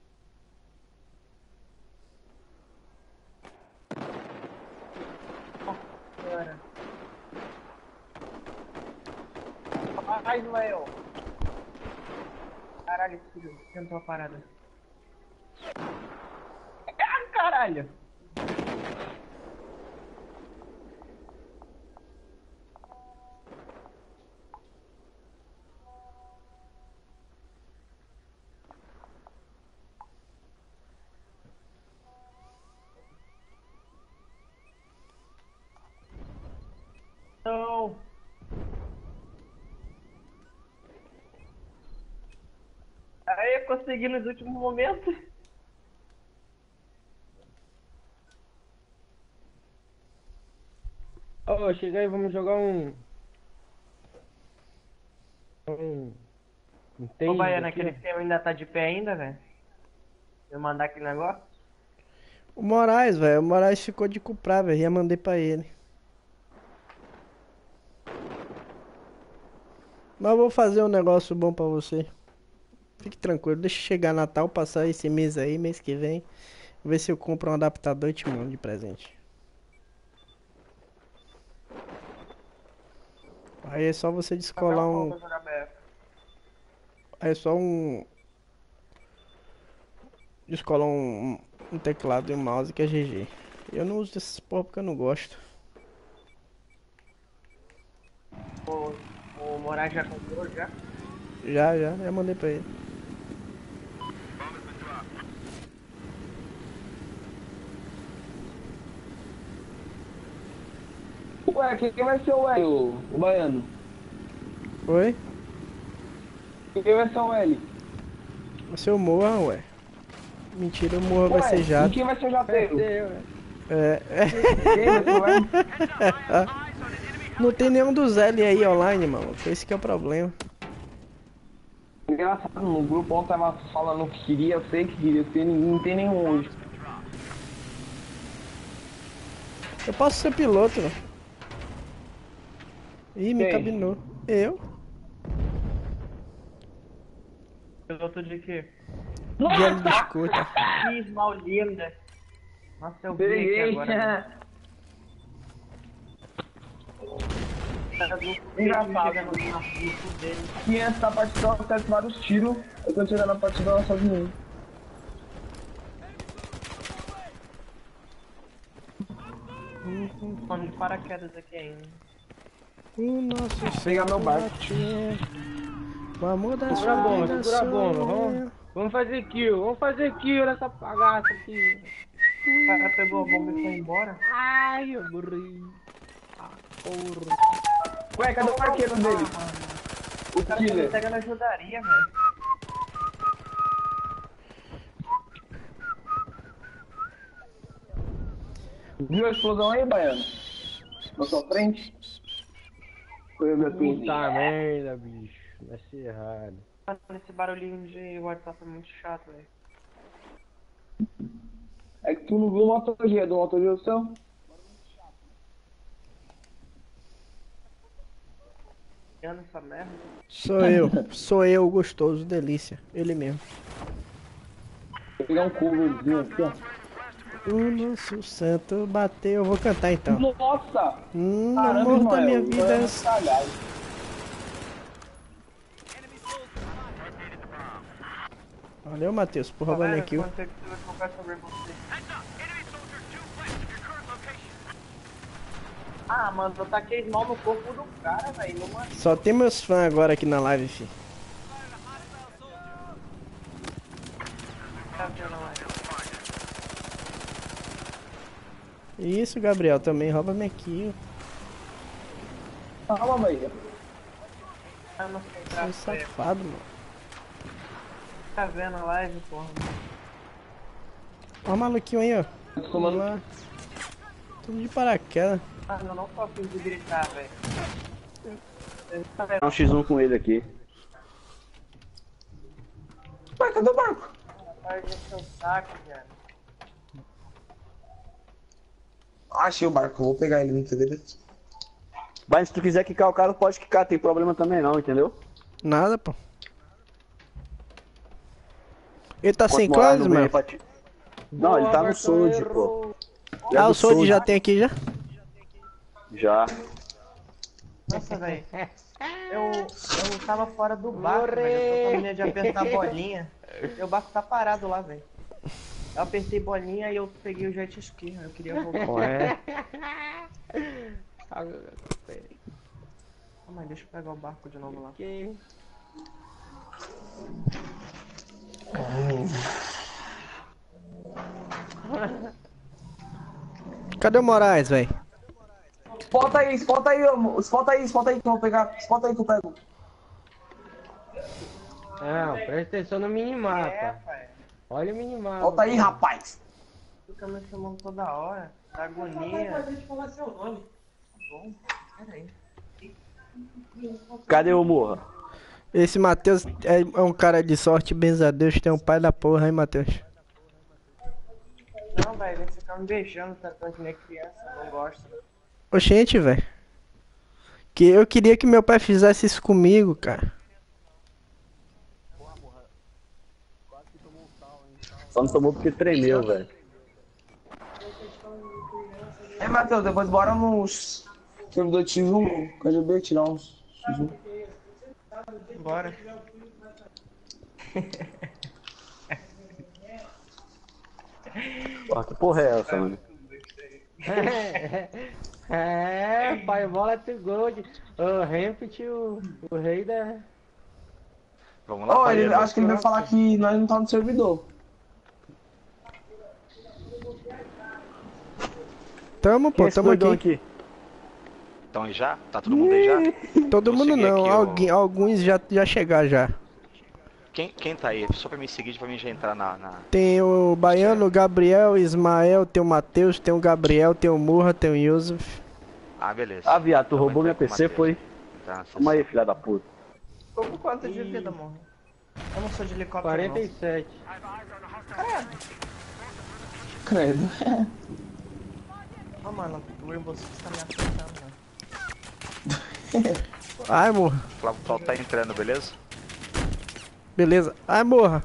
Nossa senhora. Ai, Léo. Caralho, filho, tentou a parada. Ah, caralho. ia conseguir nos últimos momentos. Ô, chega aí, vamos jogar um... Um... Um Ô, tênis Baiano, aqui, aquele ó. esquema ainda tá de pé ainda, velho? Eu mandar aquele negócio? O Moraes, velho. O Moraes ficou de comprar, velho. Já mandei pra ele. Mas eu vou fazer um negócio bom pra você. Fique tranquilo. Deixa chegar Natal, passar esse mês aí, mês que vem. Ver se eu compro um adaptador e te mando de presente. Aí é só você descolar um... Aí é só um... Descolar um, um teclado e um mouse que é G G. Eu não uso esses porra porque eu não gosto. O, o Moraes já comprou, já? Já, já. Já mandei pra ele. Ué, quem vai ser o L? O, o Baiano? Oi? Quem vai ser o L? Vai ser o Moa, ué. Mentira, o Moa vai Ué, ser e jato. quem vai ser o jateiro? É. Quem vai ser o L? Não tem nenhum dos L aí online, mano. Esse que é o problema. Engraçado, no grupo ontem tava falando que queria, eu sei que queria, porque ninguém não tem nenhum hoje. Eu posso ser piloto, mano. Ih, me Quem? cabinou. Eu? Piloto de quê? Gelo de escuta. Que mal linda. Nossa, eu vi Peguei. aqui agora. Engraçado, né? Que antes da partida eu acerto vários tiros, eu tô tirando a partida ela sozinho. Mano de paraquedas aqui ainda. O nosso Pegar meu barco. O amor da Segura a sua bomba, vida segura a bomba, sou vamos, eu. vamos fazer kill, vamos fazer kill nessa bagaça aqui. O cara pegou a bomba e foi embora. Ai, eu morri. Ah, porra. Ué, cadê o arqueiro dele? O cara Killer. me pega na ajudaria, velho. Viu a explosão aí, Baiano? Na sua frente? Foi o meu pinto. Puta merda, bicho. Vai ser errado. Mano, esse barulhinho de WhatsApp é muito chato, velho. É que tu não viu o Moto G, do Moto G o seu? Anda essa merda. Sou eu. Sou eu, o gostoso, delícia. Ele mesmo. Vou pegar um coverzinho aqui, ó. O nosso santo bateu. Eu vou cantar então. Nossa! Hum, Caramba, amor da Ismael, minha eu vida. tô estragado. Valeu, Matheus, por roubar minha kill. Quando você vai focar sobre você. Ah, mano, eu taquei mal no corpo do cara, velho. Numa... Só tem meus fãs agora aqui na live, fi. Tá vendo lá? Isso, Gabriel, também rouba minha kill. Calma, Bahia. Ah, não sei, Seu graça, safado, mano. tá vendo a live, porra. Ó o maluquinho aí, ó. Vamos lá. Tudo de paraquedas. Ah, eu não tô afim de gritar, velho. Dá um xis um com ele aqui. Ué, cadê o barco? Vai ver seu saco, velho. Achei o barco, vou pegar ele no dele. Mas se tu quiser quicar o cara, pode quicar, tem problema também não, entendeu? Nada, pô. Ele tá sem Enquanto morar close, no meio mano? pra ti- Não, ele tá no Sold, pô. Ele é Ah, do o Sold Sold. já tem aqui já? Já. Nossa, velho. Eu, eu tava fora do barco, velho. Eu tô com a mania de apertar a bolinha. E o barco tá parado lá, velho. Eu apertei bolinha e eu peguei o jet ski. Eu queria voltar. Ué. Calma aí, deixa eu pegar o barco de novo lá. Ok. Cadê o Moraes, velho? Spota aí, spota aí, spota aí, spota aí que eu vou pegar. Spota aí que eu pego. Não, presta atenção no minimapa. É, pai. Olha o minimapa. Volta aí, rapaz. Fica me chamando toda hora. Da agonia. Mas a gente falar seu nome. Tá bom, peraí. Cadê o Morra? Esse Matheus é, é um cara de sorte, benza a Deus, tem um pai da porra, hein, Matheus? Não, velho, você fica me beijando tratando que nem criança, eu não gosto. Oxente, velho. Que eu queria que meu pai fizesse isso comigo, cara. Só não tomou porque tremeu, velho. É, Matheus, depois bora nos servidor X um, K G B, tirar uns X um. Bora. Porra, que porra é essa, mano? É, pai, bola to gold. O Rampant, o, o rei da... Vamos lá, Oh, pai. ele, acho que ele vai falar que nós não tá no servidor. Tamo, pô, Quem é tamo esse doidão aqui. Então aí já? Tá todo mundo aí já? Todo Vou mundo seguir não, aqui o- alguém, alguns já, já chegaram já. Quem, quem tá aí? Só pra me seguir, pra mim já entrar na... na... Tem o Baiano, o Gabriel, o Ismael, tem o Matheus, tem o Gabriel, tem o Murra, tem o Yusuf. Ah, beleza. Ah, viado, tu Eu vou roubou minha entrar P com o C, Matheus. foi? Tá, Toma aí, filha da puta. Tô com quanto de vida, morro? Eu não sou de helicóptero, quarenta e sete. Credo. não. Ô, mano, o Rainbow Six tá me afetando, mano. Ai, Murra. O Flávio Paulo tá entrando, beleza? Beleza. Ai, Murra.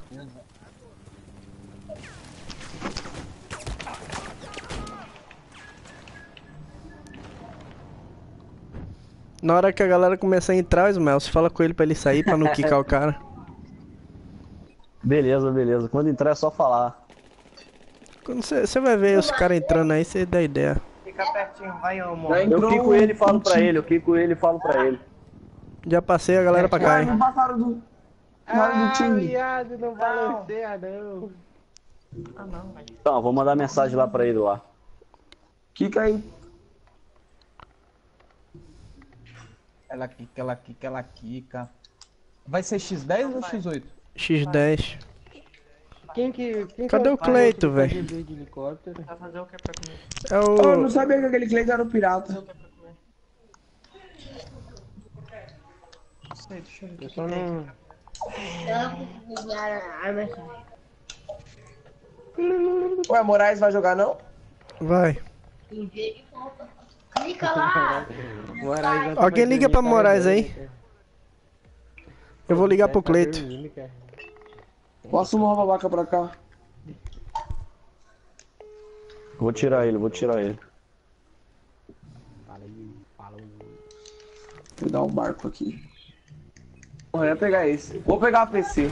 Na hora que a galera começar a entrar, Ismael, você fala com ele pra ele sair, pra não quicar o cara. Beleza, beleza. Quando entrar é só falar. Quando você você vai ver os caras entrando aí, você dá ideia. Fica pertinho, vai, ô, morro. Vai. Eu Entrou quico um- ele e falo um pra time. ele, eu quico ele e falo pra ele. Já passei a galera pra cá, Ué, hein. não passaram do... Na hora do Ah, time. viado, não balanceia, não. Ah, não, velho. Então, vou mandar mensagem lá pra ele lá. Kika aí. Ela quica, ela quica, ela quica. Vai ser X dez ou X oito? X dez. Quem que... Quem Cadê que é o pai Cleito, do velho? K G B de helicóptero? Vai fazer o que pra comer? É Oh, eu não o... sabia que aquele Cleiton era o pirata. Não sei, deixa eu ver o Eu que só que tem não... aqui. Ué, Moraes vai jogar não? Vai. Clica lá! Moraes vai Alguém fazer liga pra de Moraes cara aí. dele, Eu vou ligar cara. pro Tá Cleito. dormindo, cara. Posso uma babaca pra cá? Vou tirar ele, vou tirar ele. Vou dar um barco aqui. Eu ia pegar esse. Vou pegar a P C.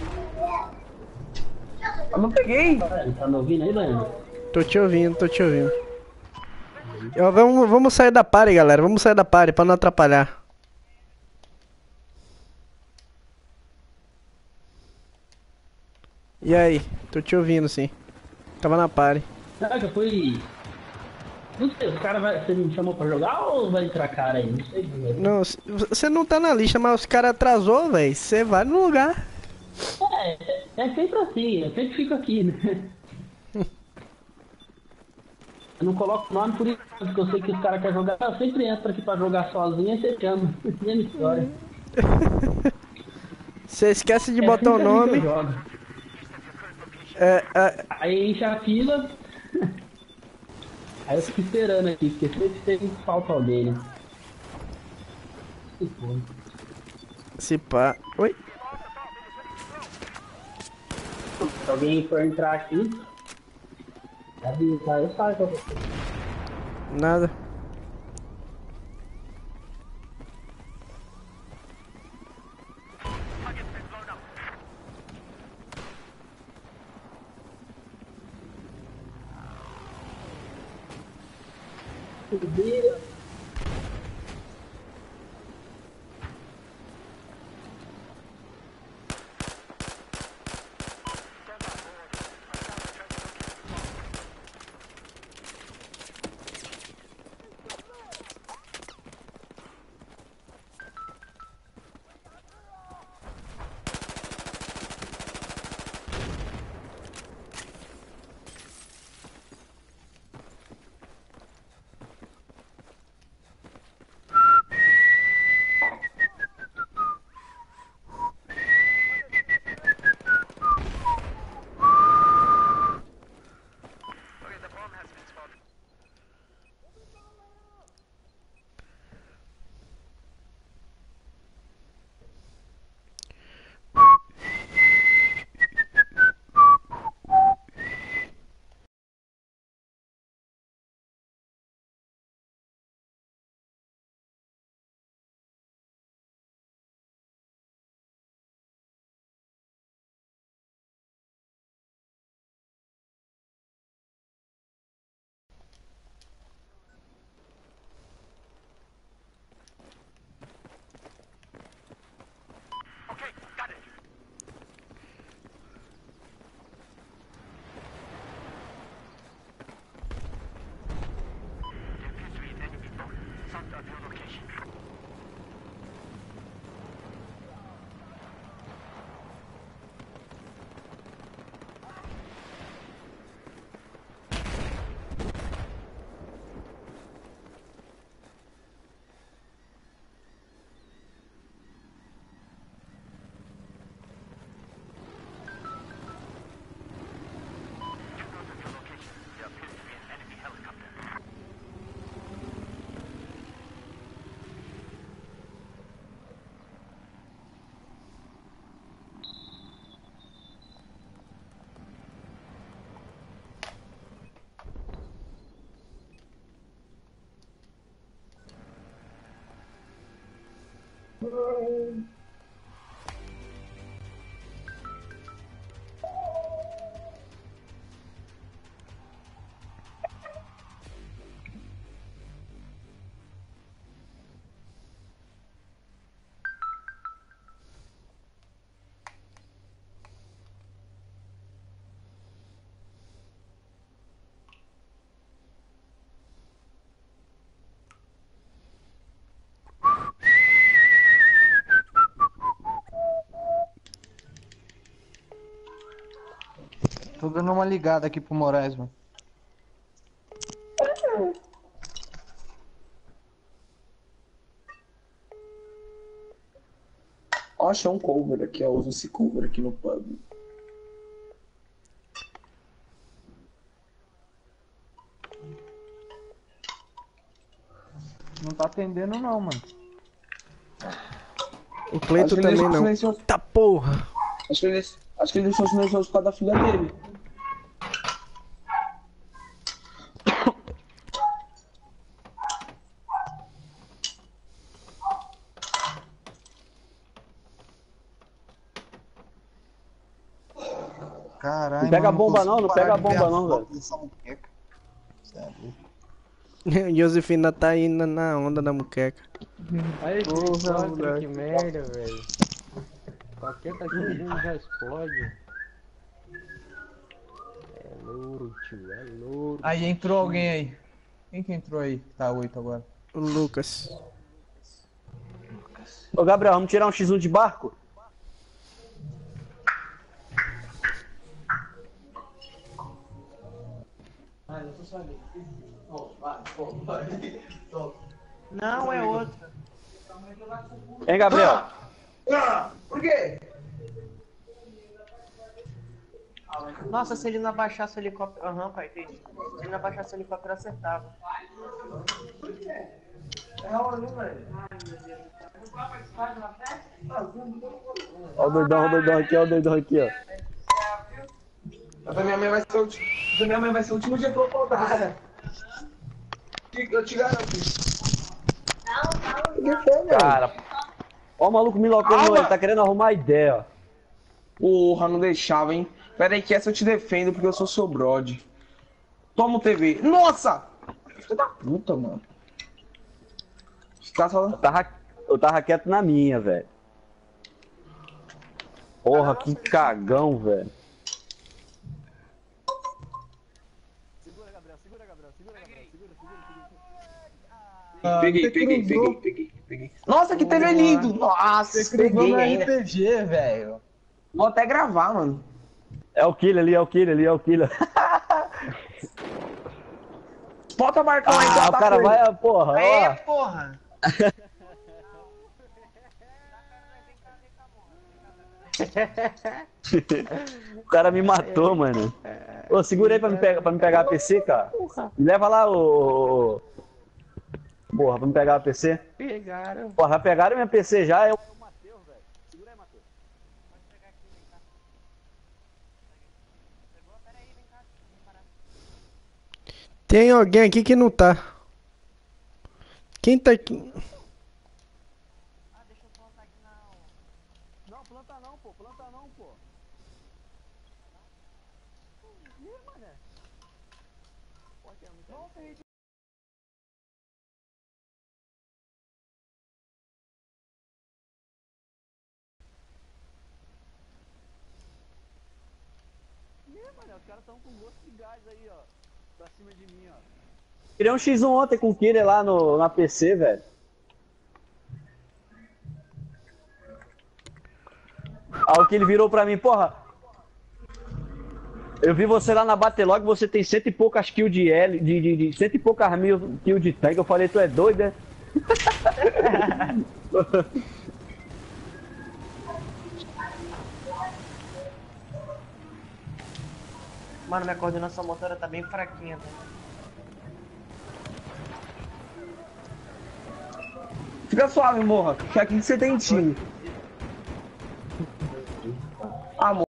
Eu não peguei. Tá me ouvindo aí, Baiano? Tô te ouvindo, tô te ouvindo. Eu, vamos, vamos sair da party, galera. Vamos sair da party pra não atrapalhar. E aí? Tô te ouvindo, sim. Tava na party. Será que eu fui... Não sei, o cara vai... Você me chamou pra jogar ou vai entrar cara aí? Não sei. velho. Não, c- você não tá na lista, mas os caras atrasou, velho. Você vai no lugar. É, é sempre assim, eu sempre fico aqui, né? Eu não coloco nome por isso, porque eu sei que os caras querem jogar. Eu sempre entro aqui pra jogar sozinho e você chama. Mesma história. Você esquece de É botar o sempre assim que nome. eu jogo. É, é, Aí enche a fila. Aí eu fico esperando aqui, porque sempre tem falta alguém, né? Se for. se pá. Oi? Se alguém for entrar aqui, avisar, eu saio pra você. Nada. Tô dando uma ligada aqui pro Moraes, mano. Ó, achei um cover aqui, ó. Usa esse cover aqui no pub. Não tá atendendo não, mano. O Cleito Acho que ele também deixou não. silencioso. Tá porra! Acho que ele, acho que ele deixou silencioso por causa da filha dele. Caralho, Não pega a mano, bomba consigo não, não parar pega a de ver bomba não, foto velho. dessa muqueca. Sério. Josefina tá aí na, na onda da muqueca. Olha esse Porra, helicóptero, moleque. que merda, velho. Qualquer taquinho já explode. É louro, tio, é louro. Aí entrou alguém aí. Quem que entrou aí? Tá oito agora. O Lucas. Ô Gabriel, vamos tirar um xis um de barco? Não, é outro. Hein, Gabriel? Ah, por quê? Nossa, se ele não abaixasse o helicóptero... Aham, pai, entendi. Se ele não abaixasse o helicóptero, eu acertava. Ó o doidão, ó o doidão aqui, ó o doidão aqui, ó. Mas a minha mãe vai ser o último, mas a minha mãe vai ser o último dia que eu vou voltar. Eu te garanto. O que foi, meu? Cara, ó o maluco me locando, Ah, ele tá querendo arrumar ideia, ó. Porra, não deixava, hein? Pera aí que essa eu te defendo porque eu sou seu brode. Toma o T V. Nossa! Filho da puta, mano. Tá só... Eu tava, eu tava quieto na minha, velho. Porra, que cagão, velho. Peguei, peguei, peguei, peguei, peguei. Nossa, que T V lindo! Nossa, peguei no ainda. R P G, velho. Vou até gravar, mano. É o killer ali, é o killer ali, é o killer. Bota Marcão aí, Ah, bota o cara ele. vai, porra, É, ó. porra! O cara me matou, mano. Ô, segura aí pra me, pegar, pra me pegar a P C, cara. Me leva lá, ô. Porra, pra me pegar a P C. Pegaram. Porra, pegaram minha P C já, eu. Tem alguém aqui que não tá. Quem tá aqui? Não, planta não, pô, planta não, pô. Os caras tão com gosto de gás aí, ó. Pra cima de mim, ó. Tirei um xis um ontem com o Killer lá no, na P C, velho. Aí o Killer virou pra mim, porra. Eu vi você lá na Batelog, você tem cento e poucas kills de L, de, de, de cento e poucas mil kills de tanque. Eu falei, tu é doido, né? Mano, minha coordenação motora tá bem fraquinha, velho. Fica suave, morra. Que aqui você tem time. Ah,